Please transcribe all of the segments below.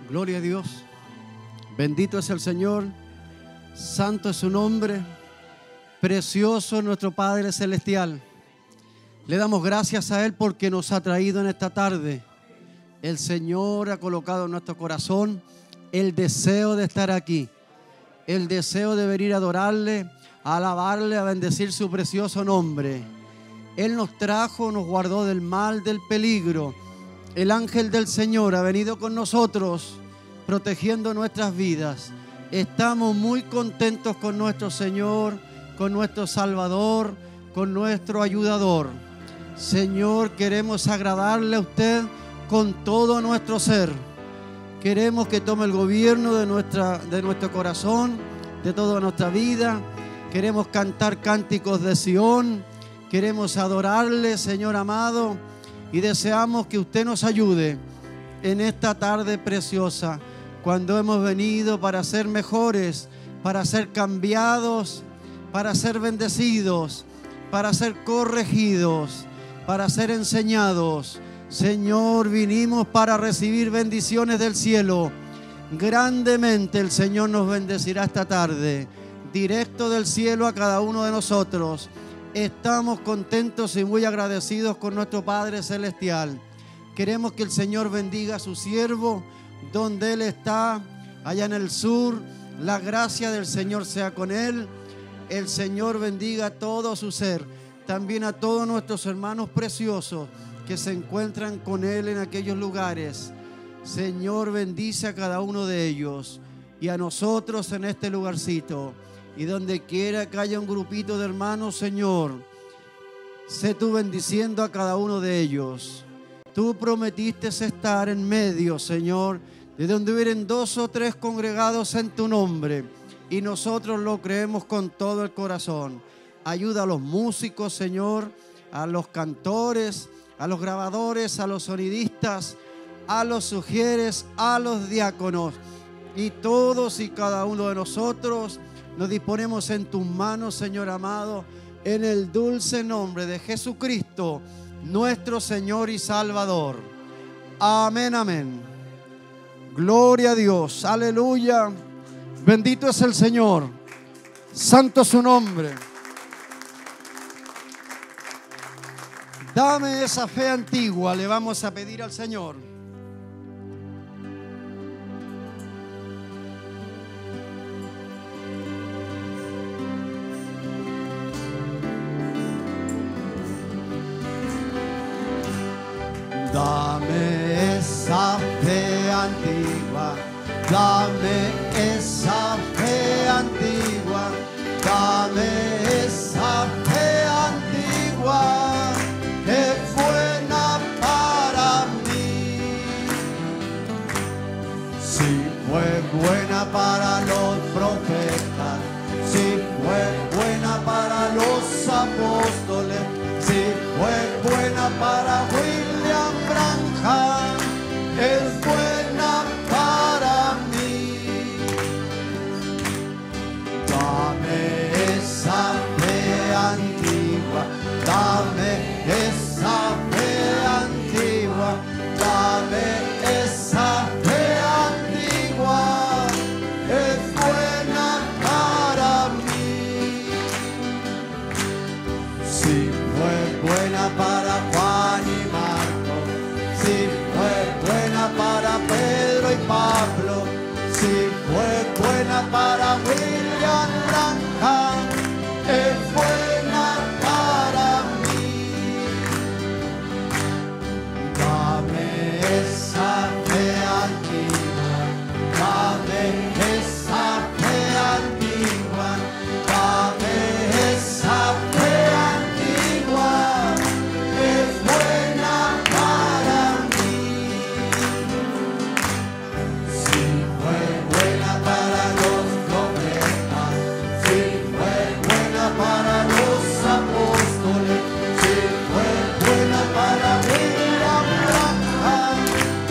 Gloria a Dios. Bendito es el Señor. Santo es su nombre. Precioso nuestro Padre Celestial. Le damos gracias a Él porque nos ha traído en esta tarde. El Señor ha colocado en nuestro corazón el deseo de estar aquí. El deseo de venir a adorarle, a alabarle, a bendecir su precioso nombre. Él nos trajo, nos guardó del mal, del peligro. El ángel del Señor ha venido con nosotros, protegiendo nuestras vidas. Estamos muy contentos con nuestro Señor, con nuestro Salvador, con nuestro ayudador. Señor, queremos agradarle a usted con todo nuestro ser. Queremos que tome el gobierno de nuestro corazón, de toda nuestra vida. Queremos cantar cánticos de Sión. Queremos adorarle, Señor amado, y deseamos que usted nos ayude en esta tarde preciosa, cuando hemos venido para ser mejores, para ser cambiados, para ser bendecidos, para ser corregidos, para ser enseñados. Señor, vinimos para recibir bendiciones del cielo. Grandemente el Señor nos bendecirá esta tarde, directo del cielo a cada uno de nosotros. Estamos contentos y muy agradecidos con nuestro Padre Celestial. Queremos que el Señor bendiga a su siervo donde Él está, allá en el sur. La gracia del Señor sea con Él. El Señor bendiga a todo su ser. También a todos nuestros hermanos preciosos que se encuentran con Él en aquellos lugares. Señor, bendice a cada uno de ellos y a nosotros en este lugarcito. Y donde quiera que haya un grupito de hermanos, Señor, sé tú bendiciendo a cada uno de ellos. Tú prometiste estar en medio, Señor, de donde hubieran 2 o 3 congregados en tu nombre. Y nosotros lo creemos con todo el corazón. Ayuda a los músicos, Señor, a los cantores, a los grabadores, a los sonidistas, a los sugieres, a los diáconos. Y todos y cada uno de nosotros nos disponemos en tus manos, Señor amado, en el dulce nombre de Jesucristo, nuestro Señor y Salvador. Amén, amén. Gloria a Dios, aleluya. Bendito es el Señor, santo es su nombre. Dame esa fe antigua, le vamos a pedir al Señor. Dame esa fe antigua, dame esa fe antigua, dame esa fe antigua, que es buena para mí. Si fue buena para los profetas, si fue buena para los apóstoles, si fue buena para William Branham, es buena para mí. Dame esa fe antigua, dame esa fe antigua, dame esa fe antigua, es buena para mí. Si fue buena para Juan y Marco, si fue buena para Pedro y Pablo, si fue buena para William Branham, es buena para mí. Dame esa fe antigua, dame esa fe antigua, dame esa fe antigua, es buena para mí. Si fue buena para los profetas, si fue buena para los apóstoles, si fue buena para William Branham,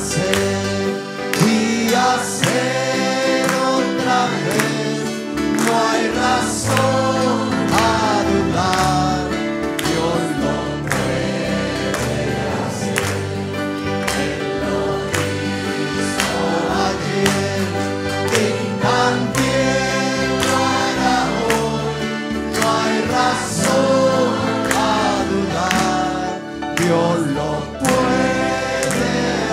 hacer y hacer otra vez. No hay razón a dudar, Dios lo puede hacer. Él lo hizo ayer y también lo hará hoy. No hay razón a dudar, Dios lo puede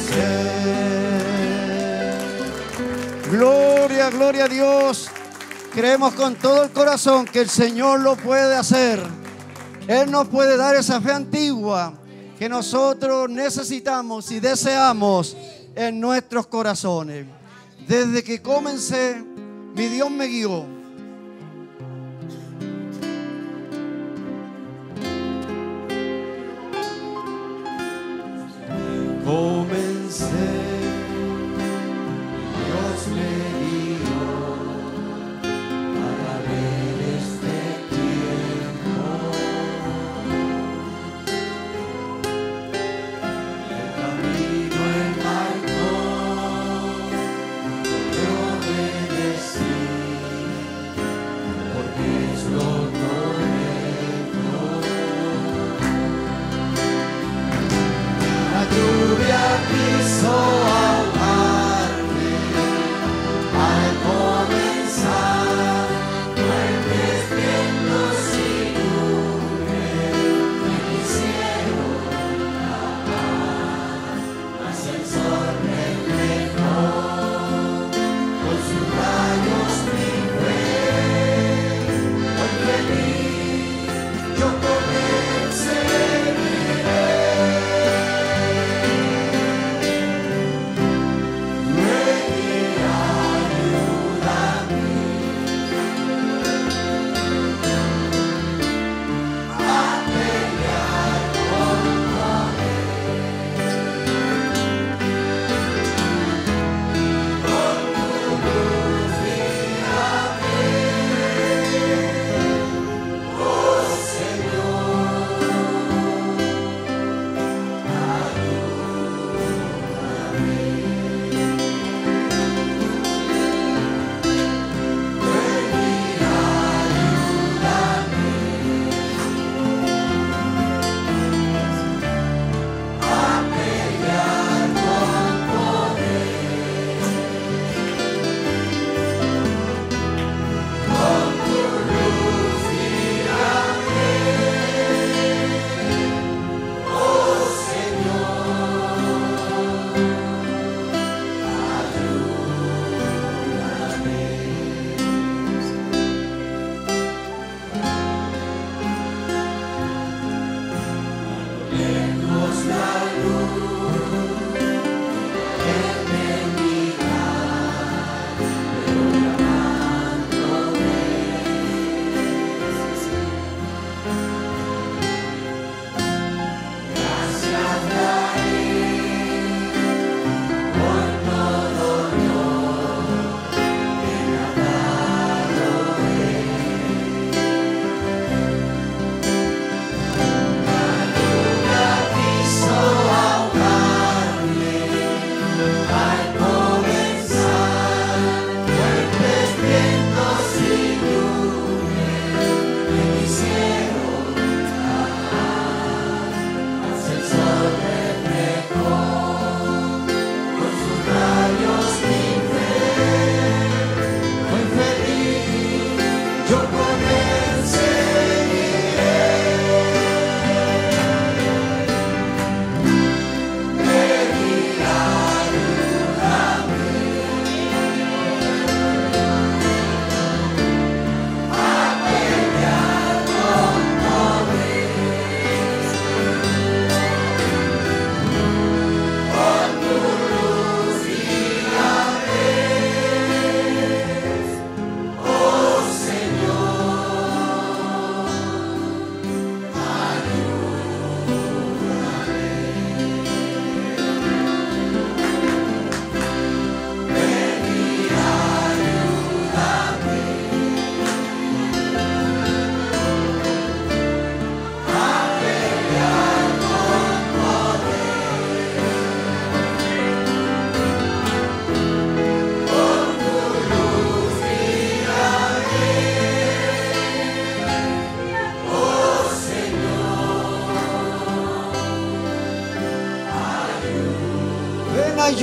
hacer. Gloria, gloria a Dios. Creemos con todo el corazón que el Señor lo puede hacer. Él nos puede dar esa fe antigua que nosotros necesitamos y deseamos en nuestros corazones. Desde que comencé, mi Dios me guió. Comencé, Dios me guió para ver este tiempo. El camino enmarcó, yo obedecí, porque es lo correcto. La lluvia pisó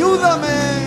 ayúdame.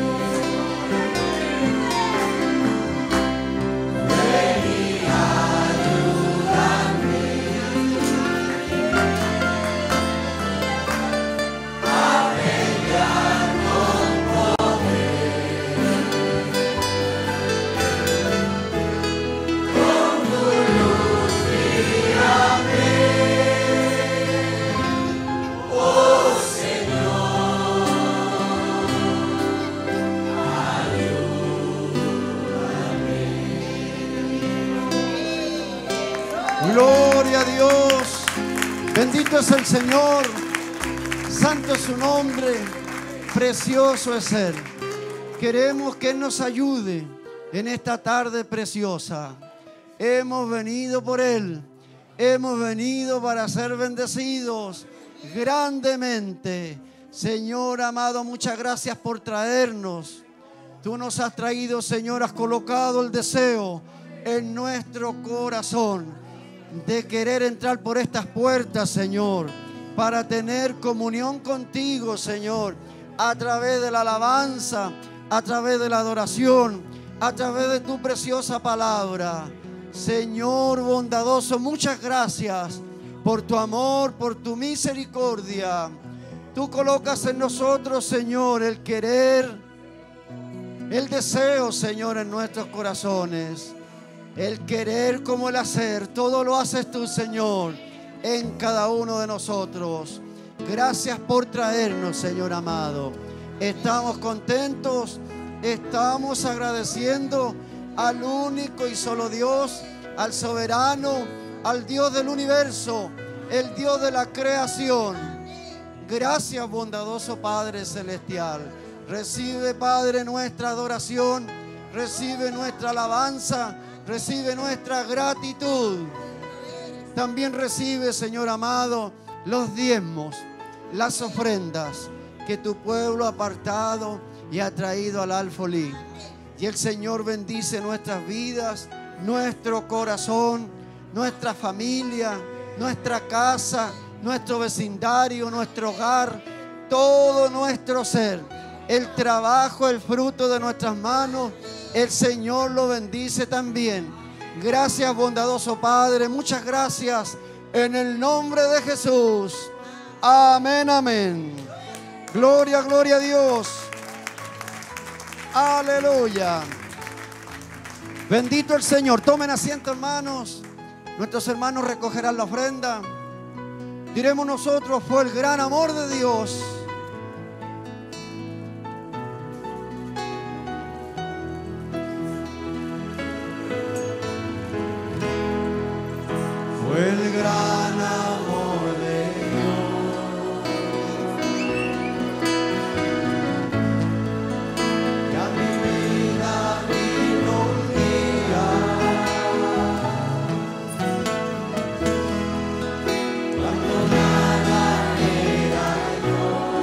Gloria a Dios. Bendito es el Señor. Santo es su nombre. Precioso es Él. Queremos que Él nos ayude en esta tarde preciosa. Hemos venido por Él. Hemos venido para ser bendecidos grandemente. Señor amado, muchas gracias por traernos. Tú nos has traído, Señor, has colocado el deseo en nuestro corazón de querer entrar por estas puertas, Señor, para tener comunión contigo, Señor, a través de la alabanza, a través de la adoración, a través de tu preciosa palabra. Señor bondadoso, muchas gracias por tu amor, por tu misericordia. Tú colocas en nosotros, Señor, el querer, el deseo, Señor, en nuestros corazones. El querer como el hacer, todo lo haces tú, Señor, en cada uno de nosotros. Gracias por traernos, Señor amado. Estamos contentos, estamos agradeciendo al único y solo Dios, al soberano, al Dios del universo, el Dios de la creación. Gracias, bondadoso Padre celestial. Recibe, Padre, nuestra adoración, recibe nuestra alabanza, recibe nuestra gratitud. También recibe, Señor amado, los diezmos, las ofrendas que tu pueblo ha apartado y ha traído al alfolí. Y el Señor bendice nuestras vidas, nuestro corazón, nuestra familia, nuestra casa, nuestro vecindario, nuestro hogar, todo nuestro ser. El trabajo, el fruto de nuestras manos, el Señor lo bendice también. Gracias, bondadoso Padre. Muchas gracias en el nombre de Jesús. Amén, amén. Gloria, gloria a Dios. Aleluya. Bendito el Señor. Tomen asiento, hermanos. Nuestros hermanos recogerán la ofrenda. Diremos nosotros, fue el gran amor de Dios. Fue el gran amor de Dios que a mi vida vino un día cuando nada era yo.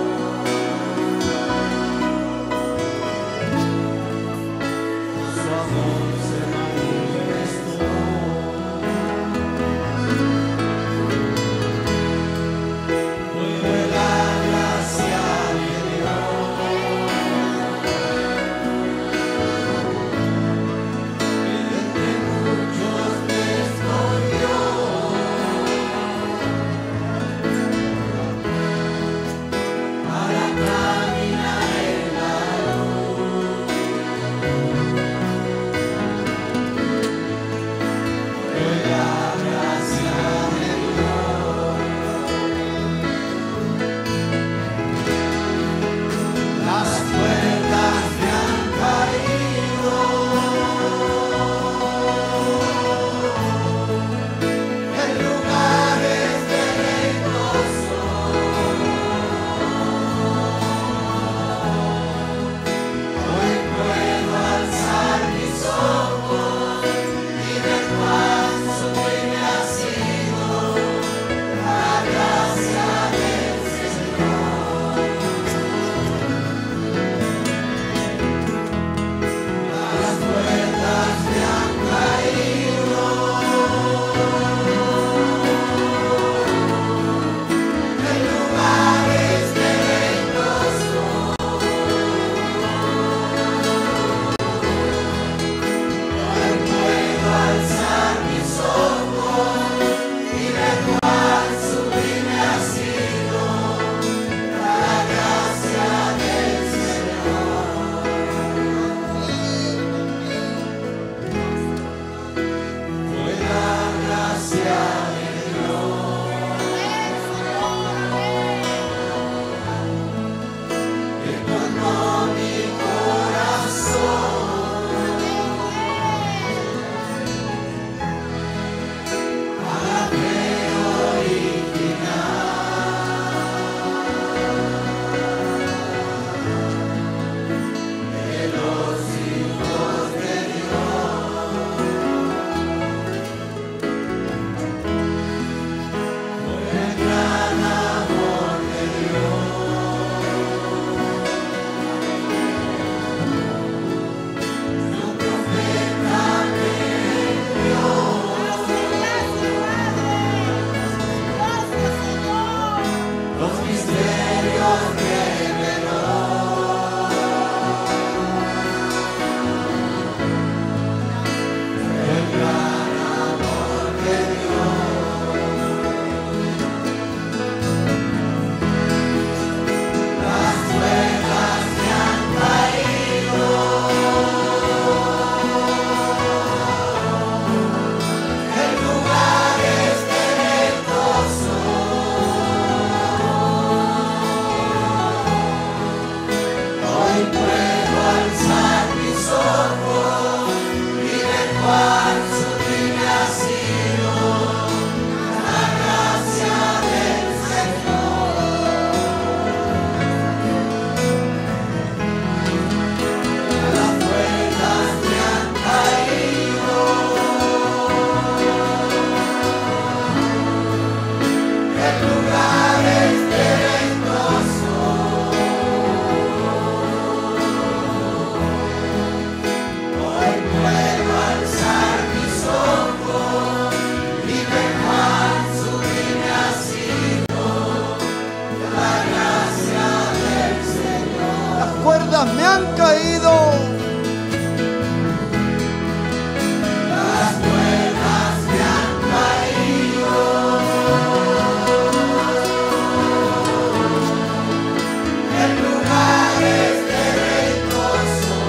me han caído. Las cuerdas me han caído. En lugares deleitosos.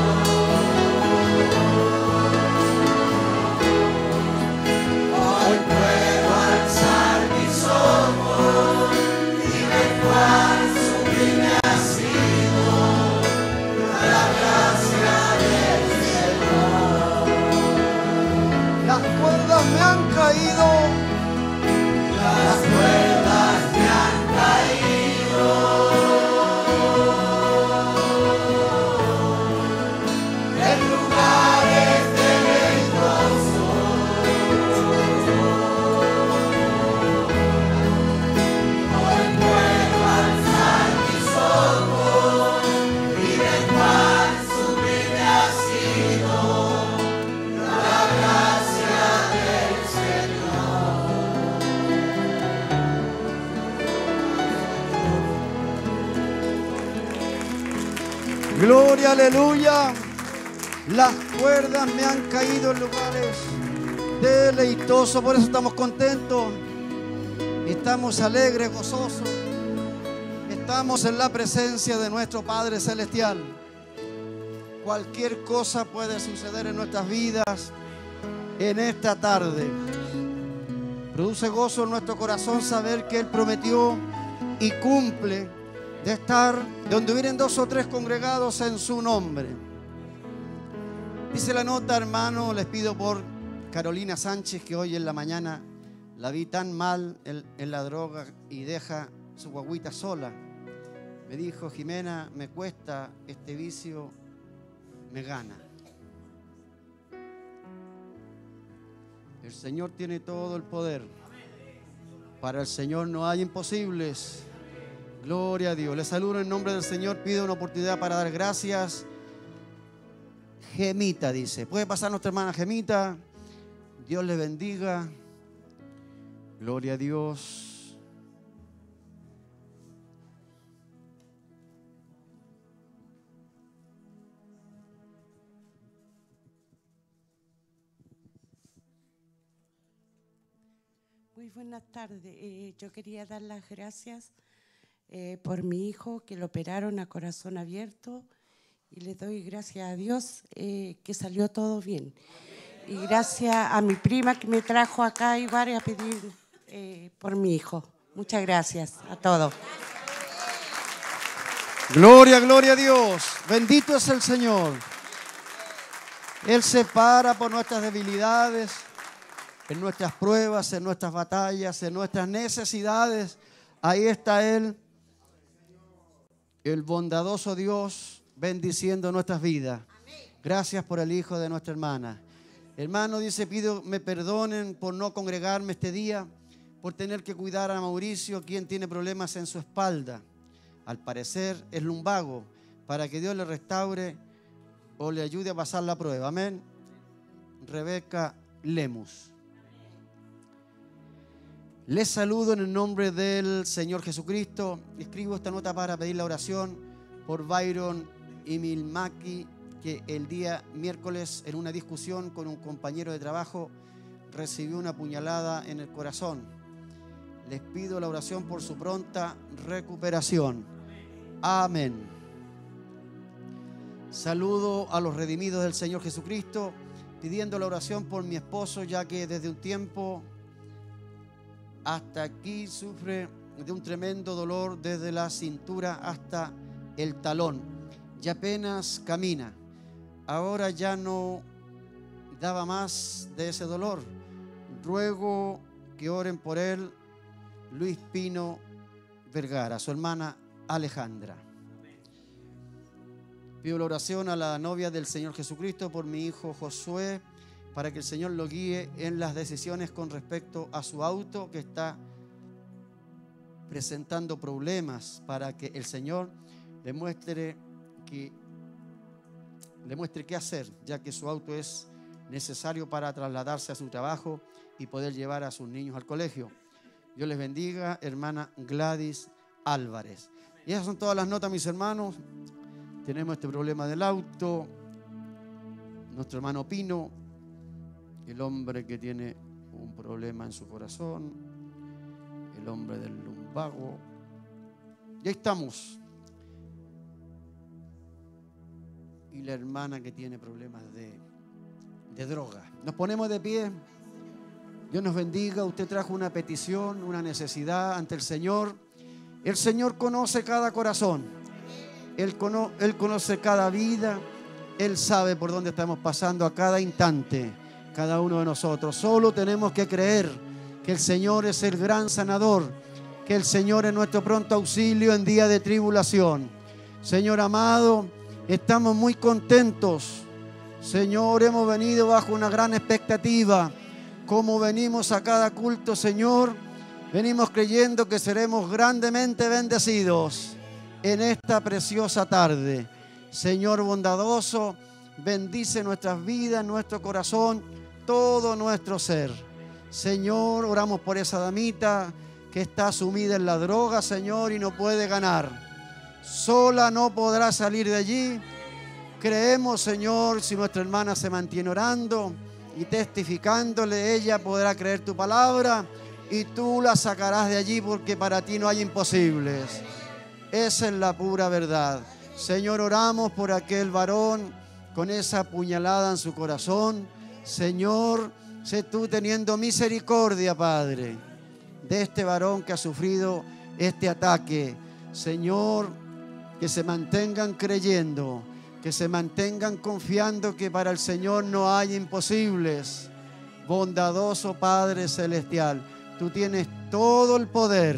Hoy puedo alzar mis ojos y ver cuán sublime ha sido la gracia del Señor. Las cuerdas me han caído. Las cuerdas me han caído. En lugares deleitosos. Hoy puedo alzar mis ojos y ver cuán sublime ha sido la gracia del Señor. Gloria, aleluya. Las cuerdas me han caído en lugares deleitosos. Por eso estamos contentos. Estamos alegres, gozosos. Estamos en la presencia de nuestro Padre Celestial. Cualquier cosa puede suceder en nuestras vidas en esta tarde. Produce gozo en nuestro corazón saber que Él prometió y cumple de estar donde hubieran 2 o 3 congregados en su nombre. Dice la nota, hermano, les pido por Carolina Sánchez, que hoy en la mañana la vi tan mal en la droga y deja su guagüita sola. Me dijo, Jimena, me cuesta este vicio, me gana. El Señor tiene todo el poder. Para el Señor no hay imposibles. Gloria a Dios. Les saludo en nombre del Señor. Pido una oportunidad para dar gracias. Gemita dice. ¿Puede pasar nuestra hermana Gemita? Dios le bendiga. Gloria a Dios. Muy buenas tardes. Yo quería dar las gracias por mi hijo que lo operaron a corazón abierto y le doy gracias a Dios que salió todo bien. Y gracias a mi prima que me trajo acá y varias a pedir por mi hijo. Muchas gracias a todos. Gloria, gloria a Dios. Bendito es el Señor. Él se para por nuestras debilidades, en nuestras pruebas, en nuestras batallas, en nuestras necesidades. Ahí está Él, el bondadoso Dios, bendiciendo nuestras vidas. Gracias por el hijo de nuestra hermana. Hermano, dice, pido me perdonen por no congregarme este día, por tener que cuidar a Mauricio, quien tiene problemas en su espalda. Al parecer es lumbago, para que Dios le restaure o le ayude a pasar la prueba. Amén. Rebeca Lemus. Les saludo en el nombre del Señor Jesucristo. Escribo esta nota para pedir la oración por Byron y Milmaki, que el día miércoles en una discusión con un compañero de trabajo recibió una puñalada en el corazón. Les pido la oración por su pronta recuperación. Amén. Saludo a los redimidos del Señor Jesucristo, pidiendo la oración por mi esposo, ya que desde un tiempo hasta aquí sufre de un tremendo dolor desde la cintura hasta el talón y apenas camina. Ahora ya no daba más de ese dolor. Ruego que oren por él. Luis Pino Vergara, su hermana Alejandra. Pido la oración a la novia del Señor Jesucristo por mi hijo Josué, para que el Señor lo guíe en las decisiones con respecto a su auto que está presentando problemas, para que el Señor le muestre qué hacer, ya que su auto es necesario para trasladarse a su trabajo y poder llevar a sus niños al colegio. Dios les bendiga, hermana Gladys Álvarez. Y esas son todas las notas, mis hermanos. tenemos este problema del auto. Nuestro hermano Pino, el hombre que tiene un problema en su corazón, el hombre del lumbago. Y ahí estamos. Y la hermana que tiene problemas de droga. Nos ponemos de pie. Dios nos bendiga. Usted trajo una petición, una necesidad ante el Señor. El Señor conoce cada corazón. Él conoce cada vida. Él sabe por dónde estamos pasando a cada instante, cada uno de nosotros. Solo tenemos que creer que el Señor es el gran sanador, que el Señor es nuestro pronto auxilio en día de tribulación. Señor amado, estamos muy contentos. Señor, hemos venido bajo una gran expectativa. Como venimos a cada culto, Señor, venimos creyendo que seremos grandemente bendecidos en esta preciosa tarde. Señor bondadoso, bendice nuestras vidas, nuestro corazón, todo nuestro ser. Señor, oramos por esa damita que está sumida en la droga, Señor, y no puede ganar. Sola no podrá salir de allí. Creemos, Señor, si nuestra hermana se mantiene orando y testificándole, ella podrá creer tu palabra y tú la sacarás de allí, porque para ti no hay imposibles. Esa es la pura verdad. Señor, oramos por aquel varón con esa puñalada en su corazón. Señor, sé tú teniendo misericordia, Padre, de este varón que ha sufrido este ataque. Señor, que se mantengan creyendo, que se mantengan confiando que para el Señor no hay imposibles. Bondadoso Padre Celestial, tú tienes todo el poder.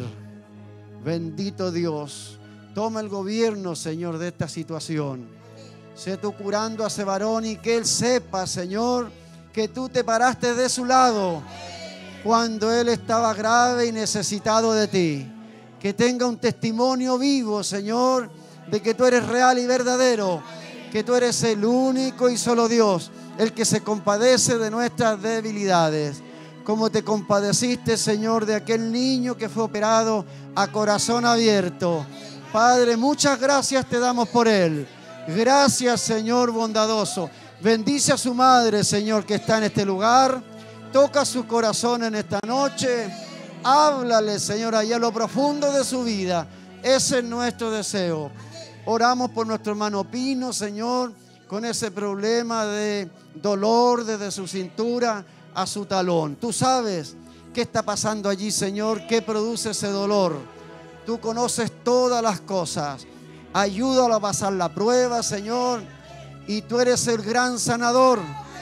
Bendito Dios. Toma el gobierno, Señor, de esta situación. Sé tú curando a ese varón y que él sepa, Señor, que tú te paraste de su lado cuando él estaba grave y necesitado de ti. Que tenga un testimonio vivo, Señor, de que tú eres real y verdadero, que tú eres el único y solo Dios, el que se compadece de nuestras debilidades. Como te compadeciste, Señor, de aquel niño que fue operado a corazón abierto. Padre, muchas gracias te damos por él. Gracias, Señor bondadoso. Bendice a su madre, Señor, que está en este lugar. Toca su corazón en esta noche. Háblale, Señor, allá a lo profundo de su vida. Ese es nuestro deseo. Oramos por nuestro hermano Pino, Señor, con ese problema de dolor desde su cintura a su talón. Tú sabes qué está pasando allí, Señor, qué produce ese dolor. Tú conoces todas las cosas. Ayúdalo a pasar la prueba, Señor. Y tú eres el gran sanador.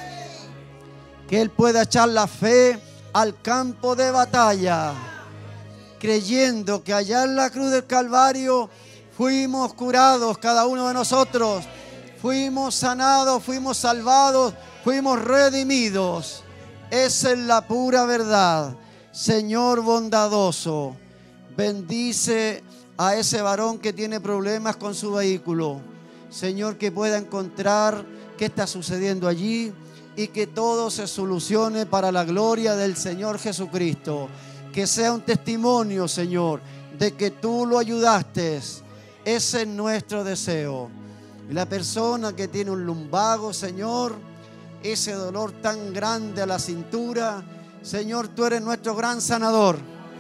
Que él pueda echar la fe al campo de batalla, creyendo que allá en la cruz del Calvario fuimos curados cada uno de nosotros. Fuimos sanados, fuimos salvados, fuimos redimidos. Esa es la pura verdad. Señor bondadoso, bendice a ese varón que tiene problemas con su vehículo. Señor, que pueda encontrar qué está sucediendo allí y que todo se solucione para la gloria del Señor Jesucristo. Que sea un testimonio, Señor, de que tú lo ayudaste. Ese es nuestro deseo. Y la persona que tiene un lumbago, Señor, ese dolor tan grande a la cintura, Señor, tú eres nuestro gran sanador.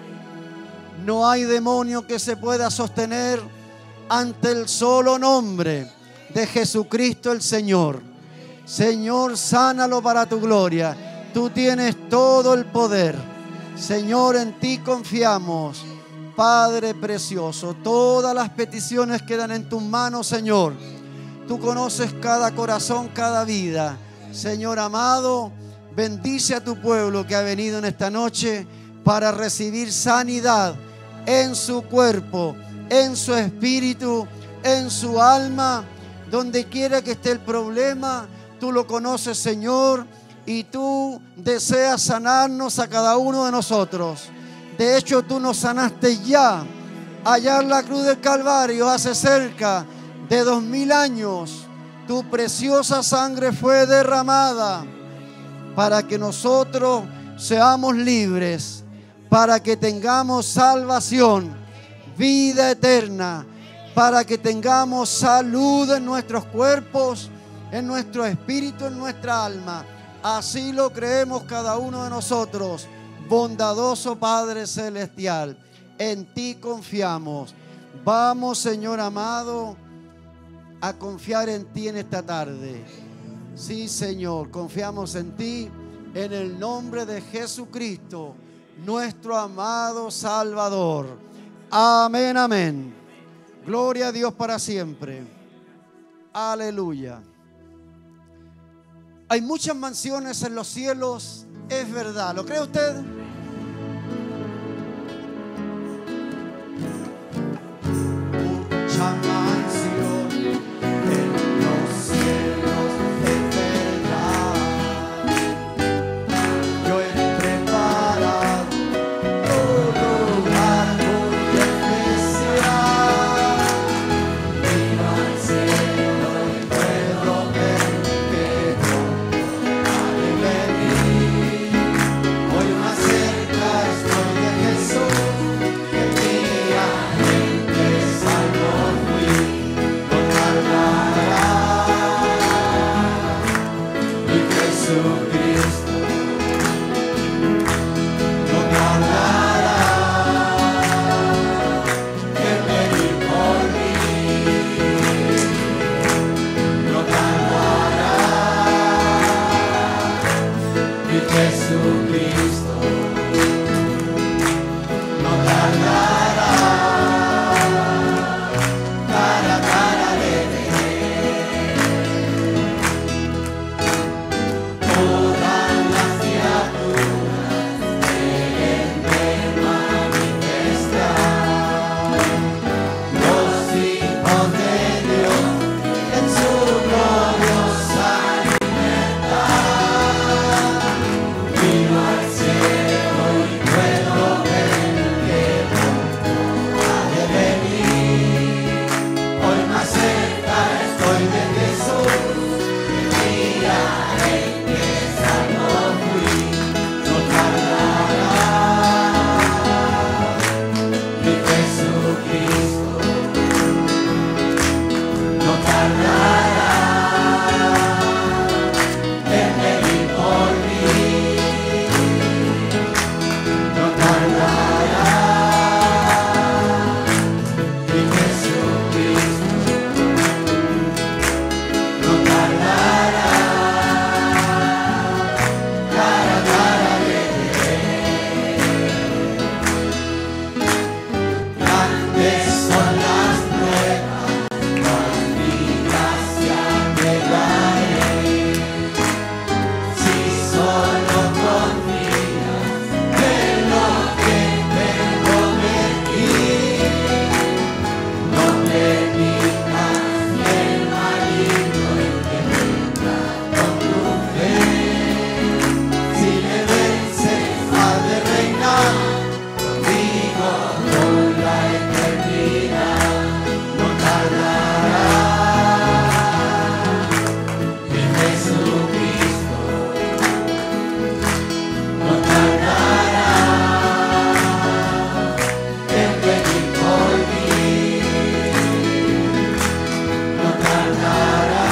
No hay demonio que se pueda sostener ante el solo nombre de Jesucristo el Señor. Señor, sánalo para tu gloria. Tú tienes todo el poder. Señor, en ti confiamos. Padre precioso, todas las peticiones quedan en tus manos, Señor. Tú conoces cada corazón, cada vida. Señor amado, bendice a tu pueblo que ha venido en esta noche para recibir sanidad en su cuerpo, en su espíritu, en su alma. Donde quiera que esté el problema, tú lo conoces, Señor, y tú deseas sanarnos a cada uno de nosotros. De hecho, tú nos sanaste ya, allá en la cruz del Calvario, hace cerca de 2000 años. Tu preciosa sangre fue derramada para que nosotros seamos libres, para que tengamos salvación, vida eterna, para que tengamos salud en nuestros cuerpos, en nuestro espíritu, en nuestra alma. Así lo creemos cada uno de nosotros. Bondadoso Padre Celestial, en ti confiamos. Vamos, Señor amado, a confiar en ti en esta tarde. Sí, Señor, confiamos en ti, en el nombre de Jesucristo, nuestro amado Salvador. Amén, amén. Gloria a Dios para siempre. Aleluya. Hay muchas mansiones en los cielos, es verdad. ¿Lo cree usted? Mucha mansión en los cielos, es verdad. Yo he preparado un lugar muy especial. Miro al cielo y puedo ver que pronto ha de venir. Hoy más cerca estoy de Jesús que el día en que salvo fui. No tardará mi Jesucristo, no tardará en venir por mí, no tardará mi Jesucristo, no tardará, cara a cara le veré. Todas las criaturas deben de manifestar los hijos de Dios en su gloriosa libertad. Miro al cielo y puedo ver que pronto ha de venir. Hoy más cerca estoy de Jesús que el día en que salvo fui. No tardará mi Jesucristo, no tardará en venir por mí, no tardará mi Jesucristo, no tardará, cara a cara le veré. Grandes son las pruebas, mas mi gracia te daré. Si solo confías en lo que te prometí, no permitas que el maligno intervenga con tu fe. Si le vences, ha de reinar conmigo por la eternidad. No tardará mi Jesucristo, no tardará en venir por mí, no tardará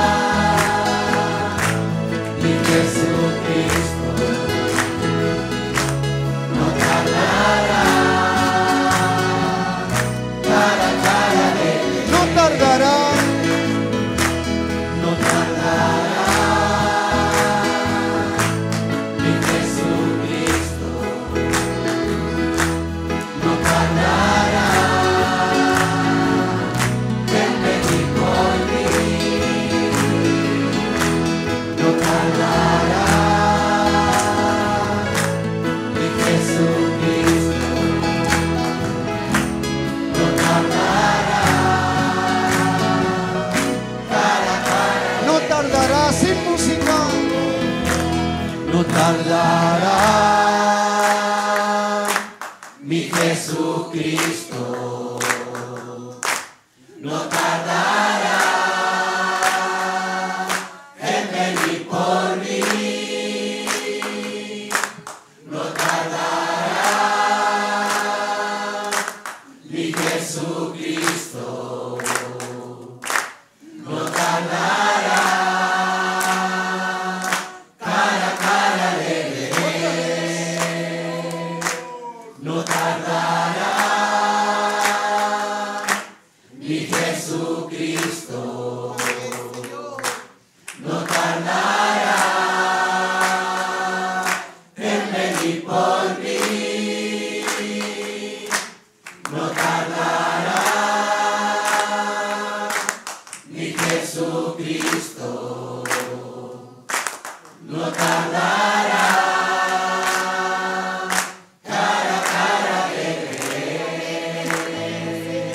mi Jesucristo, no tardará, cara a cara le veré. No tardará, no tardará mi Jesucristo, no tardará en venir por mí, no tardará mi Jesucristo, no tardará, cara a cara. No tardará sin música, no tardará mi Jesucristo, no tardará en venir por mí, no tardará mi Jesucristo, Jesucristo no tardará. Cara a cara veré.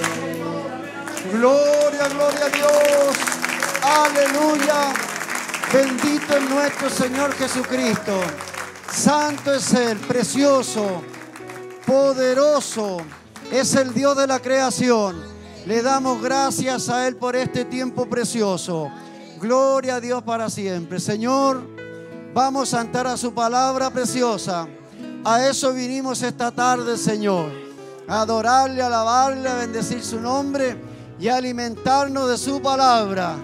Gloria, gloria a Dios. Aleluya. Bendito es nuestro Señor Jesucristo. Santo es Él, precioso, poderoso. Es el Dios de la creación. Le damos gracias a Él por este tiempo precioso. Gloria a Dios para siempre. Señor, vamos a entrar a su palabra preciosa. A eso vinimos esta tarde, Señor. A adorarle, a alabarle, a bendecir su nombre y a alimentarnos de su palabra.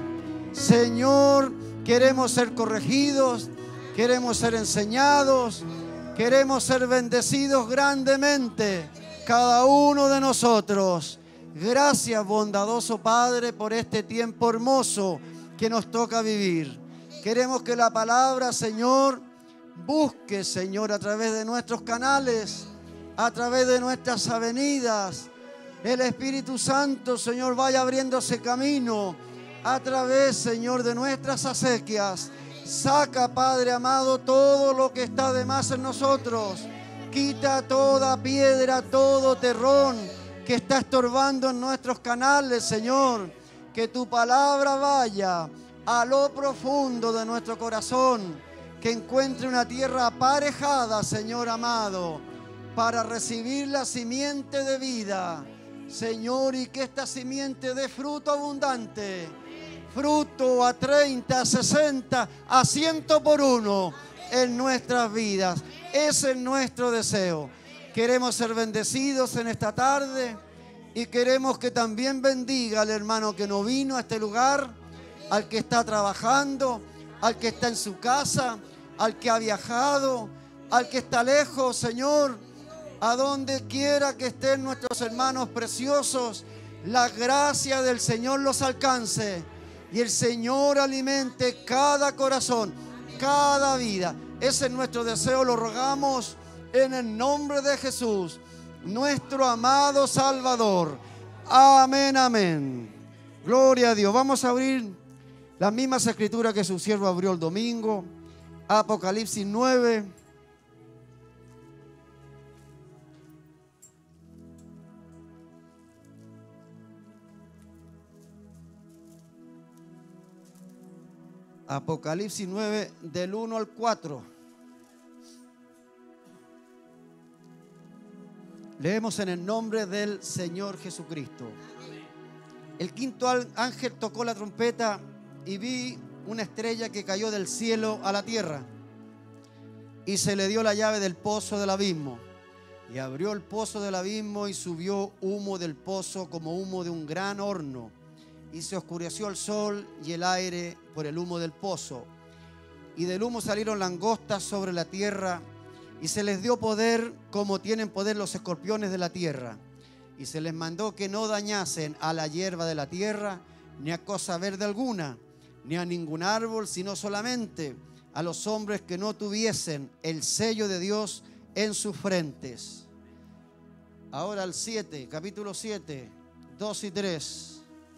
Señor, queremos ser corregidos, queremos ser enseñados, queremos ser bendecidos grandemente, cada uno de nosotros. Gracias, bondadoso Padre, por este tiempo hermoso que nos toca vivir. Queremos que la palabra, Señor, busque, Señor, a través de nuestros canales, a través de nuestras avenidas. El Espíritu Santo, Señor, vaya abriéndose camino a través, Señor, de nuestras acequias. Saca, Padre amado, todo lo que está de más en nosotros. Quita toda piedra, todo terrón que está estorbando en nuestros canales, Señor. Que tu palabra vaya a lo profundo de nuestro corazón. Que encuentre una tierra aparejada, Señor amado, para recibir la simiente de vida, Señor, y que esta simiente dé fruto abundante. Fruto a 30, a 60, a 100 por uno en nuestras vidas. Ese es nuestro deseo. Queremos ser bendecidos en esta tarde y queremos que también bendiga al hermano que no vino a este lugar, al que está trabajando, al que está en su casa, al que ha viajado, al que está lejos, Señor, a donde quiera que estén nuestros hermanos preciosos. La gracia del Señor los alcance y el Señor alimente cada corazón, cada vida. Ese es nuestro deseo, lo rogamos en el nombre de Jesús, nuestro amado Salvador. Amén, amén. Gloria a Dios. Vamos a abrir las mismas escrituras que su siervo abrió el domingo. Apocalipsis 9. Apocalipsis 9, del 1 al 4. Leemos en el nombre del Señor Jesucristo. El quinto ángel tocó la trompeta y vi una estrella que cayó del cielo a la tierra. Y se le dio la llave del pozo del abismo. Y abrió el pozo del abismo y subió humo del pozo como humo de un gran horno. Y se oscureció el sol y el aire por el humo del pozo. Y del humo salieron langostas sobre la tierra. Y se les dio poder como tienen poder los escorpiones de la tierra. Y se les mandó que no dañasen a la hierba de la tierra, ni a cosa verde alguna, ni a ningún árbol, sino solamente a los hombres que no tuviesen el sello de Dios en sus frentes. Ahora el 7, capítulo 7, 2 y 3.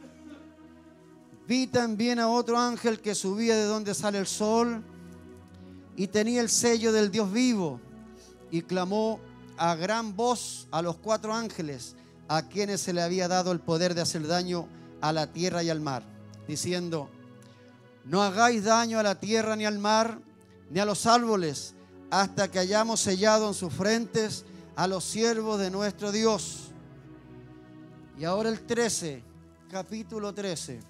Vi también a otro ángel que subía de donde sale el sol y tenía el sello del Dios vivo y clamó a gran voz a los 4 ángeles a quienes se le había dado el poder de hacer daño a la tierra y al mar, diciendo: no hagáis daño a la tierra ni al mar ni a los árboles hasta que hayamos sellado en sus frentes a los siervos de nuestro Dios. Y ahora el 13, capítulo 13.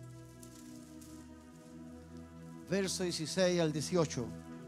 Verso 16 al 18.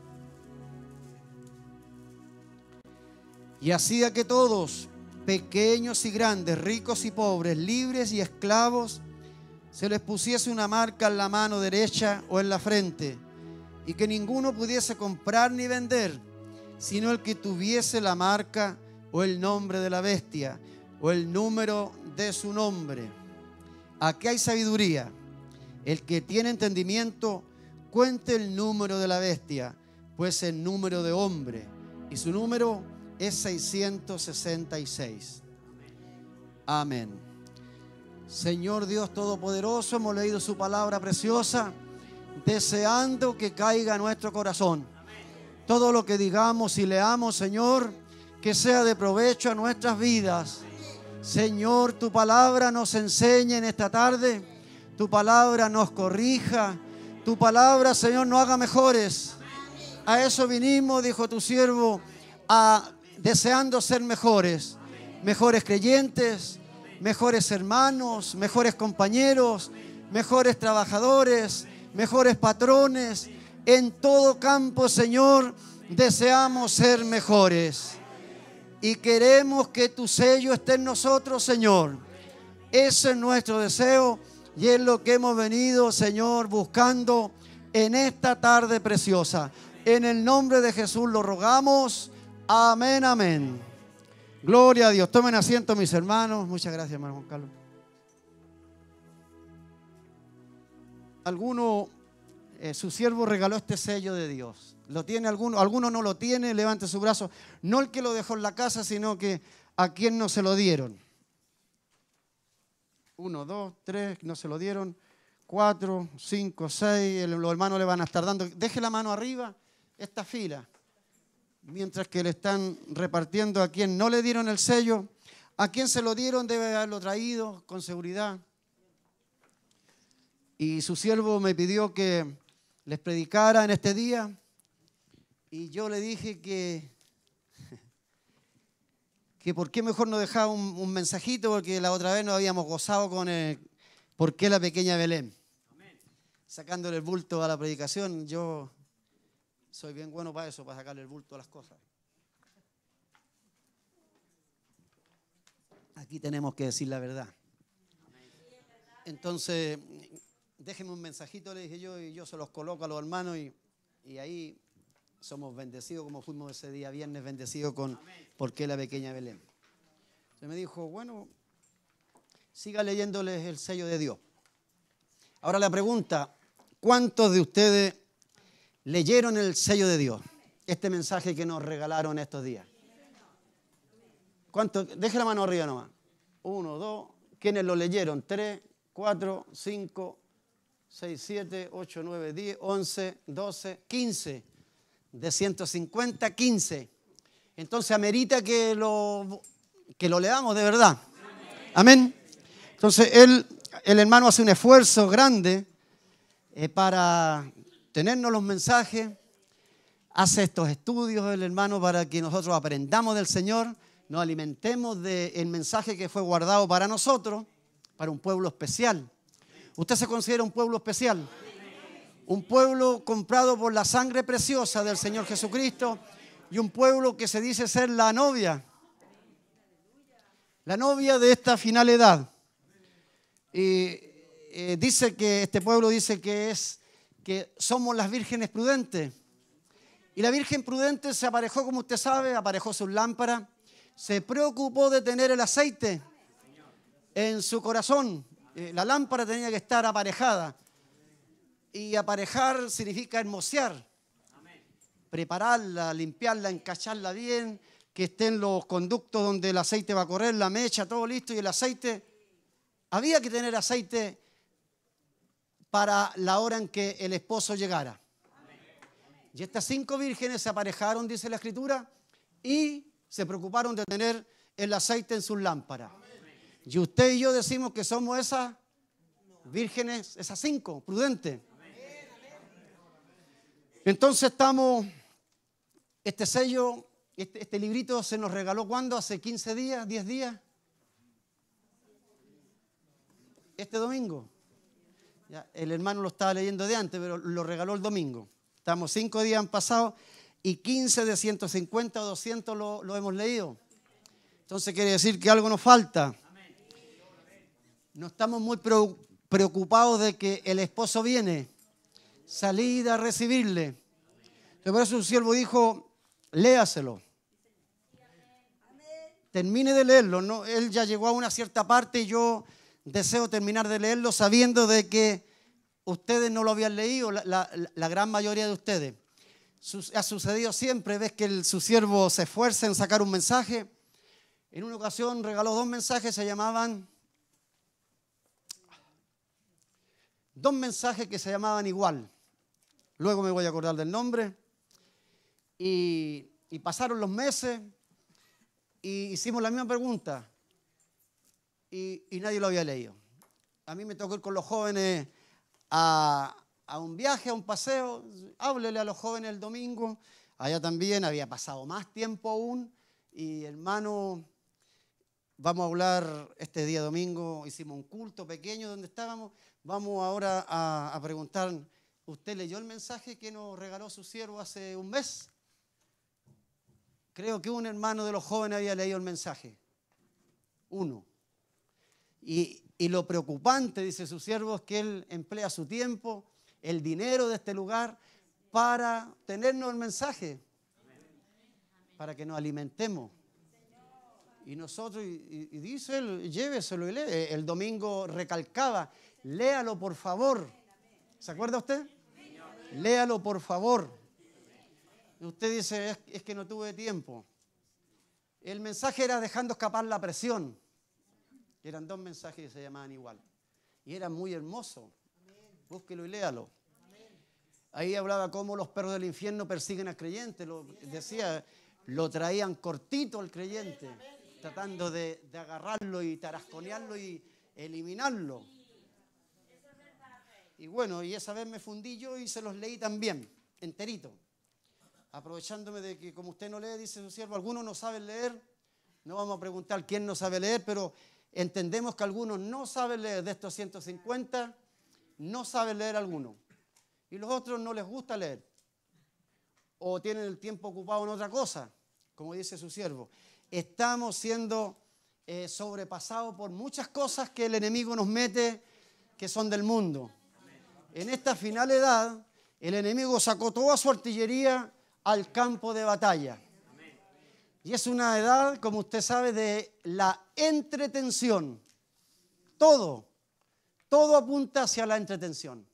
Y hacía que todos, pequeños y grandes, ricos y pobres, libres y esclavos, se les pusiese una marca en la mano derecha o en la frente, y que ninguno pudiese comprar ni vender, sino el que tuviese la marca o el nombre de la bestia o el número de su nombre. Aquí hay sabiduría. El que tiene entendimiento, cuente el número de la bestia, pues el número de hombre, y su número es 666. Amén. Señor Dios Todopoderoso, hemos leído su palabra preciosa, deseando que caiga en nuestro corazón. Todo lo que digamos y leamos, Señor, que sea de provecho a nuestras vidas. Señor, tu palabra nos enseña en esta tarde, tu palabra nos corrija, tu palabra, Señor, nos haga mejores. A eso vinimos, dijo tu siervo, deseando ser mejores, mejores creyentes, mejores hermanos, mejores compañeros, mejores trabajadores, mejores patrones. En todo campo, Señor, deseamos ser mejores. Y queremos que tu sello esté en nosotros, Señor. Ese es nuestro deseo y es lo que hemos venido, Señor, buscando en esta tarde preciosa. En el nombre de Jesús lo rogamos. Amén, amén. Gloria a Dios. Tomen asiento, mis hermanos. Muchas gracias, hermano Juan Carlos. Su siervo regaló este sello de Dios. ¿Lo tiene alguno? ¿Alguno no lo tiene? Levante su brazo. No el que lo dejó en la casa, sino que a quien no se lo dieron. 1, 2, 3, no se lo dieron. 4, 5, 6. Los hermanos le van a estar dando. Deje la mano arriba, esta fila. Mientras que le están repartiendo a quien no le dieron el sello. A quien se lo dieron debe haberlo traído con seguridad. Y su siervo me pidió que les predicara en este día. Y yo le dije que por qué mejor no dejaba un mensajito, porque la otra vez nos habíamos gozado con por qué la pequeña Belén. Amén. Sacándole el bulto a la predicación. Yo soy bien bueno para eso, para sacarle el bulto a las cosas. Aquí tenemos que decir la verdad. Entonces, déjenme un mensajito, le dije yo, y yo se los coloco a los hermanos y ahí somos bendecidos, como fuimos ese día viernes, bendecidos con ¿por qué la pequeña Belén? Entonces me dijo, bueno, siga leyéndoles el sello de Dios. Ahora la pregunta, ¿cuántos de ustedes leyeron el sello de Dios? Este mensaje que nos regalaron estos días. ¿Cuántos? Deje la mano arriba nomás. 1, 2. ¿Quiénes lo leyeron? 3, 4, 5, 6, 7, 8, 9, 10, 11, 12, 15. De 150, 15. Entonces amerita que lo leamos de verdad. Amén. Entonces el hermano hace un esfuerzo grande para tenernos los mensajes. Hace estos estudios el hermano para que nosotros aprendamos del Señor, nos alimentemos del mensaje que fue guardado para nosotros, para un pueblo especial. ¿Usted se considera un pueblo especial? Un pueblo comprado por la sangre preciosa del Señor Jesucristo y un pueblo que se dice ser la novia de esta final edad. Y dice que este pueblo dice que somos las vírgenes prudentes. Y la virgen prudente se aparejó, como usted sabe, aparejó sus lámparas, se preocupó de tener el aceite en su corazón. La lámpara tenía que estar aparejada. Y aparejar significa hermosear, prepararla, limpiarla, encacharla bien, que estén los conductos donde el aceite va a correr, la mecha, todo listo. Y el aceite, había que tener aceite para la hora en que el esposo llegara. Y estas 5 vírgenes se aparejaron, dice la Escritura, y se preocuparon de tener el aceite en sus lámparas. Y usted y yo decimos que somos esas vírgenes, esas 5, prudentes. Entonces este sello, este librito se nos regaló ¿cuándo? Hace 15 días, 10 días. Este domingo. Ya, el hermano lo estaba leyendo de antes, pero lo regaló el domingo. 5 días han pasado y 15 de 150 o 200 lo hemos leído. Entonces quiere decir que algo nos falta. No estamos muy preocupados de que el esposo viene. Salid a recibirle. Por eso su siervo dijo, léaselo. Termine de leerlo. ¿No? Él ya llegó a una cierta parte y yo deseo terminar de leerlo sabiendo de que ustedes no lo habían leído, la gran mayoría de ustedes. Ha sucedido siempre, ves que su siervo se esfuerza en sacar un mensaje. En una ocasión regaló 2 mensajes, se llamaban 2 mensajes que se llamaban igual. Luego me voy a acordar del nombre. Y pasaron los meses y hicimos la misma pregunta y nadie lo había leído. A mí me tocó ir con los jóvenes a un viaje, a un paseo. Háblele a los jóvenes el domingo. Allá también había pasado más tiempo aún. Y hermano, vamos a hablar este día domingo. Hicimos un culto pequeño donde estábamos. Vamos ahora a preguntar, ¿usted leyó el mensaje que nos regaló su siervo hace un mes? Creo que un hermano de los jóvenes había leído el mensaje. Uno. Y lo preocupante, dice su siervo, es que él emplea su tiempo, el dinero de este lugar, para tenernos el mensaje, para que nos alimentemos. Y nosotros, y dice él, lléveselo y lee. El domingo recalcaba, léalo por favor. ¿Se acuerda usted? Léalo por favor. Usted dice, es que no tuve tiempo. El mensaje era dejando escapar la presión. Eran 2 mensajes que se llamaban igual. Y era muy hermoso. Búsquelo y léalo. Ahí hablaba cómo los perros del infierno persiguen al creyente. Decía, lo traían cortito al creyente, tratando de agarrarlo y tarasconearlo y eliminarlo. Y bueno, y esa vez me fundí yo y se los leí también, enterito. Aprovechándome de que como usted no lee, dice su siervo, algunos no saben leer. No vamos a preguntar quién no sabe leer, pero entendemos que algunos no saben leer. De estos 150, no saben leer algunos. Y los otros no les gusta leer. O tienen el tiempo ocupado en otra cosa, como dice su siervo. Estamos siendo sobrepasados por muchas cosas que el enemigo nos mete, que son del mundo. En esta final edad, el enemigo sacó toda su artillería al campo de batalla. Y es una edad, como usted sabe, de la entretención. Todo apunta hacia la entretención.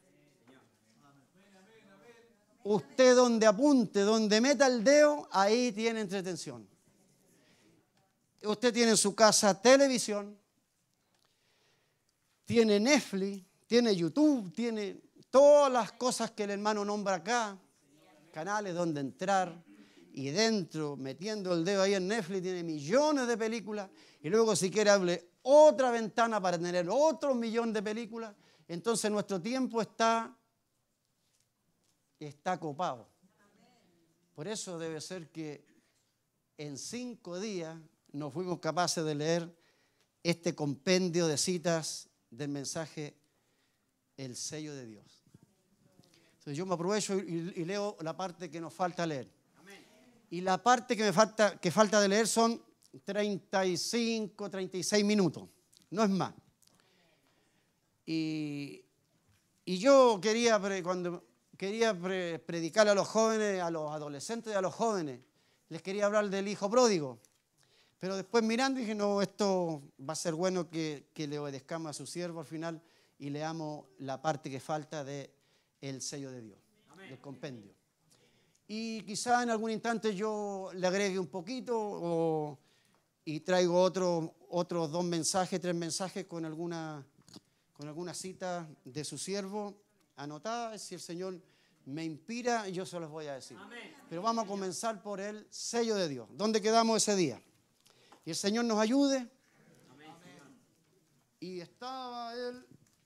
Usted donde apunte, donde meta el dedo, ahí tiene entretención. Usted tiene en su casa televisión, tiene Netflix, tiene YouTube, tiene todas las cosas que el hermano nombra acá, canales donde entrar, y dentro, metiendo el dedo ahí en Netflix, tiene millones de películas, y luego si quiere hable otra ventana para tener otro millón de películas. Entonces nuestro tiempo está copado. Por eso debe ser que en 5 días nos fuimos capaces de leer este compendio de citas del mensaje El sello de Dios. Entonces yo me aprovecho y leo la parte que nos falta leer. Y la parte que falta de leer son 35, 36 minutos. No es más. Y yo cuando quería predicar a los jóvenes, a los adolescentes y a los jóvenes, les quería hablar del hijo pródigo. Pero después mirando dije, no, esto va a ser bueno que le obedezcamos a su siervo al final y leamos la parte que falta del sello de Dios, del compendio. Y quizá en algún instante yo le agregue un poquito y traigo otros 2 mensajes, 3 mensajes con alguna cita de su siervo anotada. Si el Señor me inspira, yo se los voy a decir. Amén. Pero vamos a comenzar por el sello de Dios. ¿Dónde quedamos ese día? Y el Señor nos ayude. Amén. Y estaba él,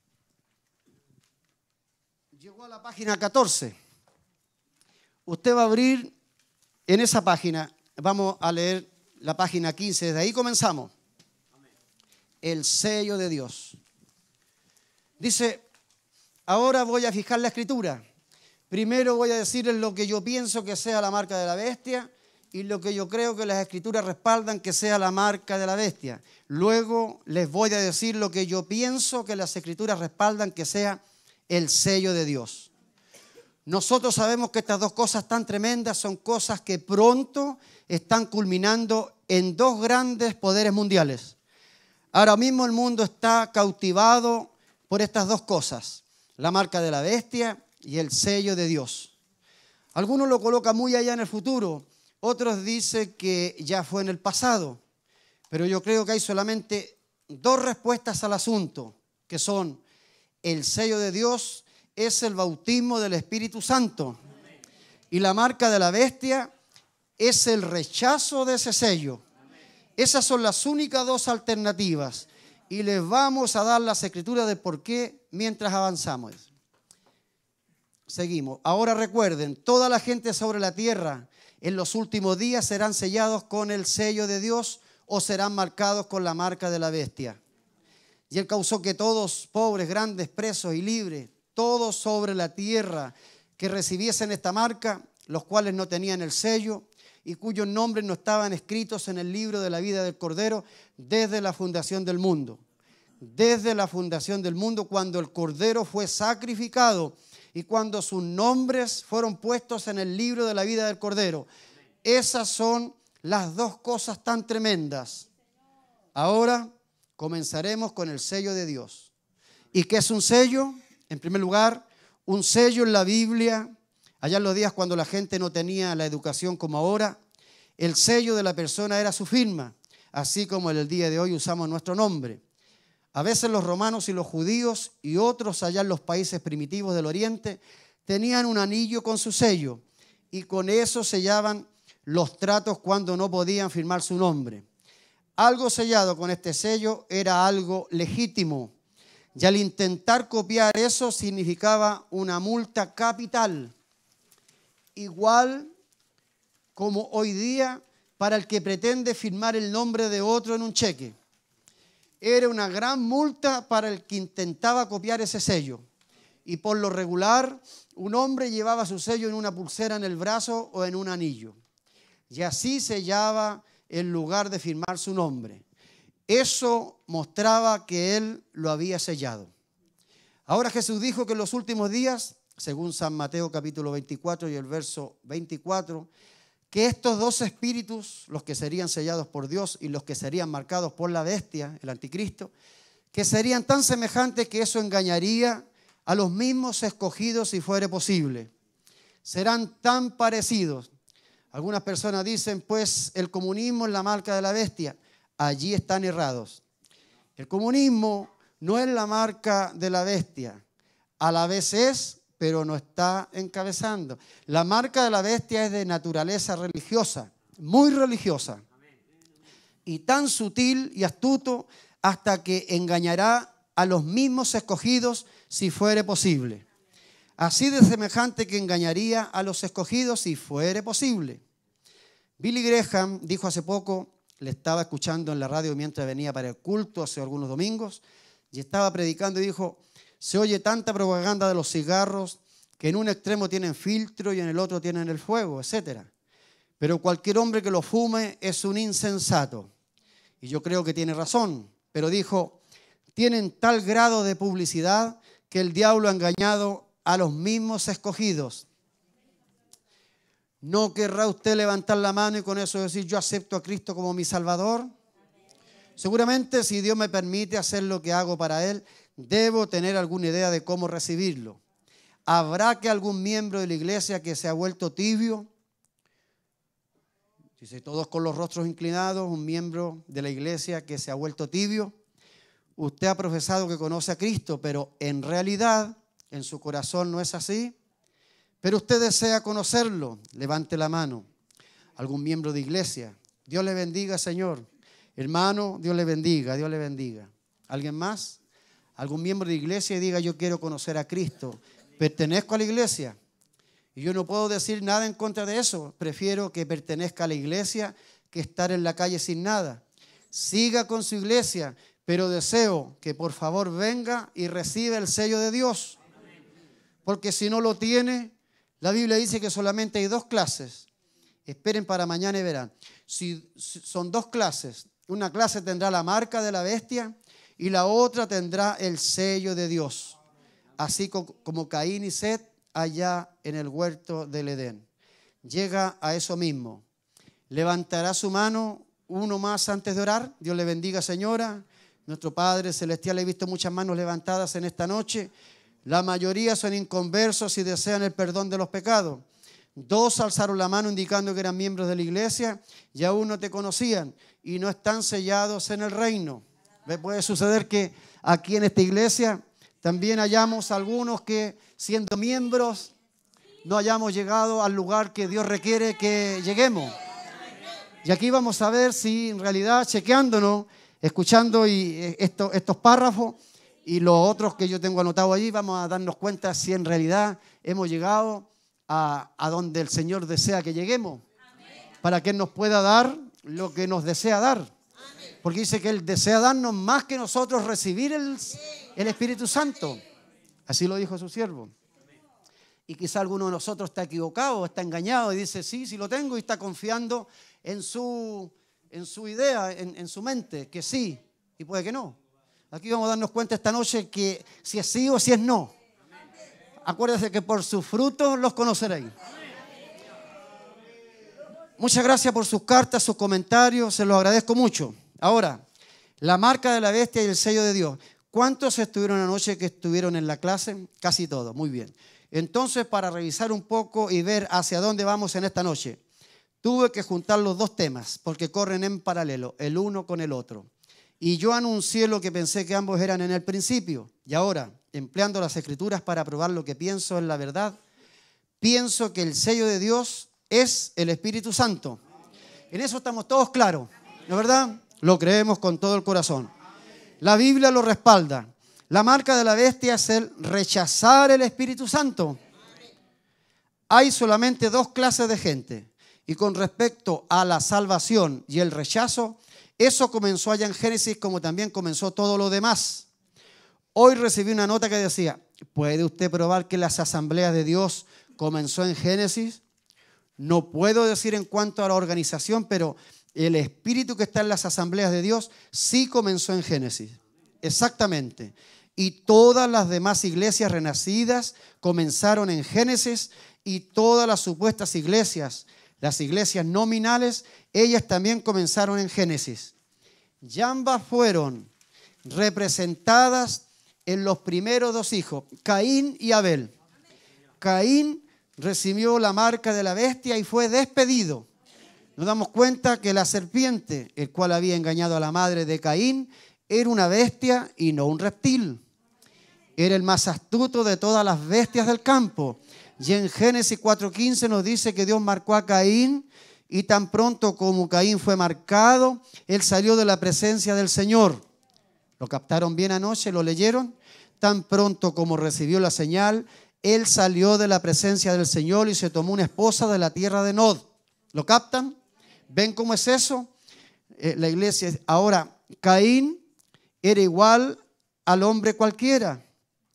llegó a la página 14. Usted va a abrir en esa página, vamos a leer la página 15, desde ahí comenzamos. Amén. El sello de Dios. Dice, ahora voy a fijar la escritura. Primero voy a decirles lo que yo pienso que sea la marca de la bestia y lo que yo creo que las escrituras respaldan que sea la marca de la bestia. Luego les voy a decir lo que yo pienso que las escrituras respaldan que sea el sello de Dios. Nosotros sabemos que estas 2 cosas tan tremendas son cosas que pronto están culminando en 2 grandes poderes mundiales. Ahora mismo el mundo está cautivado por estas 2 cosas, la marca de la bestia y el sello de Dios. Algunos lo colocan muy allá en el futuro, otros dicen que ya fue en el pasado, pero yo creo que hay solamente 2 respuestas al asunto, que son El sello de Dios es el bautismo del Espíritu Santo. Y la marca de la bestia es el rechazo de ese sello. Esas son las únicas dos alternativas. Y les vamos a dar las escrituras de por qué mientras avanzamos. Seguimos. Ahora recuerden, toda la gente sobre la tierra en los últimos días serán sellados con el sello de Dios o serán marcados con la marca de la bestia. Y Él causó que todos, pobres, grandes, presos y libres, todos sobre la tierra que recibiesen esta marca, los cuales no tenían el sello y cuyos nombres no estaban escritos en el libro de la vida del Cordero desde la fundación del mundo. Desde la fundación del mundo, cuando el Cordero fue sacrificado y cuando sus nombres fueron puestos en el libro de la vida del Cordero. Esas son las dos cosas tan tremendas. Ahora comenzaremos con el sello de Dios. ¿Y qué es un sello? En primer lugar, un sello en la Biblia, allá en los días cuando la gente no tenía la educación como ahora, el sello de la persona era su firma, así como en el día de hoy usamos nuestro nombre. A veces los romanos y los judíos y otros allá en los países primitivos del Oriente tenían un anillo con su sello y con eso sellaban los tratos cuando no podían firmar su nombre. Algo sellado con este sello era algo legítimo y al intentar copiar eso significaba una multa capital, igual como hoy día para el que pretende firmar el nombre de otro en un cheque. Era una gran multa para el que intentaba copiar ese sello. Y por lo regular, un hombre llevaba su sello en una pulsera en el brazo o en un anillo. Y así sellaba en lugar de firmar su nombre. Eso mostraba que él lo había sellado. Ahora Jesús dijo que en los últimos días, según San Mateo capítulo 24 y el verso 24, que estos dos espíritus, los que serían sellados por Dios y los que serían marcados por la bestia, el anticristo, que serían tan semejantes que eso engañaría a los mismos escogidos si fuere posible. Serán tan parecidos. Algunas personas dicen, pues el comunismo es la marca de la bestia. Allí están errados. El comunismo no es la marca de la bestia. A la vez es, pero no está encabezando. La marca de la bestia es de naturaleza religiosa, muy religiosa, y tan sutil y astuto hasta que engañará a los mismos escogidos si fuere posible. Así de semejante que engañaría a los escogidos si fuere posible. Billy Graham dijo hace poco, le estaba escuchando en la radio mientras venía para el culto hace algunos domingos, y estaba predicando y dijo, se oye tanta propaganda de los cigarros que en un extremo tienen filtro y en el otro tienen el fuego, etc. Pero cualquier hombre que lo fume es un insensato. Y yo creo que tiene razón. Pero dijo, tienen tal grado de publicidad que el diablo ha engañado a los mismos escogidos. ¿No querrá usted levantar la mano y con eso decir, yo acepto a Cristo como mi Salvador? Seguramente, si Dios me permite hacer lo que hago para Él, debo tener alguna idea de cómo recibirlo. ¿Habrá que algún miembro de la iglesia que se ha vuelto tibio? Dice, todos con los rostros inclinados, un miembro de la iglesia que se ha vuelto tibio. Usted ha profesado que conoce a Cristo, pero en realidad en su corazón no es así. Pero usted desea conocerlo, levante la mano. Algún miembro de iglesia. Dios le bendiga, Señor. Hermano, Dios le bendiga, Dios le bendiga. ¿Alguien más? Algún miembro de iglesia y diga, yo quiero conocer a Cristo. Pertenezco a la iglesia. Y yo no puedo decir nada en contra de eso. Prefiero que pertenezca a la iglesia que estar en la calle sin nada. Siga con su iglesia, pero deseo que por favor venga y reciba el sello de Dios. Porque si no lo tiene, la Biblia dice que solamente hay dos clases. Esperen para mañana y verán. Si son dos clases, una clase tendrá la marca de la bestia y la otra tendrá el sello de Dios. Así como Caín y Set allá en el huerto del Edén. Llega a eso mismo. Levantará su mano uno más antes de orar. Dios le bendiga, señora. Nuestro Padre Celestial, he visto muchas manos levantadas en esta noche. La mayoría son inconversos y desean el perdón de los pecados. Dos alzaron la mano indicando que eran miembros de la iglesia y aún no te conocían y no están sellados en el reino. Puede suceder que aquí en esta iglesia también hallamos algunos que siendo miembros no hayamos llegado al lugar que Dios requiere que lleguemos. Y aquí vamos a ver si en realidad, chequeándonos, escuchando estos párrafos y los otros que yo tengo anotados allí, vamos a darnos cuenta si en realidad hemos llegado a donde el Señor desea que lleguemos, para que Él nos pueda dar lo que nos desea dar. Porque dice que Él desea darnos más que nosotros recibir el Espíritu Santo. Así lo dijo su siervo. Y quizá alguno de nosotros está equivocado, está engañado y dice, sí lo tengo, y está confiando en su idea, en su mente, que sí, y puede que no. Aquí vamos a darnos cuenta esta noche que si es sí o si es no. Acuérdense que por sus frutos los conoceréis. Muchas gracias por sus cartas, sus comentarios, se los agradezco mucho. Ahora, la marca de la bestia y el sello de Dios. ¿Cuántos estuvieron anoche que estuvieron en la clase? Casi todos, muy bien. Entonces, para revisar un poco y ver hacia dónde vamos en esta noche, tuve que juntar los dos temas porque corren en paralelo, el uno con el otro. Y yo anuncié lo que pensé que ambos eran en el principio. Y ahora, empleando las Escrituras para probar lo que pienso en la verdad, pienso que el sello de Dios es el Espíritu Santo. En eso estamos todos claros, ¿no es verdad? Lo creemos con todo el corazón. La Biblia lo respalda. La marca de la bestia es el rechazar el Espíritu Santo. Hay solamente dos clases de gente. Y con respecto a la salvación y el rechazo, eso comenzó allá en Génesis como también comenzó todo lo demás. Hoy recibí una nota que decía, ¿puede usted probar que las asambleas de Dios comenzó en Génesis? No puedo decir en cuanto a la organización, pero el espíritu que está en las asambleas de Dios sí comenzó en Génesis. Exactamente. Y todas las demás iglesias renacidas comenzaron en Génesis y todas las supuestas iglesias, las iglesias nominales, ellas también comenzaron en Génesis. Y ambas fueron representadas en los primeros dos hijos, Caín y Abel. Caín recibió la marca de la bestia y fue despedido. Nos damos cuenta que la serpiente, el cual había engañado a la madre de Caín, era una bestia y no un reptil. Era el más astuto de todas las bestias del campo. Y en Génesis 4:15 nos dice que Dios marcó a Caín y tan pronto como Caín fue marcado, él salió de la presencia del Señor. ¿Lo captaron bien anoche? ¿Lo leyeron? Tan pronto como recibió la señal, él salió de la presencia del Señor y se tomó una esposa de la tierra de Nod. ¿Lo captan? ¿Ven cómo es eso? La iglesia. Ahora, Caín era igual al hombre cualquiera.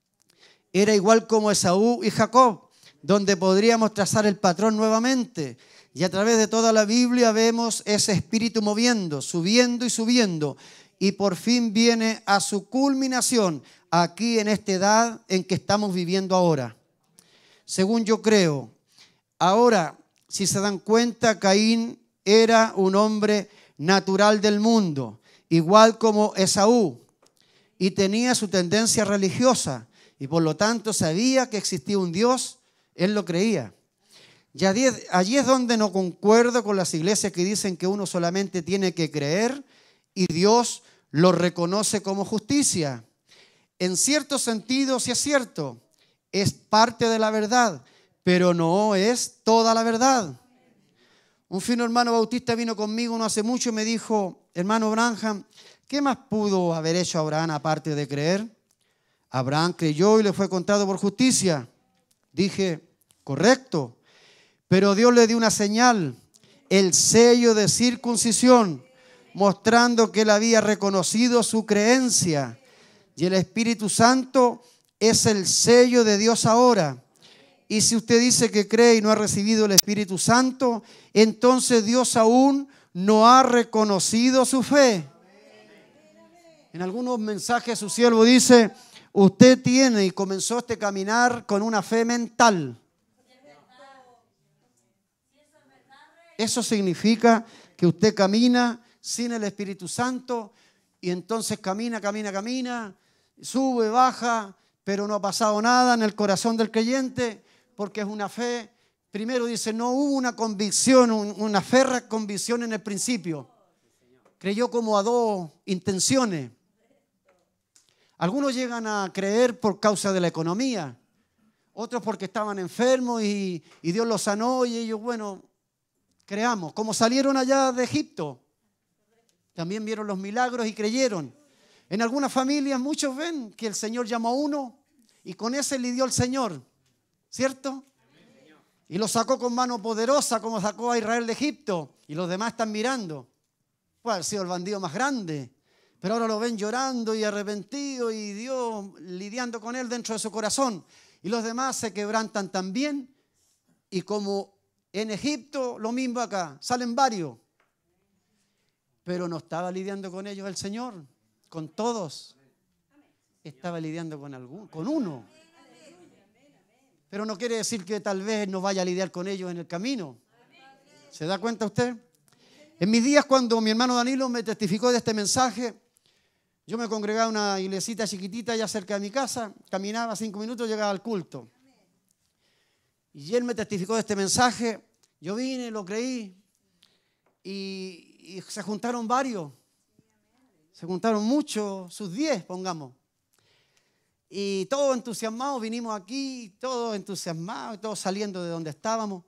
Era igual como Esaú y Jacob, donde podríamos trazar el patrón nuevamente. Y a través de toda la Biblia vemos ese espíritu moviendo, subiendo y subiendo. Y por fin viene a su culminación aquí en esta edad en que estamos viviendo ahora. Según yo creo. Ahora, si se dan cuenta, Caín era un hombre natural del mundo, igual como Esaú. Y tenía su tendencia religiosa. Y por lo tanto sabía que existía un Dios, él lo creía. Y allí es donde no concuerdo con las iglesias que dicen que uno solamente tiene que creer y Dios lo reconoce como justicia. En cierto sentido, sí es cierto, es parte de la verdad, pero no es toda la verdad. Un fino hermano bautista vino conmigo no hace mucho y me dijo, hermano Branham, ¿qué más pudo haber hecho Abraham aparte de creer? Abraham creyó y le fue contado por justicia. Dije, correcto. Pero Dios le dio una señal, el sello de circuncisión, mostrando que él había reconocido su creencia. Y el Espíritu Santo es el sello de Dios ahora. Y si usted dice que cree y no ha recibido el Espíritu Santo, entonces Dios aún no ha reconocido su fe. En algunos mensajes su siervo dice, usted tiene y comenzó este caminar con una fe mental. Eso significa que usted camina sin el Espíritu Santo y entonces camina, sube, baja, pero no ha pasado nada en el corazón del creyente porque es una fe. Primero dice, no hubo una convicción, una férrea convicción en el principio. Creyó como a dos intenciones. Algunos llegan a creer por causa de la economía, otros porque estaban enfermos y Dios los sanó y ellos, bueno, creamos. Como salieron allá de Egipto, también vieron los milagros y creyeron. En algunas familias muchos ven que el Señor llamó a uno y con ese le dio el Señor, ¿cierto? Y lo sacó con mano poderosa como sacó a Israel de Egipto y los demás están mirando. Puede haber sido el bandido más grande, pero ahora lo ven llorando y arrepentido y Dios lidiando con él dentro de su corazón. Y los demás se quebrantan también y como en Egipto, lo mismo acá, salen varios. Pero no estaba lidiando con ellos el Señor, con todos. Estaba lidiando con uno. Pero no quiere decir que tal vez no vaya a lidiar con ellos en el camino. ¿Se da cuenta usted? En mis días, cuando mi hermano Danilo me testificó de este mensaje, yo me congregaba en una iglesita chiquitita allá cerca de mi casa, caminaba 5 minutos, llegaba al culto. Y él me testificó de este mensaje, yo vine, lo creí, y se juntaron varios, se juntaron muchos, sus 10, pongamos. Y todos entusiasmados, vinimos aquí, todos entusiasmados, todos saliendo de donde estábamos.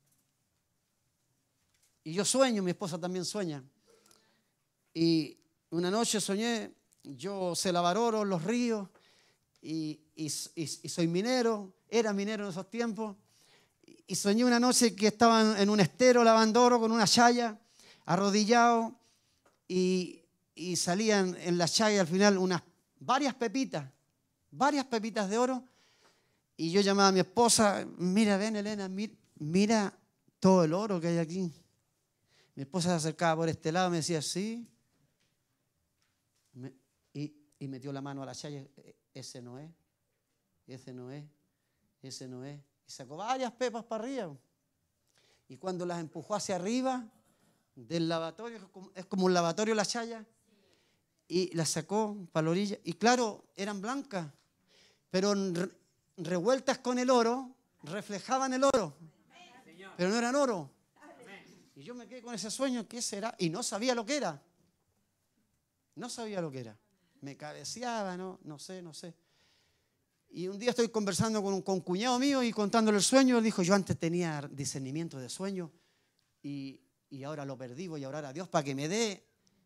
Y yo sueño, mi esposa también sueña. Y una noche soñé, yo sé lavar oro en los ríos y soy minero, era minero en esos tiempos. Y soñé una noche que estaban en un estero lavando oro con una chaya, arrodillado, y salían en la chaya al final varias pepitas de oro. Y yo llamaba a mi esposa, mira, ven Elena, mira todo el oro que hay aquí. Mi esposa se acercaba por este lado y me decía, sí. Y metió la mano a la chaya, ese no es, ese no es, ese no es. Y sacó varias pepas para arriba. Y cuando las empujó hacia arriba del lavatorio, es como un lavatorio la chaya, y las sacó para la orilla. Y claro, eran blancas, pero revueltas con el oro, reflejaban el oro, pero no eran oro. Y yo me quedé con ese sueño, ¿qué será? Y no sabía lo que era. No sabía lo que era. Me cabeceaba, no sé. Y un día estoy conversando con un cuñado mío y contándole el sueño. Él dijo, yo antes tenía discernimiento de sueño y ahora lo perdí. Voy a orar a Dios para que me dé,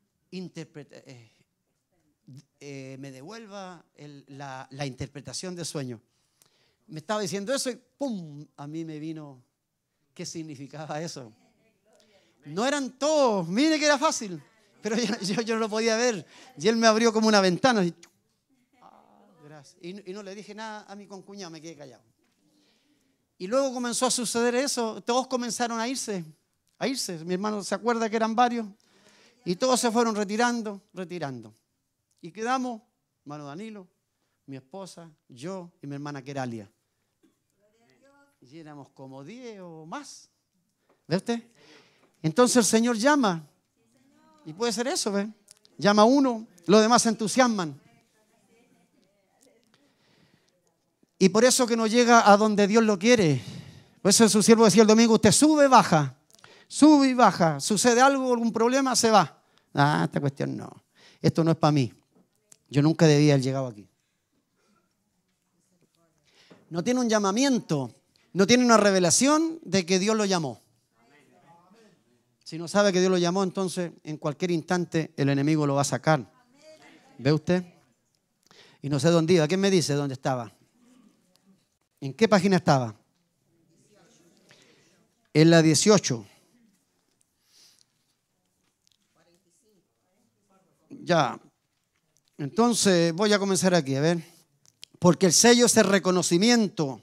me devuelva la interpretación de sueño. Me estaba diciendo eso y ¡pum! A mí me vino, ¿qué significaba eso? No eran todos, mire que era fácil. Pero yo no lo podía ver. Y él me abrió como una ventana. Y, gracias. Y no le dije nada a mi concuñado, me quedé callado. Y luego comenzó a suceder eso. Todos comenzaron a irse. Mi hermano se acuerda que eran varios. Y todos se fueron retirando. Y quedamos, hermano Danilo, mi esposa, yo y mi hermana Queralia. Y éramos como 10 o más. ¿Ve usted? Entonces el Señor llama. Y puede ser eso, ¿ve? Llama a uno, los demás se entusiasman. Y por eso que no llega a donde Dios lo quiere. Por eso su siervo decía el domingo, usted sube y baja. Sucede algo, algún problema, se va. Esta cuestión no. Esto no es para mí. Yo nunca debía haber llegado aquí. No tiene un llamamiento, no tiene una revelación de que Dios lo llamó. Si no sabe que Dios lo llamó, entonces en cualquier instante el enemigo lo va a sacar. ¿Ve usted? Y no sé dónde iba. ¿Quién me dice dónde estaba? ¿En qué página estaba? En la 18. Ya. Entonces voy a comenzar aquí, a ver. Porque el sello es el reconocimiento.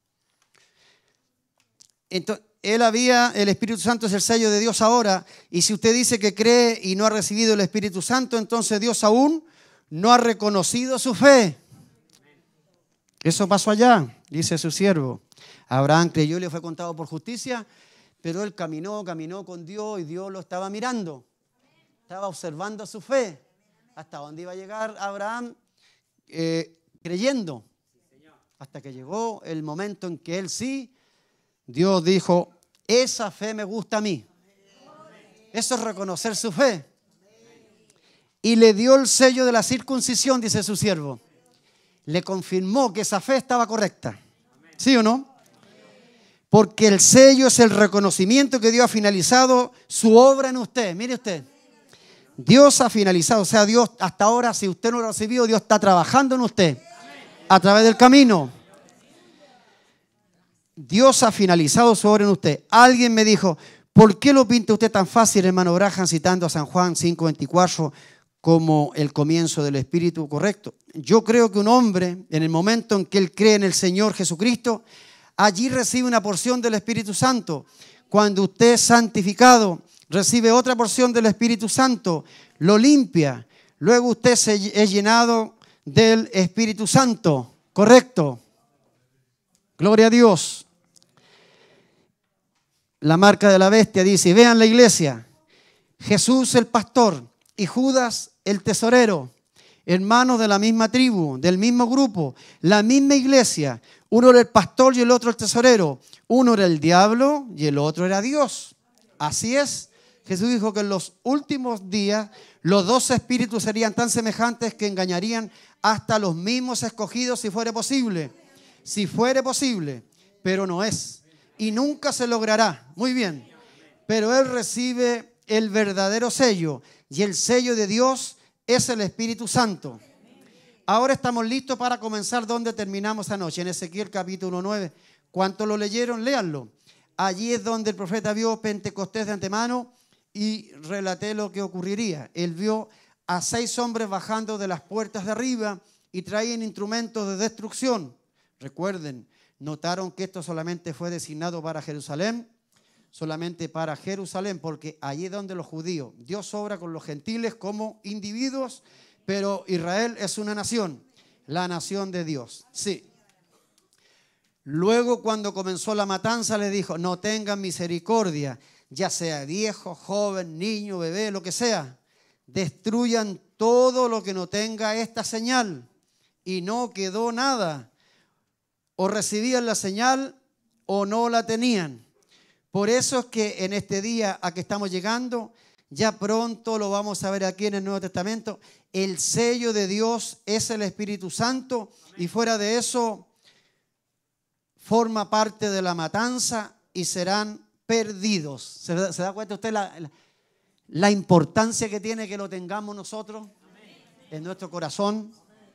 Entonces, el Espíritu Santo es el sello de Dios ahora. Y si usted dice que cree y no ha recibido el Espíritu Santo, entonces Dios aún no ha reconocido su fe. Eso pasó allá, dice su siervo. Abraham creyó y le fue contado por justicia, pero él caminó con Dios y Dios lo estaba mirando. Estaba observando su fe. Hasta dónde iba a llegar Abraham creyendo. Hasta que llegó el momento en que él sí, Dios dijo, esa fe me gusta a mí. Eso es reconocer su fe. Y le dio el sello de la circuncisión, dice su siervo. le confirmó que esa fe estaba correcta. ¿Sí o no? Porque el sello es el reconocimiento que Dios ha finalizado su obra en usted. Mire usted. Dios ha finalizado, o sea, Dios hasta ahora, si usted no lo ha recibido, Dios está trabajando en usted a través del camino. Dios ha finalizado su obra en usted. Alguien me dijo, ¿por qué lo pinta usted tan fácil, hermano Braham, citando a San Juan 5:24 como el comienzo del Espíritu? Correcto. Yo creo que un hombre, en el momento en que él cree en el Señor Jesucristo, allí recibe una porción del Espíritu Santo. Cuando usted es santificado, recibe otra porción del Espíritu Santo, lo limpia. Luego usted es llenado del Espíritu Santo. Correcto. Gloria a Dios. La marca de la bestia dice, vean la iglesia, Jesús el pastor y Judas el tesorero, hermanos de la misma tribu, del mismo grupo, la misma iglesia. Uno era el pastor y el otro el tesorero. Uno era el diablo y el otro era Dios. Así es. Jesús dijo que en los últimos días los dos espíritus serían tan semejantes que engañarían hasta los mismos escogidos si fuera posible. Si fuere posible, pero no es. Y nunca se logrará. Muy bien. Pero él recibe el verdadero sello. Y el sello de Dios es el Espíritu Santo. Ahora estamos listos para comenzar donde terminamos anoche, en Ezequiel capítulo 9. ¿Cuántos lo leyeron? Léanlo. Allí es donde el profeta vio Pentecostés de antemano y relaté lo que ocurriría. Él vio a 6 hombres bajando de las puertas de arriba y traían instrumentos de destrucción. Recuerden, notaron que esto solamente fue designado para Jerusalén, solamente para Jerusalén, porque allí es donde los judíos, Dios obra con los gentiles como individuos, pero Israel es una nación, la nación de Dios. Sí. Luego, cuando comenzó la matanza, le dijo, no tengan misericordia, ya sea viejo, joven, niño, bebé, lo que sea. Destruyan todo lo que no tenga esta señal. Y no quedó nada. O recibían la señal o no la tenían. Por eso es que en este día a que estamos llegando, ya pronto lo vamos a ver aquí en el Nuevo Testamento, el sello de Dios es el Espíritu Santo. Y fuera de eso, forma parte de la matanza y serán perdidos. ¿Se da cuenta usted la importancia que tiene que lo tengamos nosotros en nuestro corazón?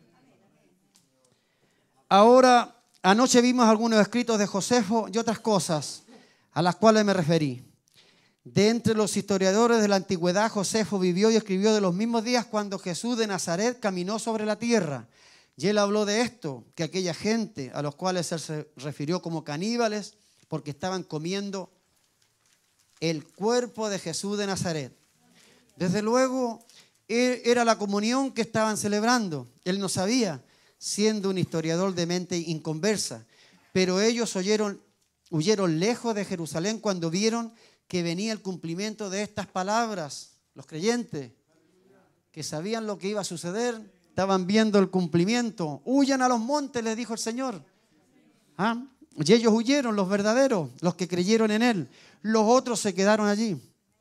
Ahora, anoche vimos algunos escritos de Josefo y otras cosas a las cuales me referí. De entre los historiadores de la antigüedad, Josefo vivió y escribió de los mismos días cuando Jesús de Nazaret caminó sobre la tierra. Y él habló de esto, que aquella gente a los cuales él se refirió como caníbales, porque estaban comiendo el cuerpo de Jesús de Nazaret. Desde luego, era la comunión que estaban celebrando. Él no sabía, siendo un historiador de mente inconversa. Pero ellos huyeron lejos de Jerusalén cuando vieron que venía el cumplimiento de estas palabras. Los creyentes, que sabían lo que iba a suceder, estaban viendo el cumplimiento. Huyan a los montes, les dijo el Señor. ¿Ah? Y ellos huyeron, los verdaderos, los que creyeron en Él. Los otros se quedaron allí.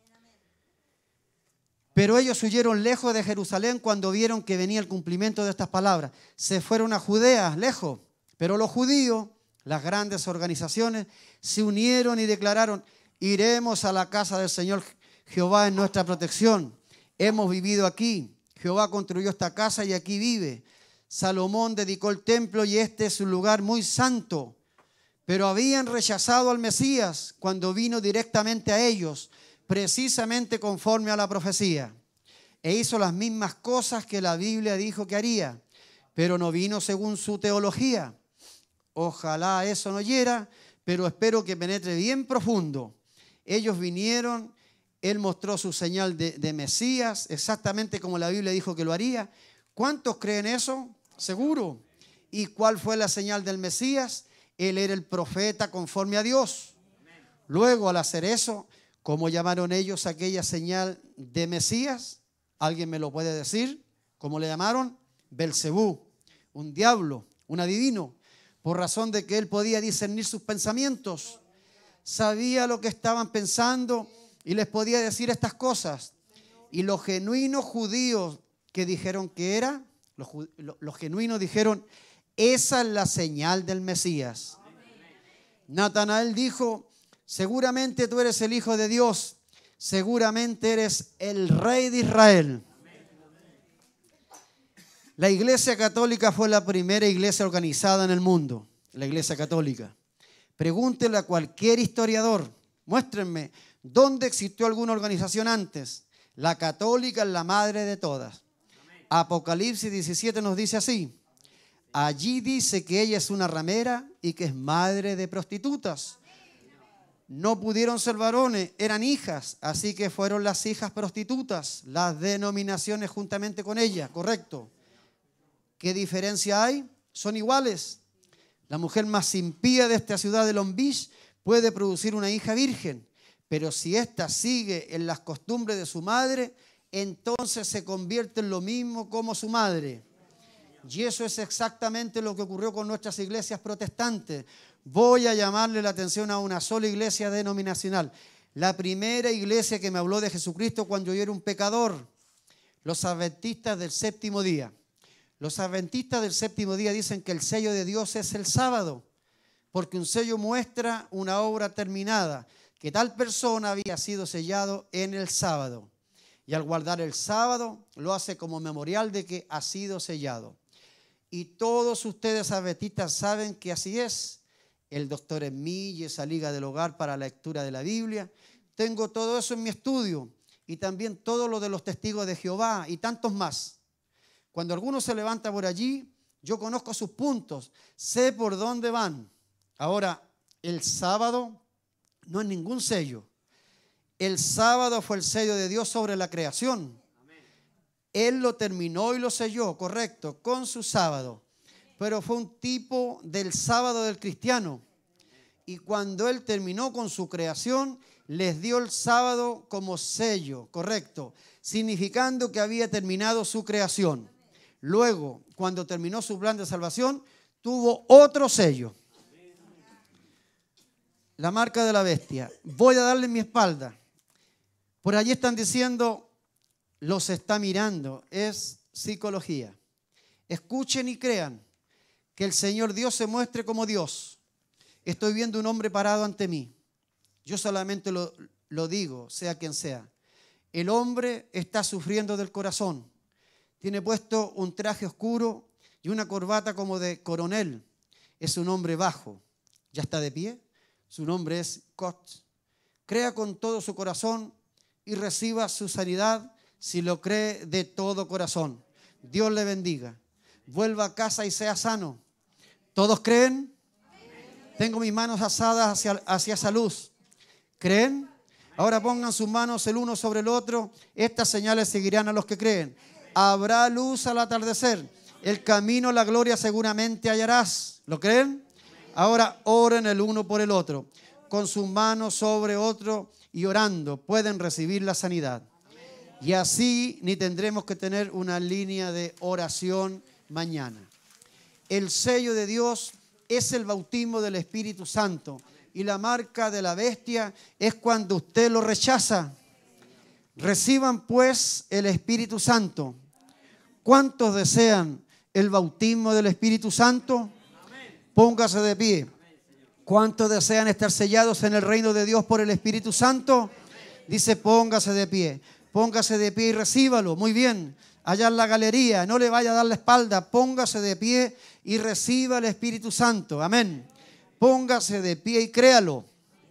Pero ellos huyeron lejos de Jerusalén cuando vieron que venía el cumplimiento de estas palabras. Se fueron a Judea, lejos. Pero los judíos, las grandes organizaciones, se unieron y declararon, iremos a la casa del Señor Jehová en nuestra protección. Hemos vivido aquí. Jehová construyó esta casa y aquí vive. Salomón dedicó el templo y este es un lugar muy santo. Pero habían rechazado al Mesías cuando vino directamente a ellos, precisamente conforme a la profecía. E hizo las mismas cosas que la Biblia dijo que haría, pero no vino según su teología. Ojalá eso no hiera, pero espero que penetre bien profundo. Ellos vinieron, Él mostró su señal de Mesías, exactamente como la Biblia dijo que lo haría. ¿Cuántos creen eso? Seguro. ¿Y cuál fue la señal del Mesías? Él era el profeta conforme a Dios. Luego, al hacer eso, ¿cómo llamaron ellos aquella señal de Mesías? ¿Alguien me lo puede decir? ¿Cómo le llamaron? Belcebú, un diablo, un adivino, por razón de que él podía discernir sus pensamientos. Sabía lo que estaban pensando y les podía decir estas cosas. Y los genuinos judíos que dijeron que era, los genuinos dijeron, Esa es la señal del Mesías. Natanael dijo, seguramente tú eres el Hijo de Dios, seguramente eres el Rey de Israel. La Iglesia Católica fue la primera iglesia organizada en el mundo, la Iglesia Católica. Pregúntele a cualquier historiador, muéstrenme, ¿dónde existió alguna organización antes? La católica es la madre de todas. Apocalipsis 17 nos dice así, allí dice que ella es una ramera y que es madre de prostitutas. No pudieron ser varones, eran hijas, así que fueron las hijas prostitutas, las denominaciones juntamente con ella, correcto. ¿Qué diferencia hay? Son iguales. La mujer más impía de esta ciudad de Long Beach puede producir una hija virgen, pero si ésta sigue en las costumbres de su madre, entonces se convierte en lo mismo como su madre. Y eso es exactamente lo que ocurrió con nuestras iglesias protestantes. Voy a llamarle la atención a una sola iglesia denominacional. La primera iglesia que me habló de Jesucristo cuando yo era un pecador, los adventistas del séptimo día. Los adventistas del séptimo día dicen que el sello de Dios es el sábado, porque un sello muestra una obra terminada, que tal persona había sido sellado en el sábado. Y al guardar el sábado, lo hace como memorial de que ha sido sellado. Y todos ustedes adventistas saben que así es. El doctor Emille, esa liga del hogar para la lectura de la Biblia. Tengo todo eso en mi estudio. Y también todo lo de los testigos de Jehová y tantos más. Cuando alguno se levanta por allí, yo conozco sus puntos. Sé por dónde van. Ahora, el sábado no es ningún sello. El sábado fue el sello de Dios sobre la creación. Él lo terminó y lo selló, correcto, con su sábado. Pero fue un tipo del sábado del cristiano. Y cuando Él terminó con su creación, les dio el sábado como sello, correcto, significando que había terminado su creación. Luego, cuando terminó su plan de salvación, tuvo otro sello. La marca de la bestia. Voy a darle mi espalda. Por allí están diciendo, los está mirando. Es psicología. Escuchen y crean que el Señor Dios se muestre como Dios. Estoy viendo un hombre parado ante mí. Yo solamente lo digo, sea quien sea. El hombre está sufriendo del corazón. Tiene puesto un traje oscuro y una corbata como de coronel. Es un hombre bajo. ¿Ya está de pie? Su nombre es Koch. Crea con todo su corazón y reciba su sanidad si lo cree de todo corazón. Dios le bendiga. Vuelva a casa y sea sano. ¿Todos creen? Tengo mis manos alzadas hacia esa luz. ¿Creen? Ahora pongan sus manos el uno sobre el otro. Estas señales seguirán a los que creen. Habrá luz al atardecer. El camino a la gloria seguramente hallarás. ¿Lo creen? Ahora oren el uno por el otro. Con sus manos sobre otro y orando pueden recibir la sanidad. Y así ni tendremos que tener una línea de oración mañana. El sello de Dios es el bautismo del Espíritu Santo. Y la marca de la bestia es cuando usted lo rechaza. Reciban pues el Espíritu Santo. ¿Cuántos desean el bautismo del Espíritu Santo? Póngase de pie. ¿Cuántos desean estar sellados en el reino de Dios por el Espíritu Santo? Dice, póngase de pie. Póngase de pie y recíbalo. Muy bien. Allá en la galería, no le vaya a dar la espalda. Póngase de pie y reciba el Espíritu Santo. Amén. Póngase de pie y créalo.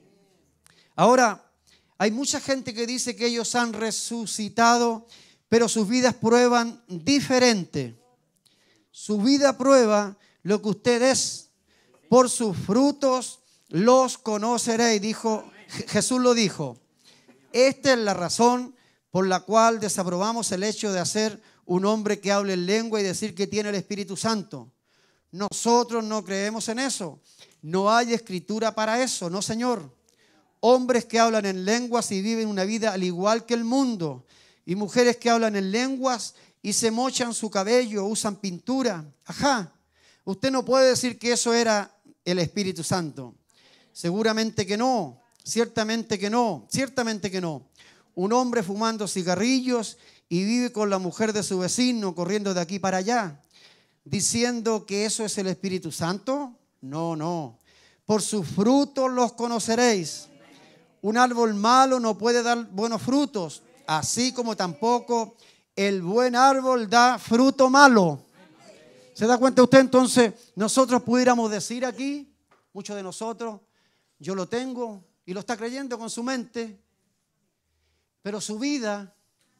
Ahora, hay mucha gente que dice que ellos han resucitado, pero sus vidas prueban diferente. Su vida prueba lo que usted es. Por sus frutos los conoceréis, dijo, Jesús lo dijo. Esta es la razón por la cual desaprobamos el hecho de hacer un hombre que hable en lengua y decir que tiene el Espíritu Santo. Nosotros no creemos en eso. No hay escritura para eso, no señor. Hombres que hablan en lenguas y viven una vida al igual que el mundo. Y mujeres que hablan en lenguas y se mochan su cabello, usan pintura. Ajá. Usted no puede decir que eso era el Espíritu Santo. Seguramente que no. Ciertamente que no. Ciertamente que no. Un hombre fumando cigarrillos y vive con la mujer de su vecino corriendo de aquí para allá. diciendo que eso es el Espíritu Santo? No, no. Por sus frutos los conoceréis. Un árbol malo no puede dar buenos frutos, así como tampoco el buen árbol da fruto malo. ¿Se da cuenta usted? Entonces, nosotros pudiéramos decir aquí, muchos de nosotros, yo lo tengo y lo está creyendo con su mente, pero su vida,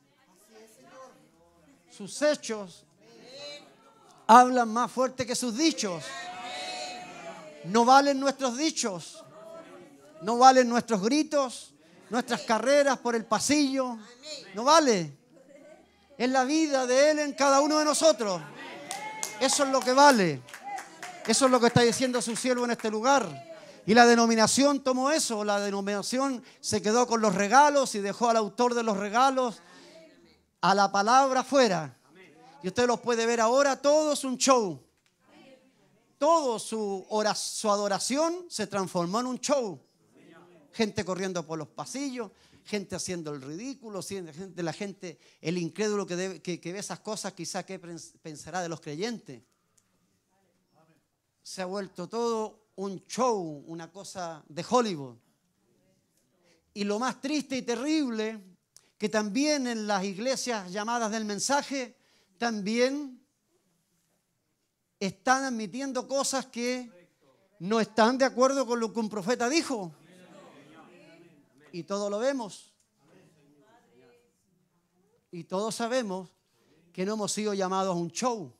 sus hechos, hablan más fuerte que sus dichos. No valen nuestros dichos, no valen nuestros gritos, nuestras carreras por el pasillo, no vale. Es la vida de Él en cada uno de nosotros. Eso es lo que vale. Eso es lo que está diciendo su siervo en este lugar. Y la denominación tomó eso. La denominación se quedó con los regalos y dejó al autor de los regalos a la palabra afuera. Y usted los puede ver ahora, todo es un show. Todo su adoración se transformó en un show. Gente corriendo por los pasillos, gente haciendo el ridículo, la gente, el incrédulo que ve esas cosas, quizá qué pensará de los creyentes. Se ha vuelto todo un show, una cosa de Hollywood. Y lo más triste y terrible, que también en las iglesias llamadas del mensaje, también están admitiendo cosas que no están de acuerdo con lo que un profeta dijo. Y todos lo vemos. Y todos sabemos que no hemos sido llamados a un show.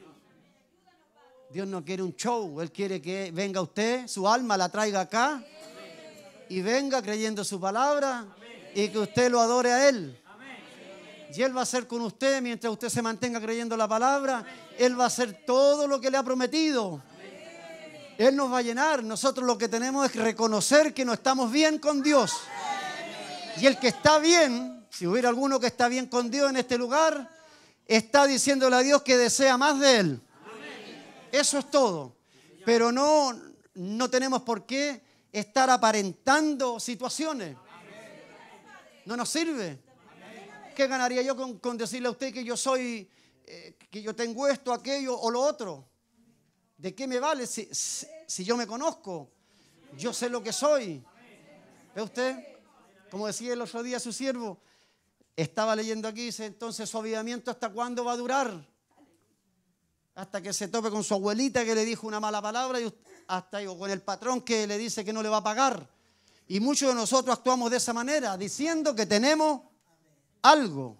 Dios no quiere un show. Él quiere que venga usted, su alma la traiga acá y venga creyendo su palabra y que usted lo adore a Él. Y Él va a hacer con usted, mientras usted se mantenga creyendo la palabra, Él va a hacer todo lo que le ha prometido. Él nos va a llenar. Nosotros lo que tenemos es reconocer que no estamos bien con Dios. Y el que está bien, si hubiera alguno que está bien con Dios en este lugar, está diciéndole a Dios que desea más de Él. Eso es todo. Pero no tenemos por qué estar aparentando situaciones. No nos sirve. ¿Qué ganaría yo con decirle a usted que yo soy, que yo tengo esto, aquello o lo otro? ¿De qué me vale si yo me conozco? Yo sé lo que soy. ¿Ve usted? Como decía el otro día su siervo, estaba leyendo aquí, dice, entonces su avivamiento ¿hasta cuándo va a durar? Hasta que se tope con su abuelita que le dijo una mala palabra y hasta con el patrón que le dice que no le va a pagar. Y muchos de nosotros actuamos de esa manera, diciendo que tenemos algo.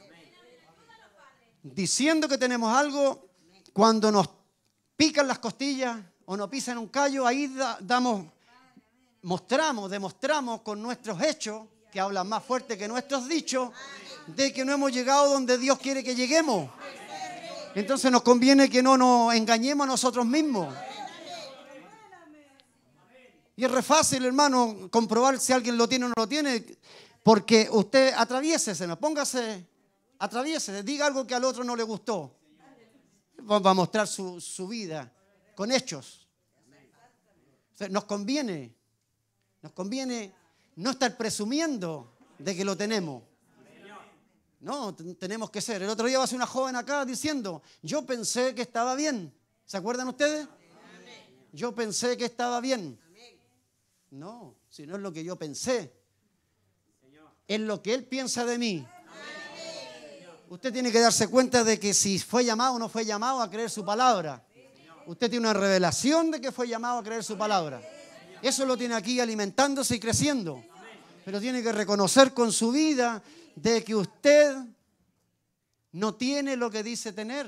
Diciendo que tenemos algo, cuando nos pican las costillas o nos pisan un callo, ahí demostramos con nuestros hechos, que hablan más fuerte que nuestros dichos, de que no hemos llegado donde Dios quiere que lleguemos. Entonces nos conviene que no nos engañemos a nosotros mismos. Y es re fácil, hermano, comprobar si alguien lo tiene o no lo tiene, porque usted atraviésese, póngase, atraviésese, diga algo que al otro no le gustó. Va a mostrar su vida con hechos. O sea, nos conviene no estar presumiendo de que lo tenemos. No, tenemos que ser. El otro día va a ser una joven acá diciendo, yo pensé que estaba bien. ¿Se acuerdan ustedes? Yo pensé que estaba bien. No, si no es lo que yo pensé. Es lo que Él piensa de mí. Usted tiene que darse cuenta de que si fue llamado o no fue llamado a creer su palabra. Usted tiene una revelación de que fue llamado a creer su palabra. Eso lo tiene aquí alimentándose y creciendo. Pero tiene que reconocer con su vida de que usted no tiene lo que dice tener.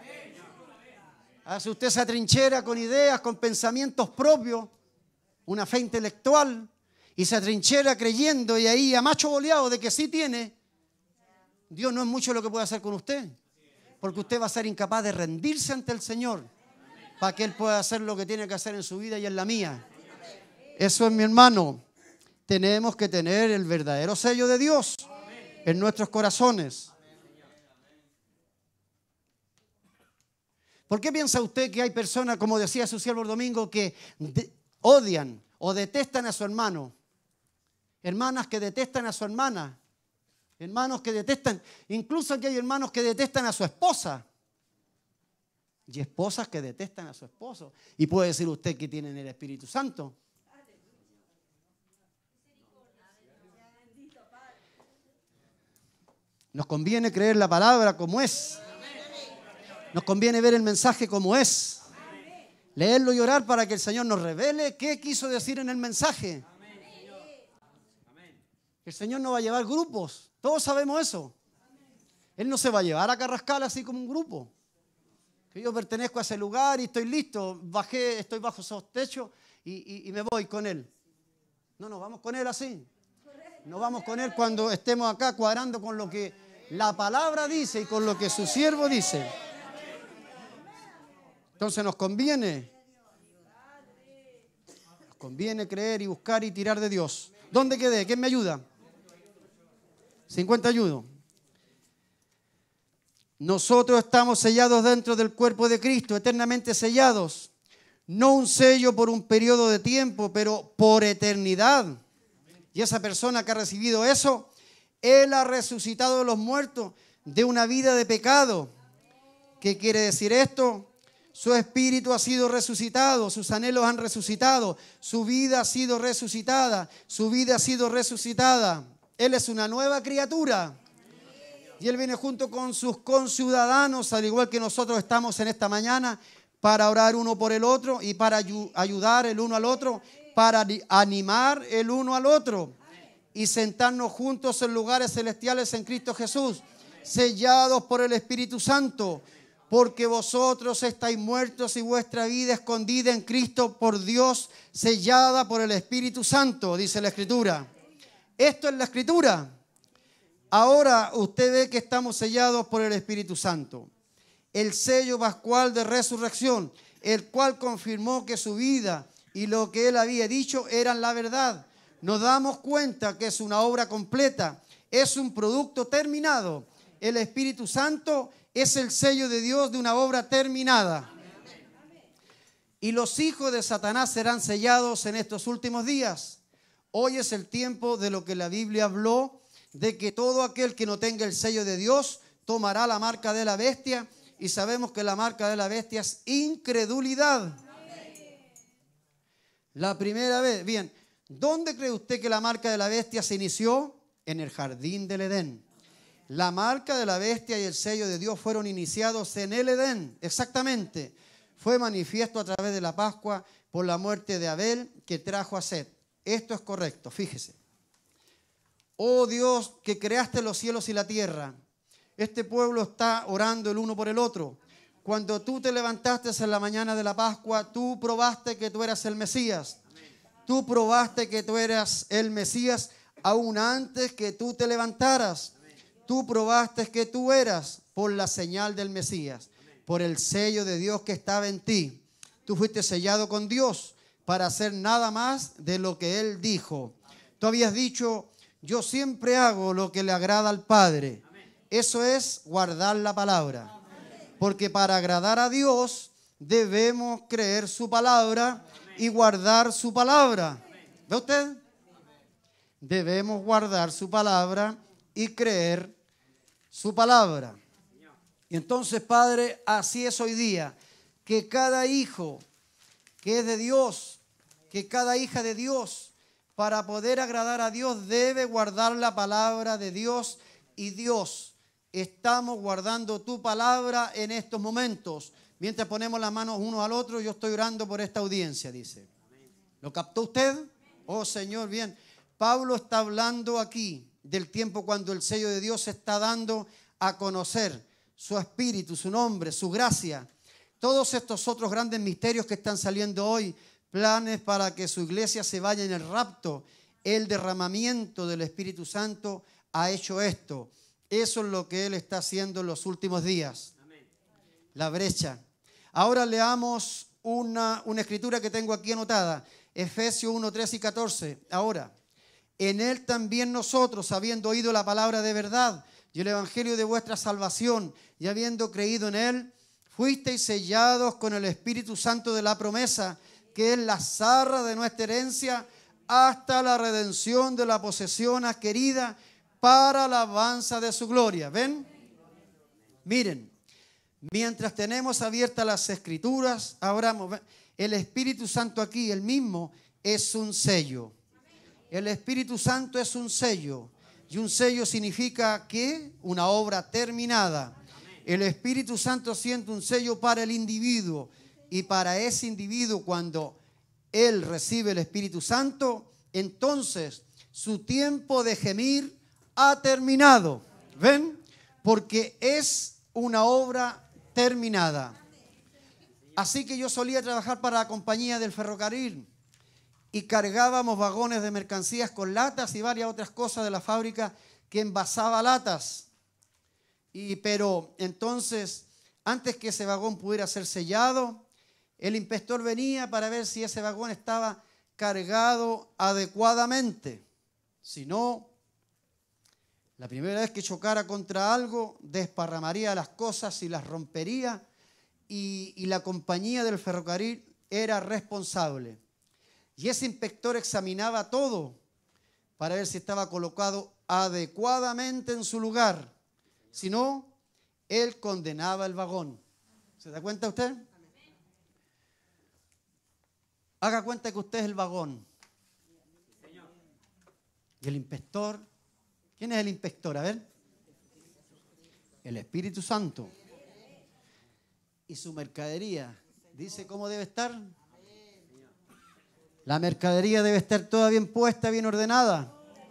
Si usted se atrinchera con ideas, con pensamientos propios, una fe intelectual, y se atrinchera creyendo y ahí a macho boleado de que sí tiene, Dios no es mucho lo que puede hacer con usted, porque usted va a ser incapaz de rendirse ante el Señor para que Él pueda hacer lo que tiene que hacer en su vida y en la mía. Eso es, mi hermano. Tenemos que tener el verdadero sello de Dios en nuestros corazones. ¿Por qué piensa usted que hay personas, como decía su siervo el domingo, que odian o detestan a su hermano? Hermanas que detestan a su hermana. Hermanos que detestan, incluso aquí hay hermanos que detestan a su esposa. Y esposas que detestan a su esposo. Y puede decir usted que tienen el Espíritu Santo. Nos conviene creer la palabra como es. Nos conviene ver el mensaje como es. Leerlo y orar para que el Señor nos revele qué quiso decir en el mensaje. El Señor no va a llevar grupos. Todos sabemos eso. Él no se va a llevar a Carrascal así como un grupo. Que yo pertenezco a ese lugar y estoy listo. Bajé, estoy bajo esos techos y me voy con Él. No, vamos con Él así. No vamos con Él cuando estemos acá cuadrando con lo que la palabra dice y con lo que su siervo dice. Entonces nos conviene creer y buscar y tirar de Dios. ¿Dónde quedé? ¿Quién me ayuda? 50 ayudo. Nosotros estamos sellados dentro del cuerpo de Cristo, eternamente sellados. No un sello por un periodo de tiempo, pero por eternidad. Y esa persona que ha recibido eso, Él ha resucitado de los muertos de una vida de pecado. ¿Qué quiere decir esto? Su espíritu ha sido resucitado, sus anhelos han resucitado, su vida ha sido resucitada, su vida ha sido resucitada. Él es una nueva criatura. Y Él viene junto con sus conciudadanos, al igual que nosotros estamos en esta mañana, para orar uno por el otro y para ayudar el uno al otro, para animar el uno al otro y sentarnos juntos en lugares celestiales en Cristo Jesús, sellados por el Espíritu Santo, porque vosotros estáis muertos y vuestra vida escondida en Cristo por Dios, sellada por el Espíritu Santo, dice la Escritura. Esto es la Escritura. Ahora usted ve que estamos sellados por el Espíritu Santo. El sello pascual de resurrección, el cual confirmó que su vida y lo que Él había dicho eran la verdad. Nos damos cuenta que es una obra completa, es un producto terminado. El Espíritu Santo es el sello de Dios de una obra terminada. Y los hijos de Satanás serán sellados en estos últimos días. Hoy es el tiempo de lo que la Biblia habló, de que todo aquel que no tenga el sello de Dios tomará la marca de la bestia, y sabemos que la marca de la bestia es incredulidad. La primera vez, bien, ¿dónde cree usted que la marca de la bestia se inició? En el jardín del Edén. La marca de la bestia y el sello de Dios fueron iniciados en el Edén, exactamente. Fue manifiesto a través de la Pascua por la muerte de Abel que trajo a Set. Esto es correcto, fíjese. Oh Dios, que creaste los cielos y la tierra. Este pueblo está orando el uno por el otro. Cuando tú te levantaste en la mañana de la Pascua, tú probaste que tú eras el Mesías. Tú probaste que tú eras el Mesías aún antes que tú te levantaras. Tú probaste que tú eras por la señal del Mesías, por el sello de Dios que estaba en ti. Tú fuiste sellado con Dios para hacer nada más de lo que Él dijo. Tú habías dicho: yo siempre hago lo que le agrada al Padre. Eso es guardar la palabra. Porque para agradar a Dios debemos creer su palabra y guardar su palabra. ¿Ve usted? Debemos guardar su palabra y creer su palabra. Y entonces, Padre, así es hoy día, que cada hijo que es de Dios, que cada hija de Dios, para poder agradar a Dios, debe guardar la palabra de Dios. Y Dios, estamos guardando tu palabra en estos momentos. Mientras ponemos las manos uno al otro, yo estoy orando por esta audiencia, dice. ¿Lo captó usted? Oh Señor, bien. Pablo está hablando aquí del tiempo cuando el sello de Dios se está dando a conocer su espíritu, su nombre, su gracia. Todos estos otros grandes misterios que están saliendo hoy, planes para que su iglesia se vaya en el rapto. El derramamiento del Espíritu Santo ha hecho esto. Eso es lo que Él está haciendo en los últimos días. La brecha. Ahora leamos una escritura que tengo aquí anotada. Efesios 1, 13 y 14. Ahora, en Él también nosotros, habiendo oído la palabra de verdad y el evangelio de vuestra salvación, y habiendo creído en Él, fuisteis sellados con el Espíritu Santo de la promesa, que es la zarra de nuestra herencia, hasta la redención de la posesión adquirida para la alabanza de su gloria. ¿Ven? Miren, Mientras tenemos abiertas las Escrituras, abramos. El Espíritu Santo aquí, el mismo, es un sello. El Espíritu Santo es un sello. Y un sello significa ¿qué? Una obra terminada. El Espíritu Santo siente un sello para el individuo. Y para ese individuo, cuando él recibe el Espíritu Santo, entonces su tiempo de gemir ha terminado. ¿Ven? Porque es una obra terminada. Así que yo solía trabajar para la compañía del ferrocarril y cargábamos vagones de mercancías con latas y varias otras cosas de la fábrica que envasaba latas. Pero entonces, antes que ese vagón pudiera ser sellado, el inspector venía para ver si ese vagón estaba cargado adecuadamente. Si no, la primera vez que chocara contra algo, desparramaría las cosas y las rompería, y la compañía del ferrocarril era responsable. Y ese inspector examinaba todo para ver si estaba colocado adecuadamente en su lugar. Si no, él condenaba el vagón. ¿Se da cuenta usted? Haga cuenta que usted es el vagón. Y el inspector, ¿quién es el inspector? A ver. El Espíritu Santo. Y su mercadería, dice cómo debe estar. La mercadería debe estar toda bien puesta, bien ordenada.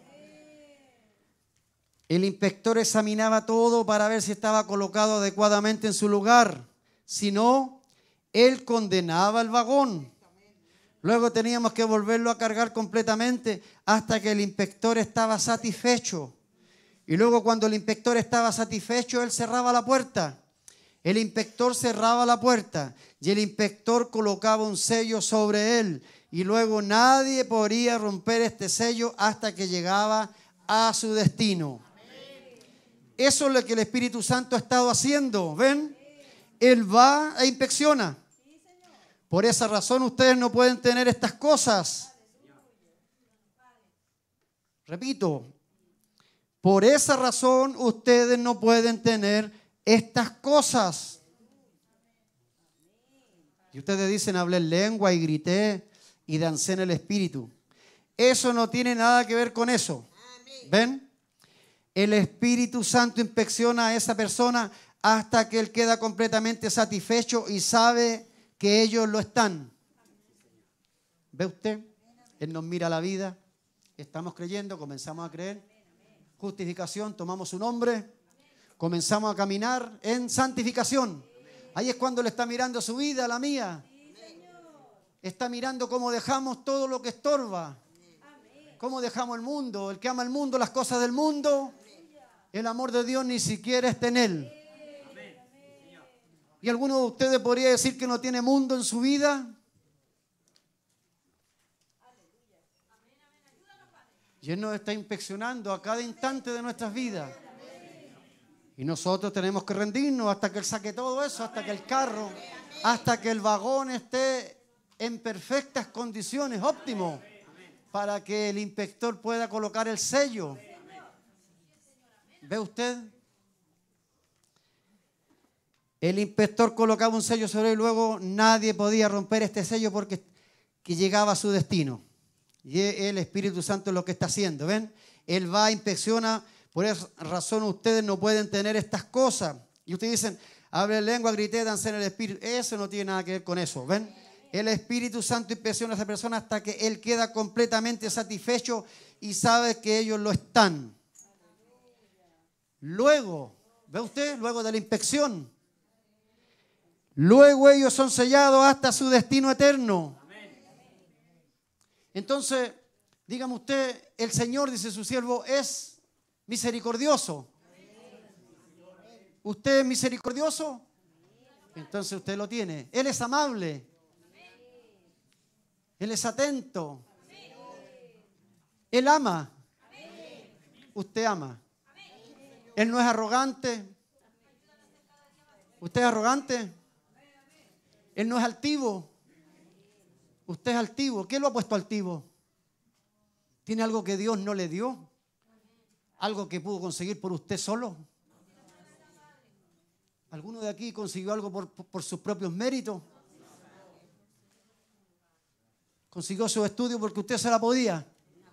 El inspector examinaba todo para ver si estaba colocado adecuadamente en su lugar. Si no, él condenaba el vagón. Luego teníamos que volverlo a cargar completamente hasta que el inspector estaba satisfecho. Y luego cuando el inspector estaba satisfecho, él cerraba la puerta. El inspector cerraba la puerta y el inspector colocaba un sello sobre él. Y luego nadie podría romper este sello hasta que llegaba a su destino. Eso es lo que el Espíritu Santo ha estado haciendo. ¿Ven? Él va e inspecciona. Por esa razón ustedes no pueden tener estas cosas. Repito, por esa razón ustedes no pueden tener estas cosas. Y ustedes dicen, hablé en lengua y grité y dancé en el Espíritu. Eso no tiene nada que ver con eso. ¿Ven? El Espíritu Santo inspecciona a esa persona hasta que él queda completamente satisfecho y sabe que ellos lo están. ¿Ve usted? Él nos mira la vida. Estamos creyendo, comenzamos a creer. Justificación, tomamos su nombre. Comenzamos a caminar en santificación. Ahí es cuando le está mirando su vida, la mía. Está mirando cómo dejamos todo lo que estorba. Cómo dejamos el mundo. El que ama el mundo, las cosas del mundo, el amor de Dios ni siquiera está en él. Y alguno de ustedes podría decir que no tiene mundo en su vida. Y Él nos está inspeccionando a cada instante de nuestras vidas. Y nosotros tenemos que rendirnos hasta que Él saque todo eso, hasta que el carro, hasta que el vagón esté en perfectas condiciones, óptimo, para que el inspector pueda colocar el sello. ¿Ve usted? El inspector colocaba un sello sobre él y luego nadie podía romper este sello porque que llegaba a su destino. Y el Espíritu Santo es lo que está haciendo, ¿ven? Él va, inspecciona. Por esa razón ustedes no pueden tener estas cosas. Y ustedes dicen, hablé lengua, grité, dancé en el Espíritu. Eso no tiene nada que ver con eso, ¿ven? El Espíritu Santo inspecciona a esa persona hasta que él queda completamente satisfecho y sabe que ellos lo están. Luego, ¿ve usted? Luego de la inspección. Luego ellos son sellados hasta su destino eterno. Entonces, dígame usted, el Señor, dice su siervo, es misericordioso. ¿Usted es misericordioso? Entonces usted lo tiene. Él es amable. Él es atento. Él ama. Usted ama. Él no es arrogante. ¿Usted es arrogante? Él no es altivo. Usted es altivo. ¿Qué lo ha puesto altivo? ¿Tiene algo que Dios no le dio? ¿Algo que pudo conseguir por usted solo? ¿Alguno de aquí consiguió algo por sus propios méritos? ¿Consiguió su estudio porque usted se la podía?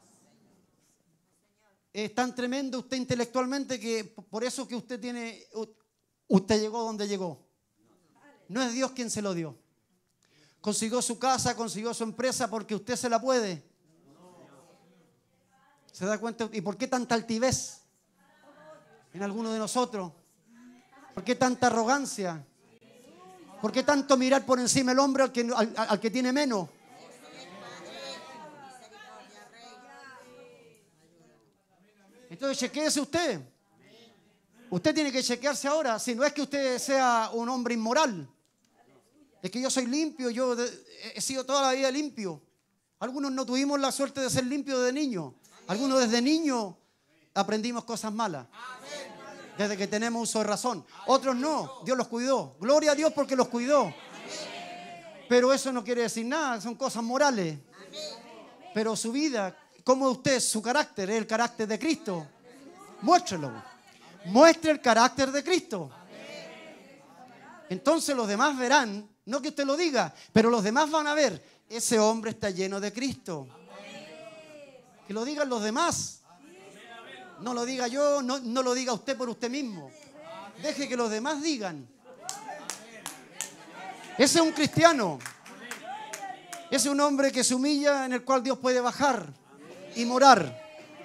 Es tan tremendo usted intelectualmente que por eso que usted llegó donde llegó. No es Dios quien se lo dio. Consiguió su casa, consiguió su empresa porque usted se la puede. ¿Se da cuenta? ¿Y por qué tanta altivez en alguno de nosotros? ¿Por qué tanta arrogancia? ¿Por qué tanto mirar por encima el hombre al que tiene menos? Entonces chequéese usted. Usted tiene que chequearse ahora. Si no es que usted sea un hombre inmoral. Es que yo soy limpio, yo he sido toda la vida limpio. Algunos no tuvimos la suerte de ser limpios de niño. Algunos desde niño aprendimos cosas malas. Desde que tenemos uso de razón. Otros no, Dios los cuidó. Gloria a Dios porque los cuidó. Pero eso no quiere decir nada, son cosas morales. Pero su vida, como usted, su carácter, es el carácter de Cristo. Muéstrelo. Muestre el carácter de Cristo. Entonces los demás verán, no que usted lo diga, pero los demás van a ver, ese hombre está lleno de Cristo. Que lo digan los demás. No lo diga yo, no lo diga usted por usted mismo. Deje que los demás digan. Ese es un cristiano. Ese es un hombre que se humilla, en el cual Dios puede bajar y morar.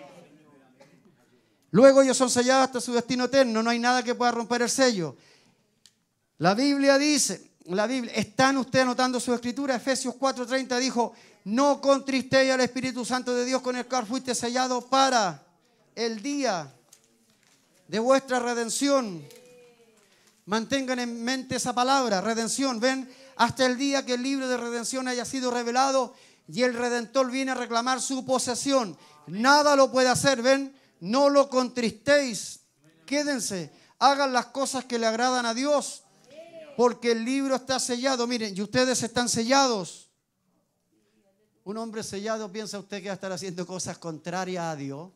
Luego ellos son sellados hasta su destino eterno. No hay nada que pueda romper el sello. La Biblia dice, ¿están ustedes anotando su escritura? Efesios 4:30 dijo, no contristéis al Espíritu Santo de Dios con el cual fuiste sellado para el día de vuestra redención. Mantengan en mente esa palabra, redención. Ven, hasta el día que el libro de redención haya sido revelado y el Redentor viene a reclamar su posesión. Nada lo puede hacer, ven, no lo contristéis. Quédense, hagan las cosas que le agradan a Dios, porque el libro está sellado. Miren, y ustedes están sellados. Un hombre sellado, ¿piensa usted que va a estar haciendo cosas contrarias a Dios?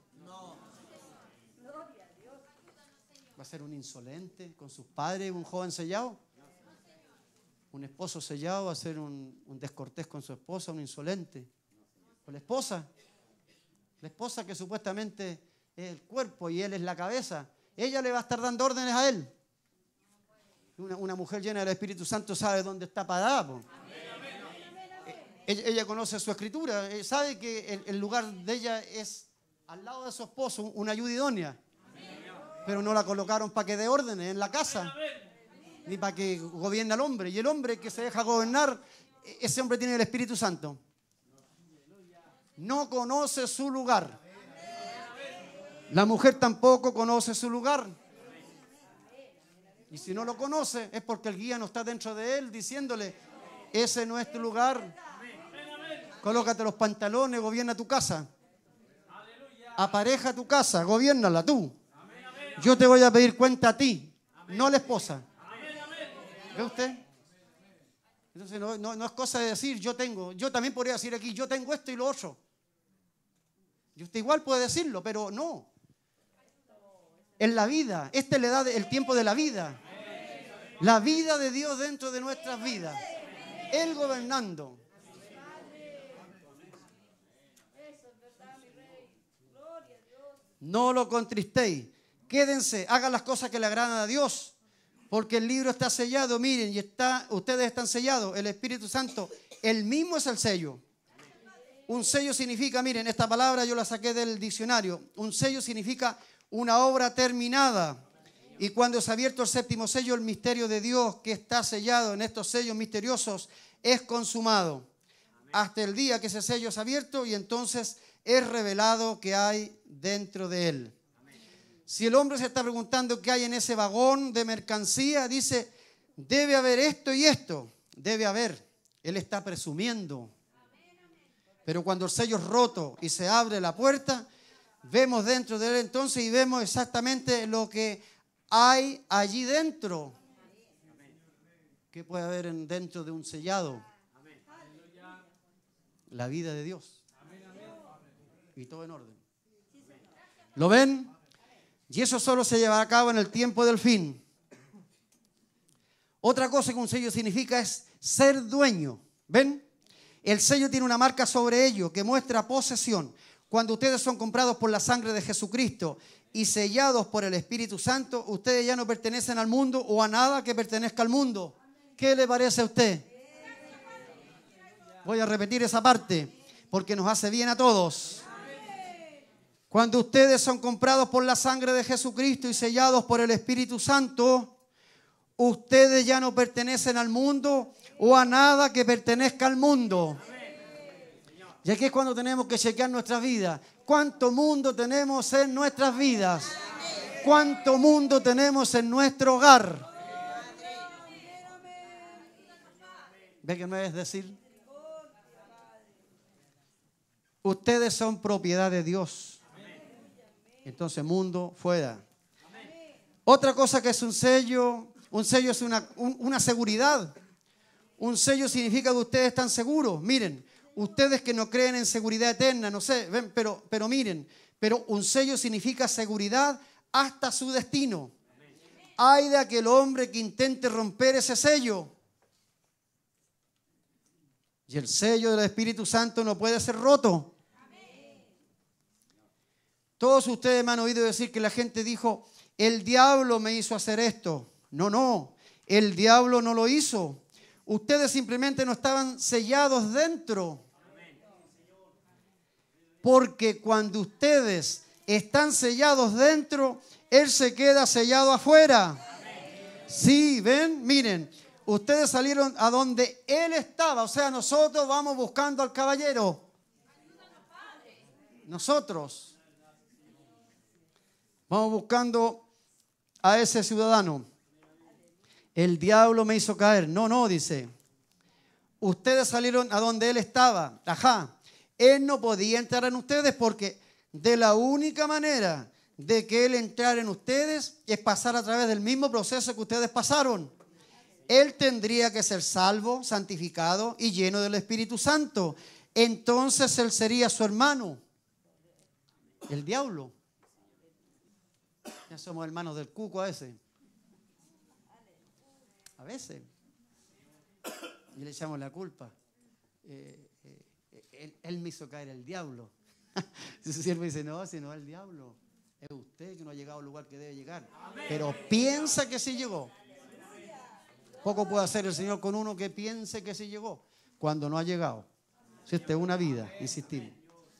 ¿Va a ser un insolente con sus padres, un joven sellado? ¿Un esposo sellado va a ser un descortés con su esposa, un insolente? ¿O la esposa? La esposa que supuestamente es el cuerpo y él es la cabeza. Ella le va a estar dando órdenes a él. Una mujer llena del Espíritu Santo sabe dónde está parada. Ella conoce su escritura, sabe que el lugar de ella es al lado de su esposo, una ayuda idónea. Pero no la colocaron para que dé órdenes en la casa, ni para que gobierne al hombre. Y el hombre que se deja gobernar, ese hombre tiene el Espíritu Santo. No conoce su lugar. La mujer tampoco conoce su lugar. Y si no lo conoce, es porque el guía no está dentro de él diciéndole, ese no es tu lugar. Colócate los pantalones, gobierna tu casa. Apareja tu casa, gobiérnala tú. Yo te voy a pedir cuenta a ti, no a la esposa. ¿Ve usted? Entonces no es cosa de decir yo también podría decir aquí, yo tengo esto y lo otro. Y usted igual puede decirlo, pero no. En la vida, esta es la edad, el tiempo de la vida. La vida de Dios dentro de nuestras vidas. Él gobernando. No lo contristéis. Quédense, hagan las cosas que le agradan a Dios, porque el libro está sellado, miren, ustedes están sellados, el Espíritu Santo, el mismo es el sello. Un sello significa, miren, esta palabra yo la saqué del diccionario, un sello significa una obra terminada. Y cuando es abierto el séptimo sello, el misterio de Dios que está sellado en estos sellos misteriosos es consumado. Hasta el día que ese sello es abierto y entonces es revelado que hay dentro de él. Si el hombre se está preguntando qué hay en ese vagón de mercancía, dice, debe haber esto y esto. Debe haber. Él está presumiendo. Pero cuando el sello es roto y se abre la puerta, vemos dentro de él entonces y vemos exactamente lo que hay allí dentro. ¿Qué puede haber dentro de un sellado? La vida de Dios. Y todo en orden. ¿Lo ven? Y eso solo se llevará a cabo en el tiempo del fin. Otra cosa que un sello significa es ser dueño. ¿Ven? El sello tiene una marca sobre ello que muestra posesión. Cuando ustedes son comprados por la sangre de Jesucristo y sellados por el Espíritu Santo, ustedes ya no pertenecen al mundo o a nada que pertenezca al mundo. ¿Qué le parece a usted? Voy a repetir esa parte porque nos hace bien a todos. Cuando ustedes son comprados por la sangre de Jesucristo y sellados por el Espíritu Santo, ustedes ya no pertenecen al mundo o a nada que pertenezca al mundo. Y aquí es cuando tenemos que chequear nuestras vidas. ¿Cuánto mundo tenemos en nuestras vidas? ¿Cuánto mundo tenemos en nuestro hogar? ¿Ve que no es decir? Ustedes son propiedad de Dios. Entonces, mundo, fuera. Otra cosa que es un sello es una seguridad. Un sello significa que ustedes están seguros. Miren, ustedes que no creen en seguridad eterna, no sé, ven, pero miren, pero un sello significa seguridad hasta su destino. Ay de aquel hombre que intente romper ese sello. Y el sello del Espíritu Santo no puede ser roto. Todos ustedes me han oído decir que la gente dijo, el diablo me hizo hacer esto. No, el diablo no lo hizo. Ustedes simplemente no estaban sellados dentro. Porque cuando ustedes están sellados dentro, Él se queda sellado afuera. Sí, ven, miren, ustedes salieron a donde Él estaba. O sea, nosotros vamos buscando al caballero. Nosotros vamos buscando a ese ciudadano. El diablo me hizo caer. No, dice. Ustedes salieron a donde Él estaba. Ajá. Él no podía entrar en ustedes porque de la única manera de que Él entrara en ustedes es pasar a través del mismo proceso que ustedes pasaron. Él tendría que ser salvo, santificado y lleno del Espíritu Santo. Entonces Él sería su hermano. El diablo. Ya somos hermanos del cuco a veces. A veces. Y le echamos la culpa. Él me hizo caer el diablo. Si su siervo dice, no, si no es el diablo. Es usted que no ha llegado al lugar que debe llegar. Pero piensa que sí llegó. Poco puede hacer el Señor con uno que piense que sí llegó, cuando no ha llegado. Si esta es una vida, insistimos.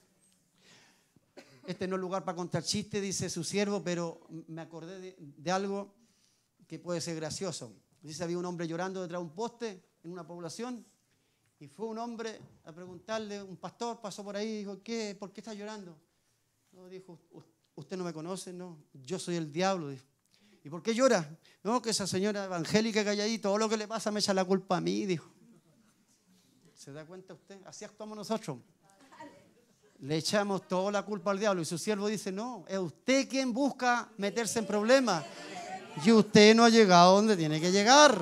Este no es lugar para contar chistes, dice su siervo, pero me acordé de algo que puede ser gracioso. Dice, había un hombre llorando detrás de un poste en una población y fue un hombre a preguntarle, un pastor pasó por ahí y dijo, ¿por qué está llorando? No, dijo, usted no me conoce, no, yo soy el diablo. Dijo. ¿Y por qué llora? No, que esa señora evangélica que hay ahí, todo lo que le pasa me echa la culpa a mí, dijo. ¿Se da cuenta usted? Así actuamos nosotros. Le echamos toda la culpa al diablo y su siervo dice, no, es usted quien busca meterse en problemas y usted no ha llegado donde tiene que llegar.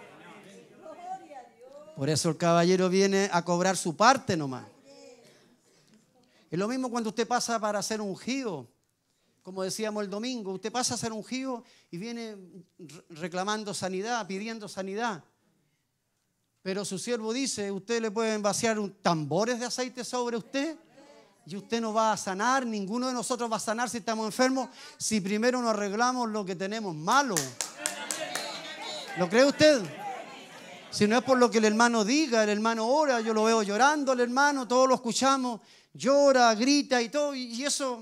Por eso el caballero viene a cobrar su parte nomás. Es lo mismo cuando usted pasa para hacer ungido, como decíamos el domingo, usted pasa a ser ungido y viene reclamando sanidad, pidiendo sanidad. Pero su siervo dice, usted le pueden vaciar tambores de aceite sobre usted. Y usted no va a sanar, ninguno de nosotros va a sanar si estamos enfermos, si primero no arreglamos lo que tenemos malo. ¿Lo cree usted? Si no es por lo que el hermano diga, el hermano ora, yo lo veo llorando, el hermano, todos lo escuchamos, llora, grita y todo, y eso.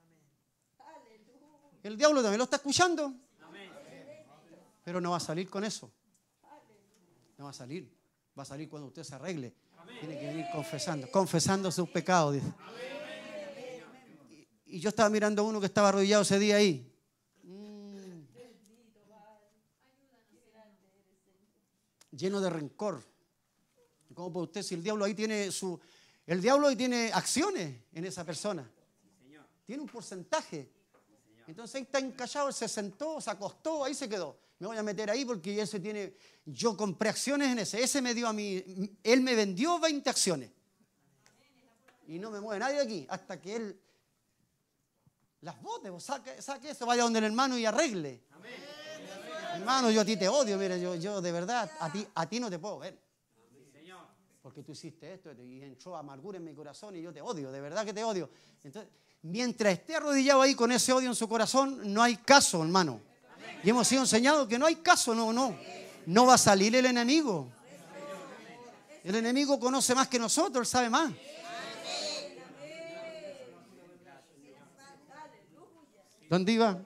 El diablo también lo está escuchando. Pero no va a salir con eso. No va a salir. Va a salir cuando usted se arregle. Tiene que venir confesando sus pecados. Dice. Y yo estaba mirando a uno que estaba arrodillado ese día ahí. Lleno de rencor. ¿Cómo puede usted si el diablo ahí tiene el diablo ahí tiene acciones en esa persona? Tiene un porcentaje. Entonces ahí está encallado, él se sentó, se acostó, ahí se quedó. Me voy a meter ahí porque ese tiene, yo compré acciones en ese me dio a mí, él me vendió 20 acciones. Y no me mueve nadie de aquí hasta que él las bote, saque eso, vaya donde el hermano y arregle. Hermano, yo a ti te odio, mira, yo de verdad, a ti no te puedo ver. Porque tú hiciste esto y entró amargura en mi corazón y yo te odio, de verdad que te odio. Entonces, mientras esté arrodillado ahí con ese odio en su corazón, no hay caso, hermano. Y hemos sido enseñados que no hay caso, no va a salir el enemigo. El enemigo conoce más que nosotros, él sabe más. ¿Dónde iba?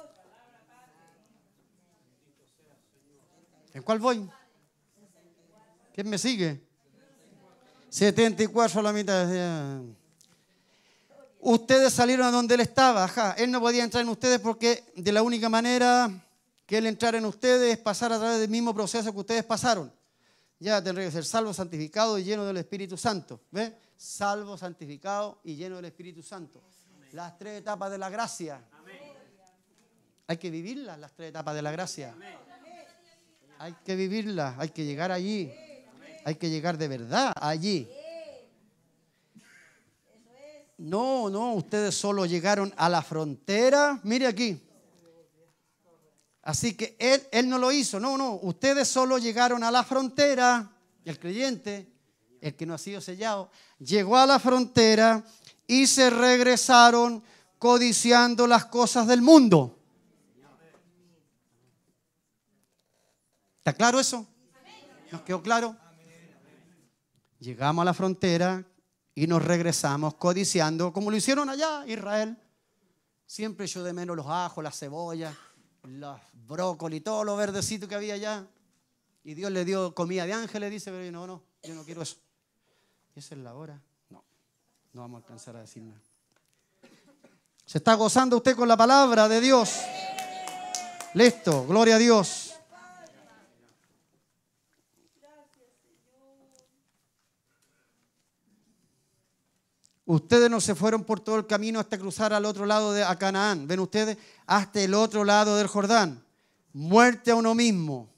¿En cuál voy? ¿Quién me sigue? 74 a la mitad. Ustedes salieron a donde él estaba. Ajá. Él no podía entrar en ustedes porque de la única manera que él entrara en ustedes es pasar a través del mismo proceso que ustedes pasaron. Ya tendría que ser salvo, santificado y lleno del Espíritu Santo. ¿Ves? Salvo, santificado y lleno del Espíritu Santo. Las 3 etapas de la gracia. Hay que vivirlas, las 3 etapas de la gracia. Hay que vivirlas, hay que llegar allí. Hay que llegar de verdad allí. No, ustedes solo llegaron a la frontera. Mire aquí. Así que él no lo hizo. No, ustedes solo llegaron a la frontera. El creyente, el que no ha sido sellado, llegó a la frontera y se regresaron codiciando las cosas del mundo. ¿Está claro eso? ¿Nos quedó claro? Llegamos a la frontera y nos regresamos codiciando, como lo hicieron allá Israel. Siempre echó de menos los ajos, las cebollas, los brócolis, todo lo verdecito que había allá. Y Dios le dio comida de ángeles, dice, pero yo no quiero eso. ¿Y esa es la hora? No vamos a alcanzar a decir nada. ¿Se está gozando usted con la palabra de Dios? Listo, gloria a Dios. Ustedes no se fueron por todo el camino hasta cruzar al otro lado a Canaán. ¿Ven ustedes? Hasta el otro lado del Jordán. Muerte a uno mismo.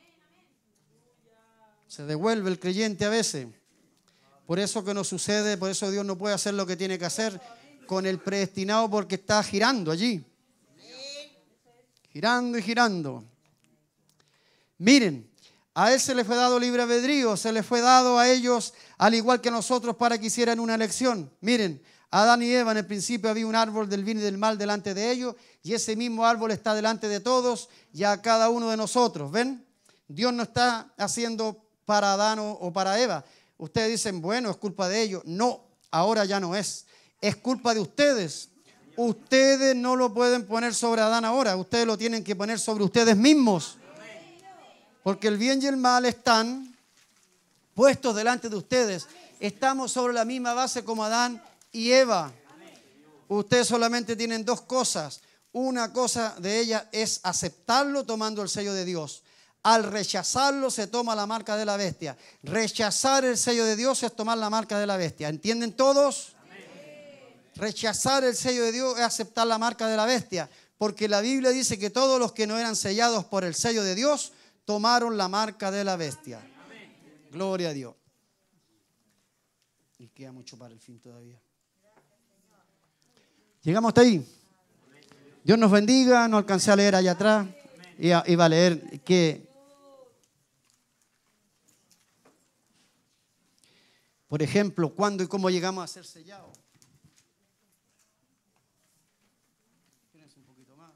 Se devuelve el creyente a veces. Por eso que nos sucede, por eso Dios no puede hacer lo que tiene que hacer con el predestinado porque está girando allí. Girando y girando. Miren. A él se le fue dado libre albedrío, se le fue dado a ellos, al igual que a nosotros, para que hicieran una elección. Miren, Adán y Eva, en el principio había un árbol del bien y del mal delante de ellos, y ese mismo árbol está delante de todos y a cada uno de nosotros. ¿Ven? Dios no está haciendo para Adán o para Eva. Ustedes dicen, bueno, es culpa de ellos. No, ahora ya no es. Es culpa de ustedes. Ustedes no lo pueden poner sobre Adán ahora, ustedes lo tienen que poner sobre ustedes mismos. Porque el bien y el mal están puestos delante de ustedes. Estamos sobre la misma base como Adán y Eva. Ustedes solamente tienen 2 cosas. Una cosa de ellas es aceptarlo tomando el sello de Dios. Al rechazarlo se toma la marca de la bestia. Rechazar el sello de Dios es tomar la marca de la bestia. ¿Entienden todos? Rechazar el sello de Dios es aceptar la marca de la bestia. Porque la Biblia dice que todos los que no eran sellados por el sello de Dios tomaron la marca de la bestia. Gloria a Dios. Y queda mucho para el fin todavía. Llegamos hasta ahí. Dios nos bendiga. No alcancé a leer allá atrás. Iba a leer que, por ejemplo, cuándo y cómo llegamos a ser sellados. Espérense un poquito más.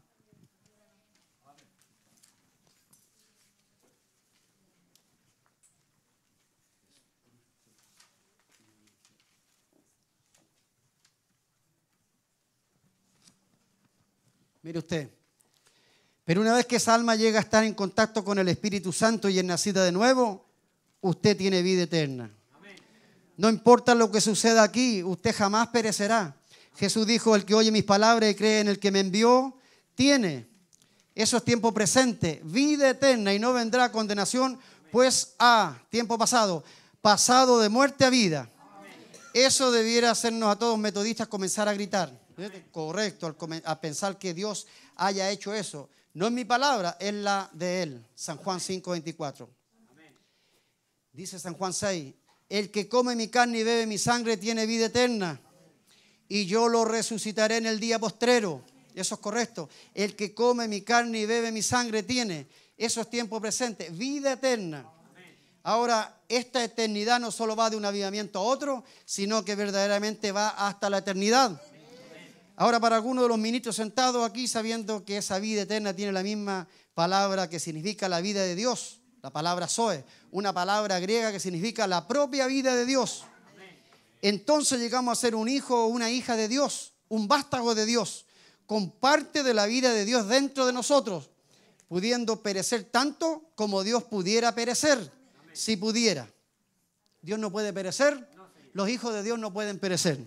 Mire usted, pero una vez que esa alma llega a estar en contacto con el Espíritu Santo y es nacida de nuevo, usted tiene vida eterna. No importa lo que suceda aquí, usted jamás perecerá. Jesús dijo, el que oye mis palabras y cree en el que me envió, tiene. Eso es tiempo presente, vida eterna y no vendrá condenación, pues tiempo pasado, pasado de muerte a vida. Eso debiera hacernos a todos metodistas comenzar a gritar. Correcto, a pensar que Dios haya hecho eso. No es mi palabra, es la de Él. San Juan 5:24. Dice San Juan 6, el que come mi carne y bebe mi sangre tiene vida eterna, y yo lo resucitaré en el día postrero. Eso es correcto. El que come mi carne y bebe mi sangre tiene. Eso es tiempo presente. Vida eterna. Ahora, esta eternidad no solo va de un avivamiento a otro, sino que verdaderamente va hasta la eternidad. Ahora, para algunos de los ministros sentados aquí, sabiendo que esa vida eterna tiene la misma palabra que significa la vida de Dios, la palabra Zoe, una palabra griega que significa la propia vida de Dios. Entonces llegamos a ser un hijo o una hija de Dios, un vástago de Dios, con parte de la vida de Dios dentro de nosotros, pudiendo perecer tanto como Dios pudiera perecer, si pudiera. Dios no puede perecer, los hijos de Dios no pueden perecer.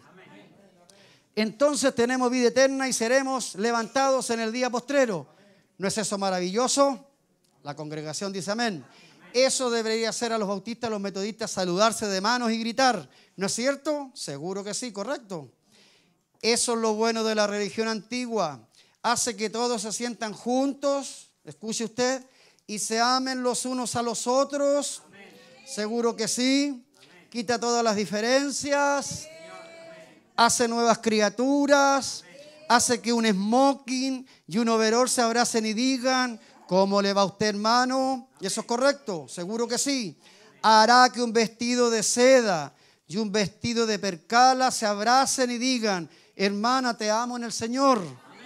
Entonces tenemos vida eterna y seremos levantados en el día postrero. ¿No es eso maravilloso? La congregación dice amén. Eso debería hacer a los bautistas, a los metodistas, saludarse de manos y gritar. ¿No es cierto? Seguro que sí, correcto. Eso es lo bueno de la religión antigua. Hace que todos se sientan juntos, escuche usted, y se amen los unos a los otros. Seguro que sí. Quita todas las diferencias. Hace nuevas criaturas. Hace que un smoking y un overol se abracen y digan: ¿cómo le va a usted, hermano? ¿Y eso es correcto? Seguro que sí. Hará que un vestido de seda y un vestido de percala se abracen y digan: hermana, te amo en el Señor.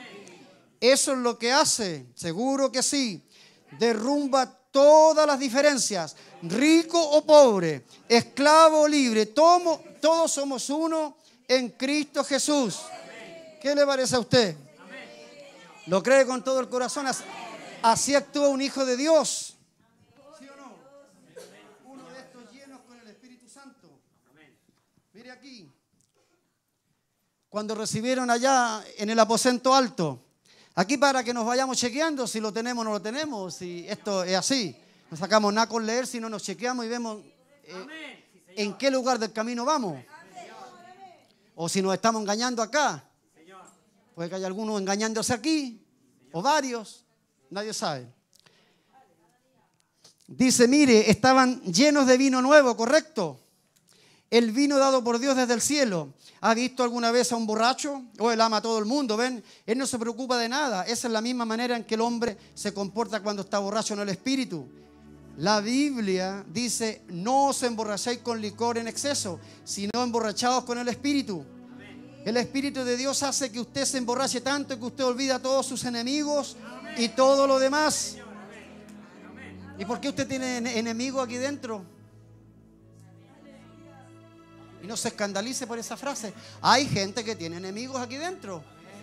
Eso es lo que hace, seguro que sí. Derrumba todas las diferencias, rico o pobre, esclavo o libre, todos somos uno en Cristo Jesús. ¿Qué le parece a usted? ¿Lo cree con todo el corazón? Así actúa un hijo de Dios. ¿Sí o no? Uno de estos llenos con el Espíritu Santo. Mire aquí. Cuando recibieron allá en el aposento alto. Aquí para que nos vayamos chequeando si lo tenemos o no lo tenemos. Si esto es así. No sacamos nada con leer, sino nos chequeamos y vemos en qué lugar del camino vamos. O si nos estamos engañando acá. Puede que haya algunos engañándose aquí. O varios. Nadie sabe. Dice, mire, estaban llenos de vino nuevo, ¿correcto? El vino dado por Dios desde el cielo. ¿Ha visto alguna vez a un borracho? Oh, él ama a todo el mundo, ¿ven? Él no se preocupa de nada. Esa es la misma manera en que el hombre se comporta cuando está borracho en el espíritu. La Biblia dice, no os emborrachéis con licor en exceso, sino emborrachados con el espíritu. El Espíritu de Dios hace que usted se emborrache tanto que usted olvida a todos sus enemigos y todo lo demás. ¿Y por qué usted tiene enemigos aquí dentro? Y no se escandalice por esa frase. Hay gente que tiene enemigos aquí dentro.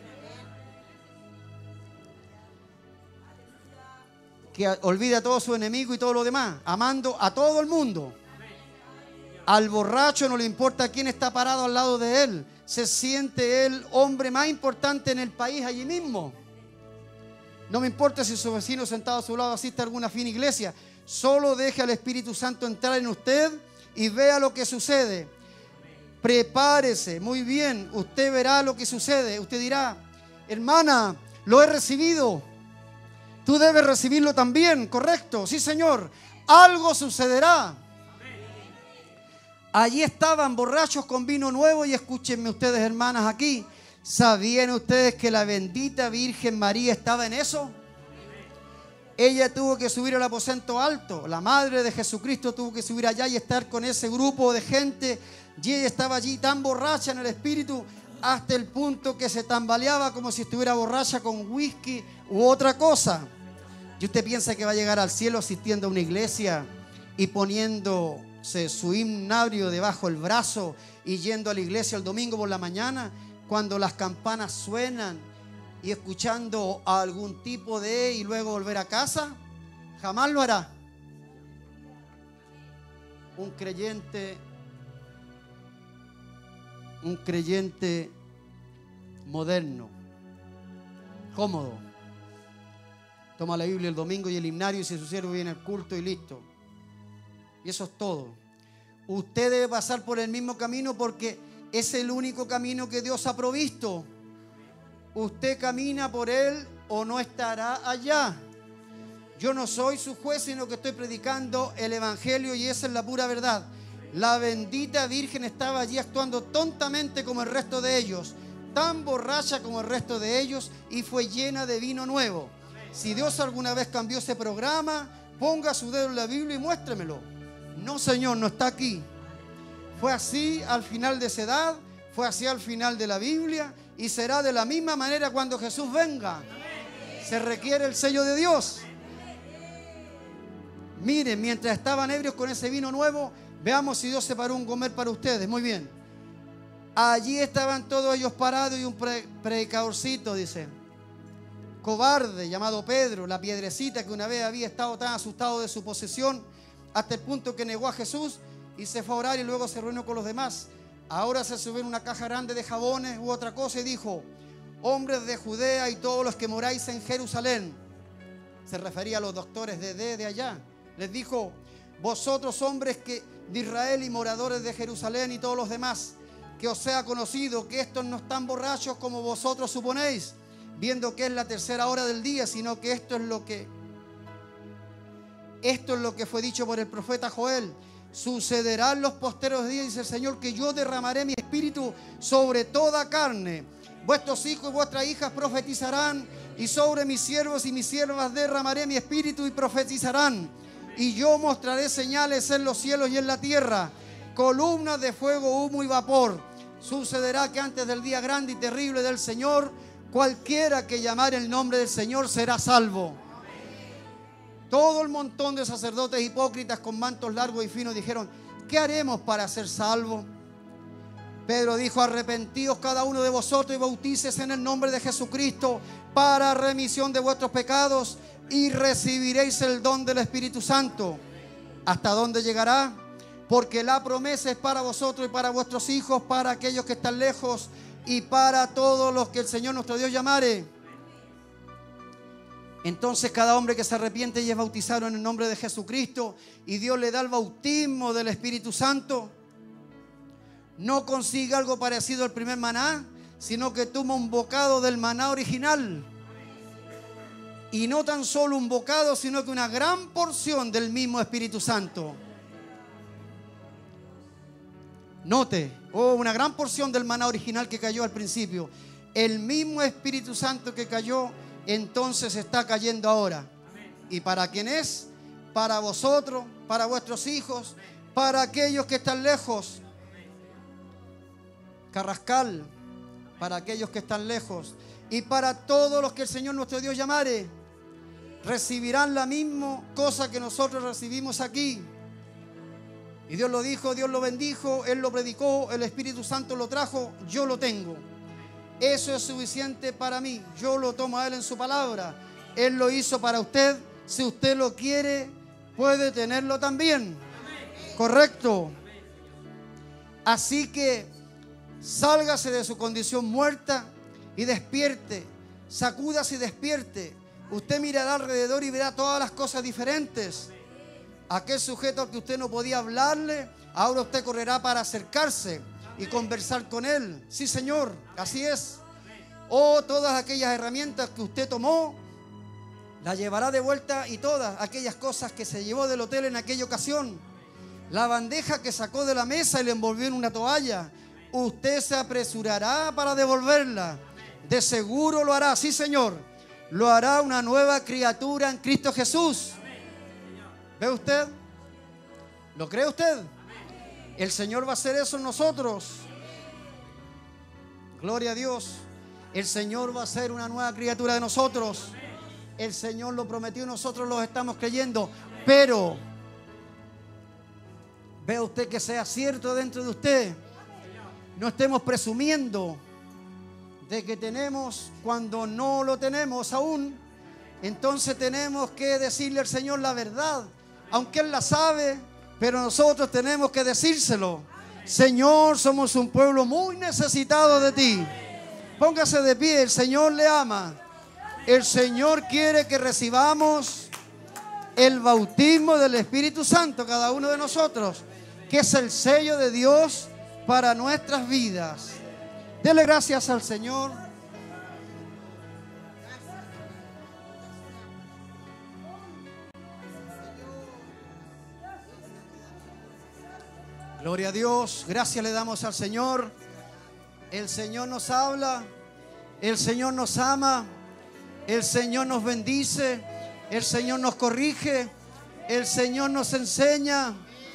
Que olvida a todos sus enemigos y todo lo demás, amando a todo el mundo. Al borracho no le importa quién está parado al lado de él. Se siente el hombre más importante en el país allí mismo. No me importa si su vecino sentado a su lado asiste a alguna fina iglesia. Solo deje al Espíritu Santo entrar en usted y vea lo que sucede. Prepárese, muy bien, usted verá lo que sucede. Usted dirá, hermana, lo he recibido. Tú debes recibirlo también, ¿correcto? Sí, Señor. Algo sucederá. Allí estaban borrachos con vino nuevo y escúchenme ustedes, hermanas, aquí. ¿Sabían ustedes que la bendita Virgen María estaba en eso? Ella tuvo que subir al aposento alto. La madre de Jesucristo tuvo que subir allá y estar con ese grupo de gente. Y ella estaba allí tan borracha en el espíritu hasta el punto que se tambaleaba como si estuviera borracha con whisky u otra cosa. ¿Y usted piensa que va a llegar al cielo asistiendo a una iglesia y poniéndose su himnario debajo del brazo y yendo a la iglesia el domingo por la mañana cuando las campanas suenan y escuchando a algún tipo de y luego volver a casa? Jamás lo hará. Un creyente moderno, cómodo, toma la Biblia el domingo y el himnario y si su siervo viene al culto y listo. Y eso es todo. Usted debe pasar por el mismo camino porque es el único camino que Dios ha provisto. Usted camina por él o no estará allá. Yo no soy su juez, sino que estoy predicando el evangelio y esa es la pura verdad. La bendita Virgen estaba allí actuando tontamente como el resto de ellos, tan borracha como el resto de ellos y fue llena de vino nuevo. Si Dios alguna vez cambió ese programa, ponga su dedo en la Biblia y muéstremelo. No, Señor, no está aquí. Fue así al final de esa edad, fue así al final de la Biblia y será de la misma manera cuando Jesús venga. Se requiere el sello de Dios. Miren, mientras estaban ebrios con ese vino nuevo, veamos si Dios separó un comer para ustedes. Muy bien. Allí estaban todos ellos parados y un predicadorcito, dice, cobarde, llamado Pedro, la piedrecita que una vez había estado tan asustado de su posesión hasta el punto que negó a Jesús y se fue a orar y luego se reunió con los demás. Ahora se subió en una caja grande de jabones u otra cosa y dijo: hombres de Judea y todos los que moráis en Jerusalén. Se refería a los doctores de allá. Les dijo: vosotros hombres de Israel y moradores de Jerusalén y todos los demás, que os sea conocido que estos no están borrachos como vosotros suponéis, viendo que es la tercera hora del día, sino que esto es lo que fue dicho por el profeta Joel. Sucederá en los posteros días, dice el Señor, que yo derramaré mi espíritu sobre toda carne. Vuestros hijos y vuestras hijas profetizarán, y sobre mis siervos y mis siervas derramaré mi espíritu y profetizarán. Y yo mostraré señales en los cielos y en la tierra, columnas de fuego, humo y vapor. Sucederá que antes del día grande y terrible del Señor, cualquiera que llamare el nombre del Señor será salvo. Todo el montón de sacerdotes hipócritas con mantos largos y finos dijeron: ¿qué haremos para ser salvos? Pedro dijo: arrepentíos cada uno de vosotros y bautícese en el nombre de Jesucristo para remisión de vuestros pecados y recibiréis el don del Espíritu Santo. ¿Hasta dónde llegará? Porque la promesa es para vosotros y para vuestros hijos, para aquellos que están lejos y para todos los que el Señor nuestro Dios llamare. Entonces cada hombre que se arrepiente y es bautizado en el nombre de Jesucristo y Dios le da el bautismo del Espíritu Santo, no consigue algo parecido al primer maná, sino que toma un bocado del maná original. Y no tan solo un bocado, sino que una gran porción del mismo Espíritu Santo. Note, una gran porción del maná original que cayó al principio. El mismo Espíritu Santo que cayó, entonces está cayendo ahora. ¿Y para quién es? Para vosotros, para vuestros hijos, para aquellos que están lejos. Carrascal, para aquellos que están lejos. Y para todos los que el Señor nuestro Dios llamare, recibirán la misma cosa que nosotros recibimos aquí. Y Dios lo dijo, Dios lo bendijo, Él lo predicó, el Espíritu Santo lo trajo, yo lo tengo. Eso es suficiente para mí. Yo lo tomo a Él en su palabra. Él lo hizo para usted. Si usted lo quiere, puede tenerlo también. ¿Correcto? Así que sálgase de su condición muerta y despierte. Sacúdase y despierte. Usted mirará alrededor y verá todas las cosas diferentes. Aquel sujeto al que usted no podía hablarle, ahora usted correrá para acercarse y conversar con él. Sí, Señor, así es. Todas aquellas herramientas que usted tomó, las llevará de vuelta, y todas aquellas cosas que se llevó del hotel en aquella ocasión, la bandeja que sacó de la mesa y le envolvió en una toalla, usted se apresurará para devolverla. De seguro lo hará, sí, Señor. Lo hará una nueva criatura en Cristo Jesús. ¿Ve usted? ¿Lo cree usted? El Señor va a hacer eso en nosotros. Gloria a Dios. El Señor va a ser una nueva criatura de nosotros. El Señor lo prometió y nosotros lo estamos creyendo. Pero vea usted que sea cierto dentro de usted. No estemos presumiendo de que tenemos cuando no lo tenemos aún. Entonces tenemos que decirle al Señor la verdad, aunque Él la sabe, pero nosotros tenemos que decírselo. Señor, somos un pueblo muy necesitado de ti. Póngase de pie, el Señor le ama. El Señor quiere que recibamos el bautismo del Espíritu Santo, cada uno de nosotros, que es el sello de Dios para nuestras vidas. Dele gracias al Señor. Gloria a Dios. Gracias le damos al Señor. El Señor nos habla, el Señor nos ama, el Señor nos bendice, el Señor nos corrige, el Señor nos enseña.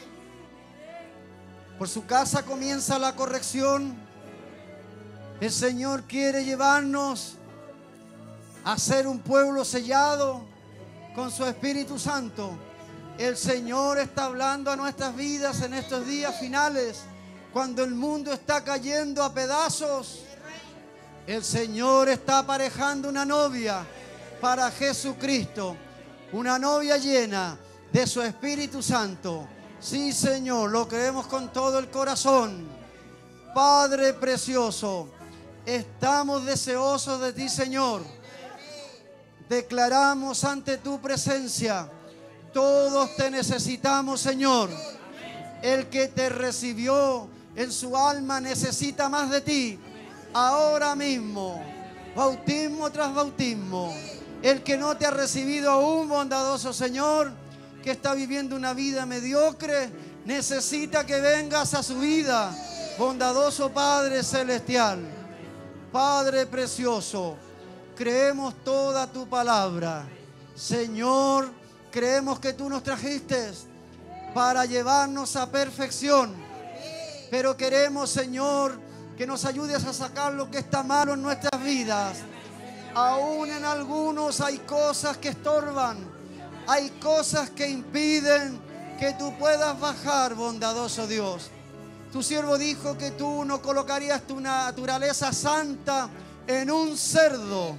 Por su casa comienza la corrección. El Señor quiere llevarnos a ser un pueblo sellado con su Espíritu Santo. El Señor está hablando a nuestras vidas en estos días finales, cuando el mundo está cayendo a pedazos. El Señor está aparejando una novia para Jesucristo, una novia llena de su Espíritu Santo. Sí, Señor, lo creemos con todo el corazón. Padre precioso, estamos deseosos de ti, Señor. Declaramos ante tu presencia, todos te necesitamos, Señor. El que te recibió en su alma necesita más de ti. Ahora mismo, bautismo tras bautismo. El que no te ha recibido aún, bondadoso Señor, que está viviendo una vida mediocre, necesita que vengas a su vida. Bondadoso Padre Celestial, Padre precioso, creemos toda tu palabra. Señor, creemos que tú nos trajiste para llevarnos a perfección. Pero queremos, Señor, que nos ayudes a sacar lo que está malo en nuestras vidas. Aún en algunos hay cosas que estorban, hay cosas que impiden que tú puedas bajar, bondadoso Dios. Tu siervo dijo que tú no colocarías tu naturaleza santa en un cerdo.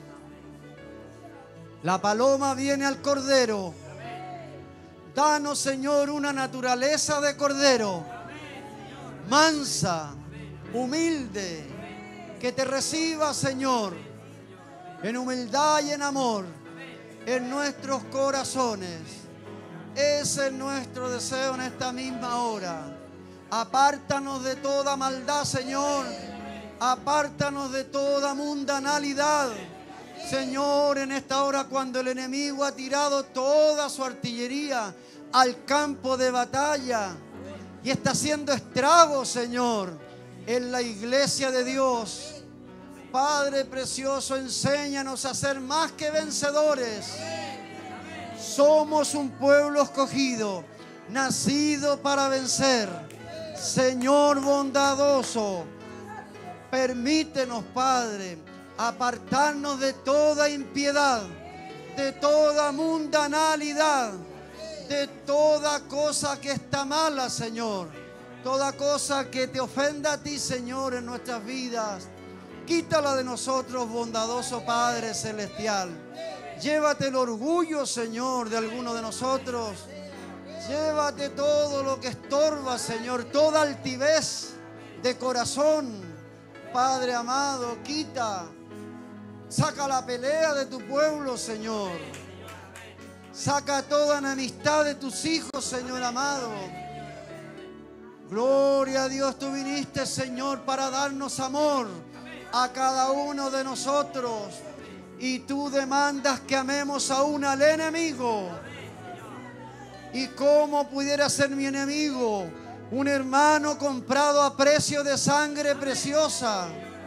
La paloma viene al cordero. Danos, Señor, una naturaleza de cordero, mansa, humilde, que te reciba, Señor, en humildad y en amor en nuestros corazones. Ese es nuestro deseo en esta misma hora. Apártanos de toda maldad, Señor. Apártanos de toda mundanalidad, Señor, en esta hora cuando el enemigo ha tirado toda su artillería al campo de batalla y está haciendo estragos, Señor, en la iglesia de Dios. Padre precioso, enséñanos a ser más que vencedores. Somos un pueblo escogido, nacido para vencer. Señor bondadoso, permítenos, Padre, apartarnos de toda impiedad, de toda mundanalidad, de toda cosa que está mala, Señor. Toda cosa que te ofenda a ti, Señor, en nuestras vidas. Quítala de nosotros, bondadoso Padre Celestial. Llévate el orgullo, Señor, de alguno de nosotros. Llévate todo lo que estorba, Señor, toda altivez de corazón. Padre amado, quita. Saca la pelea de tu pueblo, Señor. Saca toda enemistad de tus hijos, Señor amado. Gloria a Dios, tú viniste, Señor, para darnos amor a cada uno de nosotros. Y tú demandas que amemos aún al enemigo. ¿Y cómo pudiera ser mi enemigo? Un hermano comprado a precio de sangre preciosa.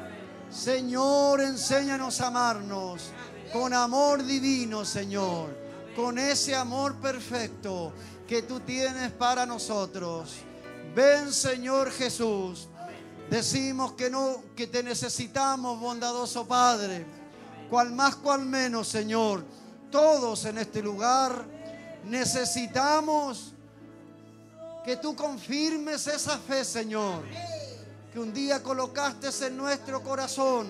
Señor, enséñanos a amarnos con amor divino, Señor. Con ese amor perfecto que tú tienes para nosotros. Ven, Señor Jesús. Decimos que te necesitamos, bondadoso Padre. Cual más, cual menos, Señor. Todos en este lugar necesitamos que tú confirmes esa fe, Señor, que un día colocaste en nuestro corazón.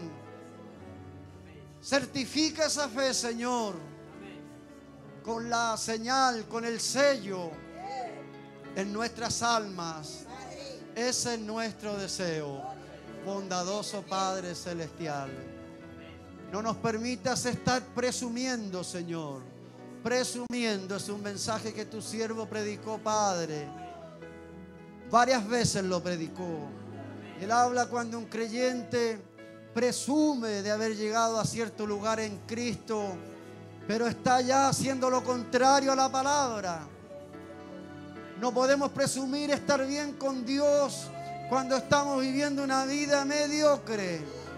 Certifica esa fe, Señor, con la señal, con el sello en nuestras almas. Ese es nuestro deseo, bondadoso Padre Celestial. No nos permitas estar presumiendo, Señor. Presumiendo es un mensaje que tu siervo predicó, Padre. Varias veces lo predicó. Él habla cuando un creyente presume de haber llegado a cierto lugar en Cristo, pero está ya haciendo lo contrario a la palabra. No podemos presumir estar bien con Dios cuando estamos viviendo una vida mediocre.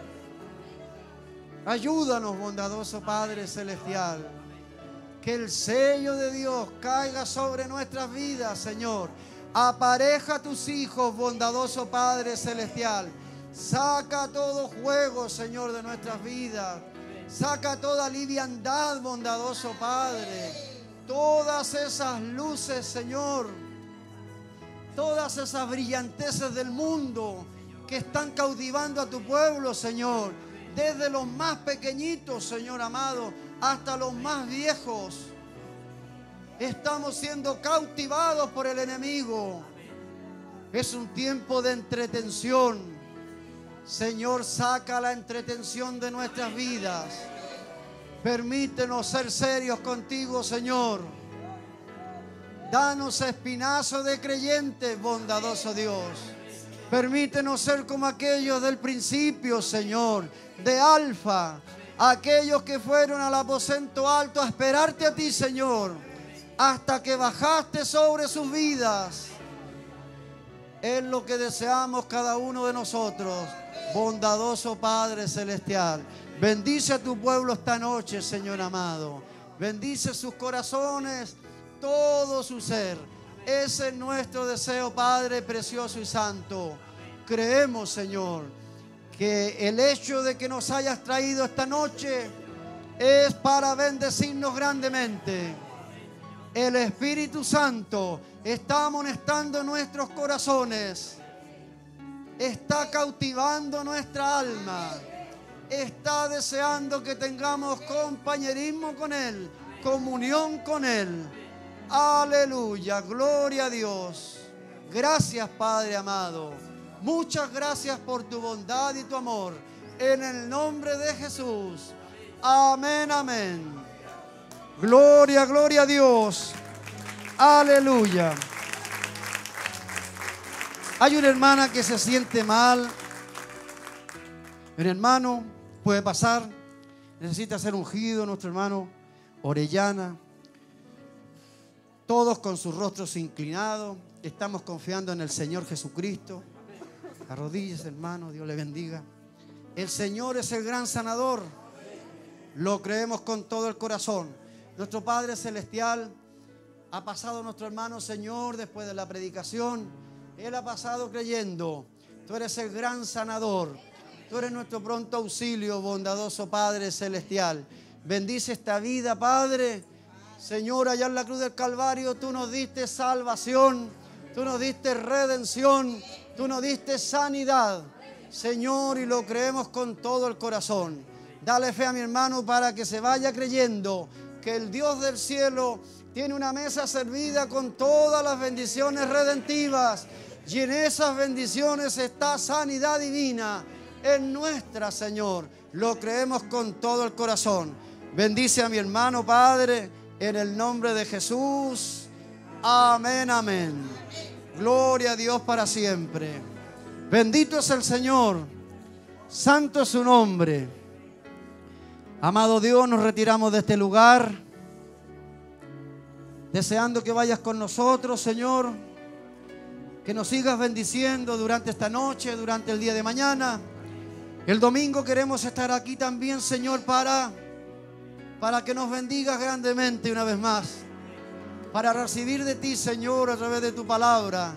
Ayúdanos, bondadoso Padre Celestial. Que el sello de Dios caiga sobre nuestras vidas, Señor. Apareja a tus hijos, bondadoso Padre Celestial. Saca todo juego, Señor, de nuestras vidas. Saca toda liviandad, bondadoso Padre. Todas esas luces, Señor. Todas esas brillanteces del mundo que están cautivando a tu pueblo, Señor. Desde los más pequeñitos, Señor amado, hasta los más viejos. Estamos siendo cautivados por el enemigo. Es un tiempo de entretención. Señor, saca la entretención de nuestras vidas. Permítenos ser serios contigo, Señor. Danos espinazo de creyentes, bondadoso Dios. Permítenos ser como aquellos del principio, Señor, de Alfa. Aquellos que fueron al aposento alto a esperarte a ti, Señor, hasta que bajaste sobre sus vidas. Es lo que deseamos cada uno de nosotros, bondadoso Padre Celestial. Bendice a tu pueblo esta noche, Señor amado. Bendice sus corazones, todo su ser. Ese es nuestro deseo, Padre precioso y santo. Creemos, Señor, que el hecho de que nos hayas traído esta noche es para bendecirnos grandemente. El Espíritu Santo está amonestando nuestros corazones, está cautivando nuestra alma, está deseando que tengamos compañerismo con Él, comunión con Él. Aleluya, gloria a Dios. Gracias, Padre amado. Muchas gracias por tu bondad y tu amor. En el nombre de Jesús. Amén, amén. Gloria, gloria a Dios. Aleluya. Hay una hermana que se siente mal. Un hermano puede pasar. Necesita ser ungido, nuestro hermano Orellana. Todos con sus rostros inclinados. Estamos confiando en el Señor Jesucristo. Arrodíllese, hermano, Dios le bendiga. El Señor es el gran sanador. Lo creemos con todo el corazón. Nuestro Padre Celestial ha pasado nuestro hermano, Señor, después de la predicación. Él ha pasado creyendo. Tú eres el gran sanador. Tú eres nuestro pronto auxilio, bondadoso Padre Celestial. Bendice esta vida, Padre. Señor, allá en la cruz del Calvario tú nos diste salvación. Tú nos diste redención. Tú nos diste sanidad, Señor, y lo creemos con todo el corazón. Dale fe a mi hermano para que se vaya creyendo que el Dios del cielo tiene una mesa servida con todas las bendiciones redentivas. Y en esas bendiciones está sanidad divina en nuestra, Señor. Lo creemos con todo el corazón. Bendice a mi hermano, Padre, en el nombre de Jesús. Amén, amén. Gloria a Dios para siempre. Bendito es el Señor. Santo es su nombre. Amado Dios, nos retiramos de este lugar, deseando que vayas con nosotros, Señor. Que nos sigas bendiciendo durante esta noche, durante el día de mañana. El domingo queremos estar aquí también, Señor, para que nos bendigas grandemente una vez más. Para recibir de ti, Señor, a través de tu palabra.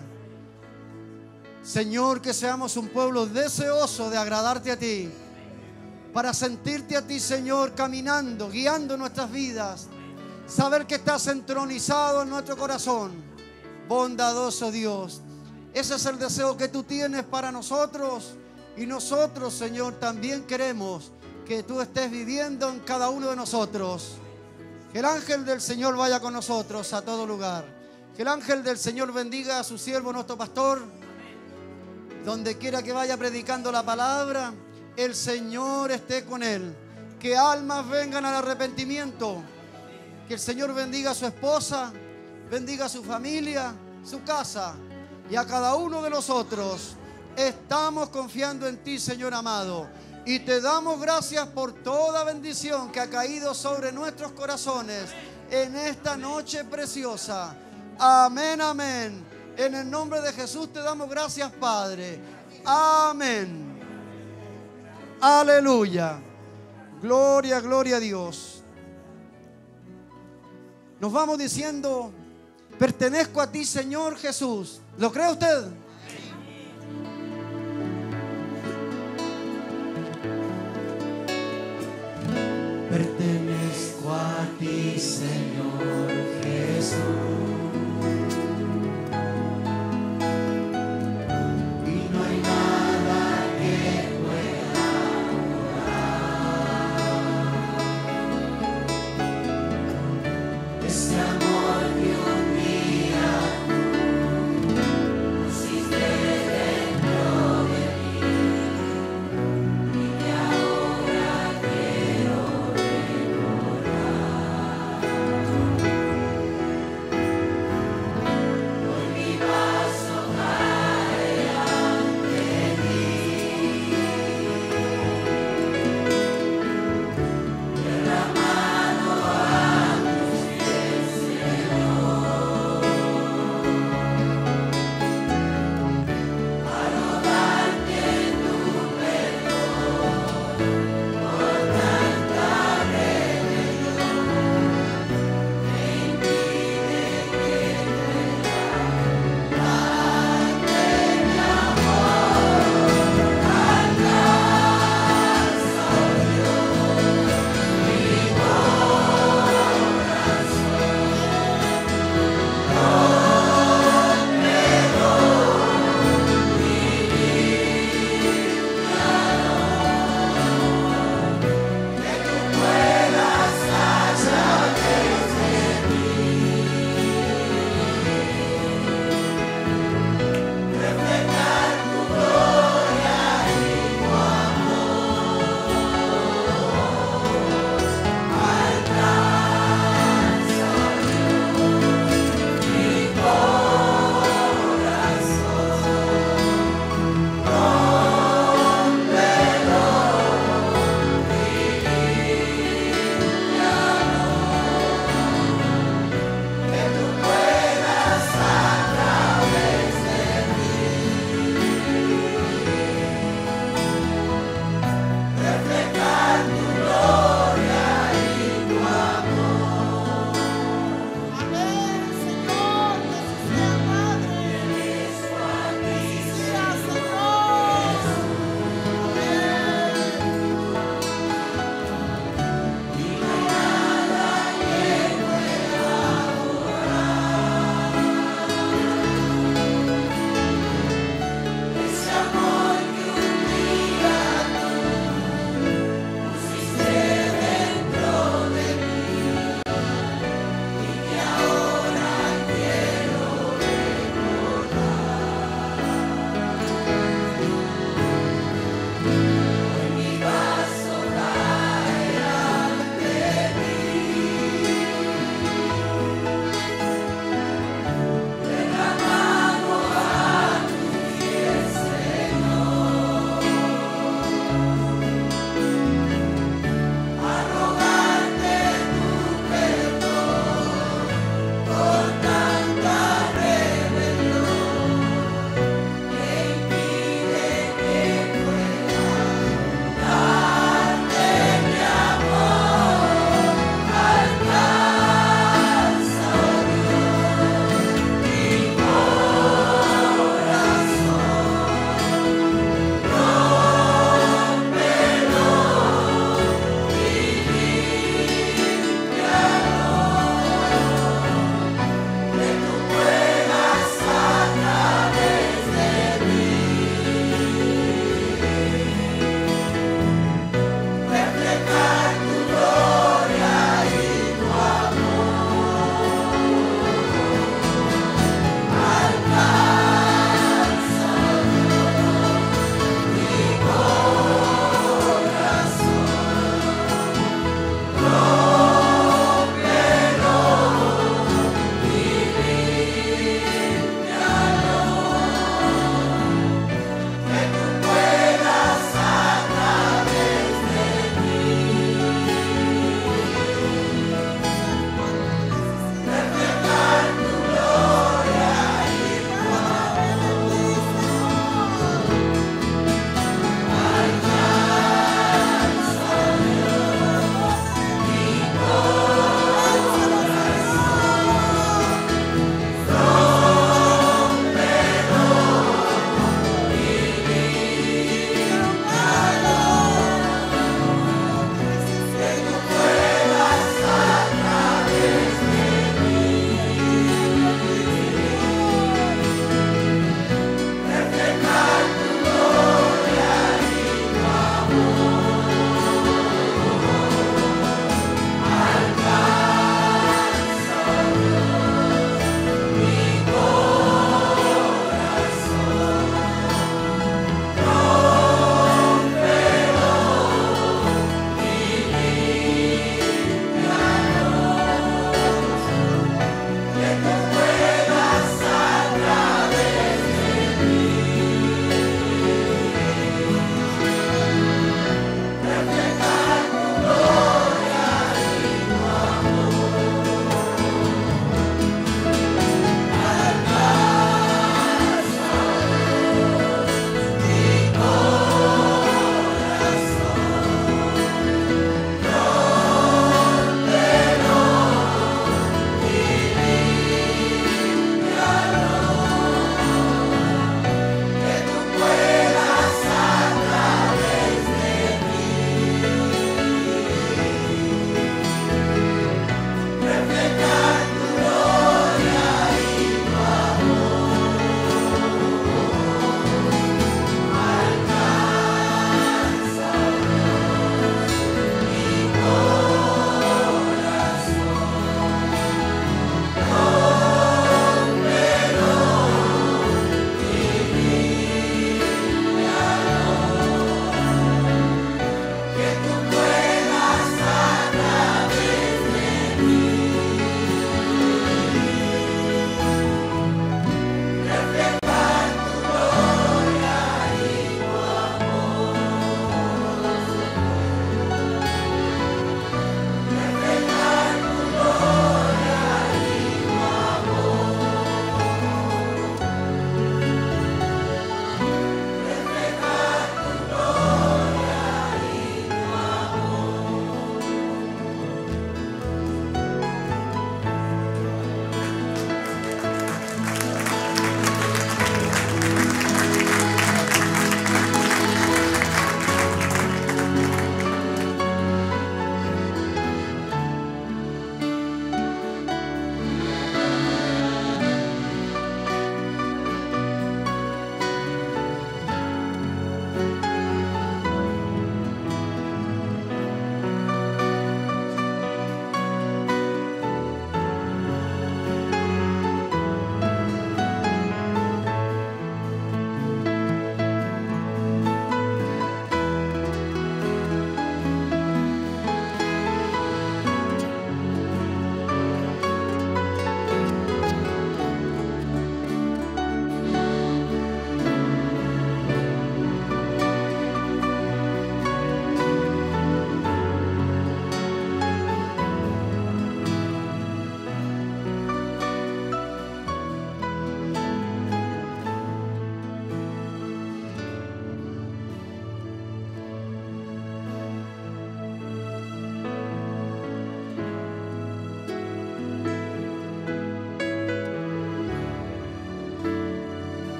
Señor, que seamos un pueblo deseoso de agradarte a ti. Para sentirte a ti, Señor, caminando, guiando nuestras vidas. Saber que estás entronizado en nuestro corazón. Bondadoso Dios. Ese es el deseo que tú tienes para nosotros. Y nosotros, Señor, también queremos que tú estés viviendo en cada uno de nosotros. Que el ángel del Señor vaya con nosotros a todo lugar. Que el ángel del Señor bendiga a su siervo, nuestro pastor. Donde quiera que vaya predicando la palabra, el Señor esté con él. Que almas vengan al arrepentimiento. Que el Señor bendiga a su esposa, bendiga a su familia, su casa. Y a cada uno de nosotros. Estamos confiando en ti, Señor amado. Y te damos gracias por toda bendición que ha caído sobre nuestros corazones en esta noche preciosa. Amén, amén. En el nombre de Jesús te damos gracias, Padre. Amén. Aleluya. Gloria, gloria a Dios. Nos vamos diciendo: pertenezco a ti, Señor Jesús. ¿Lo cree usted? Pertenezco a ti, Señor.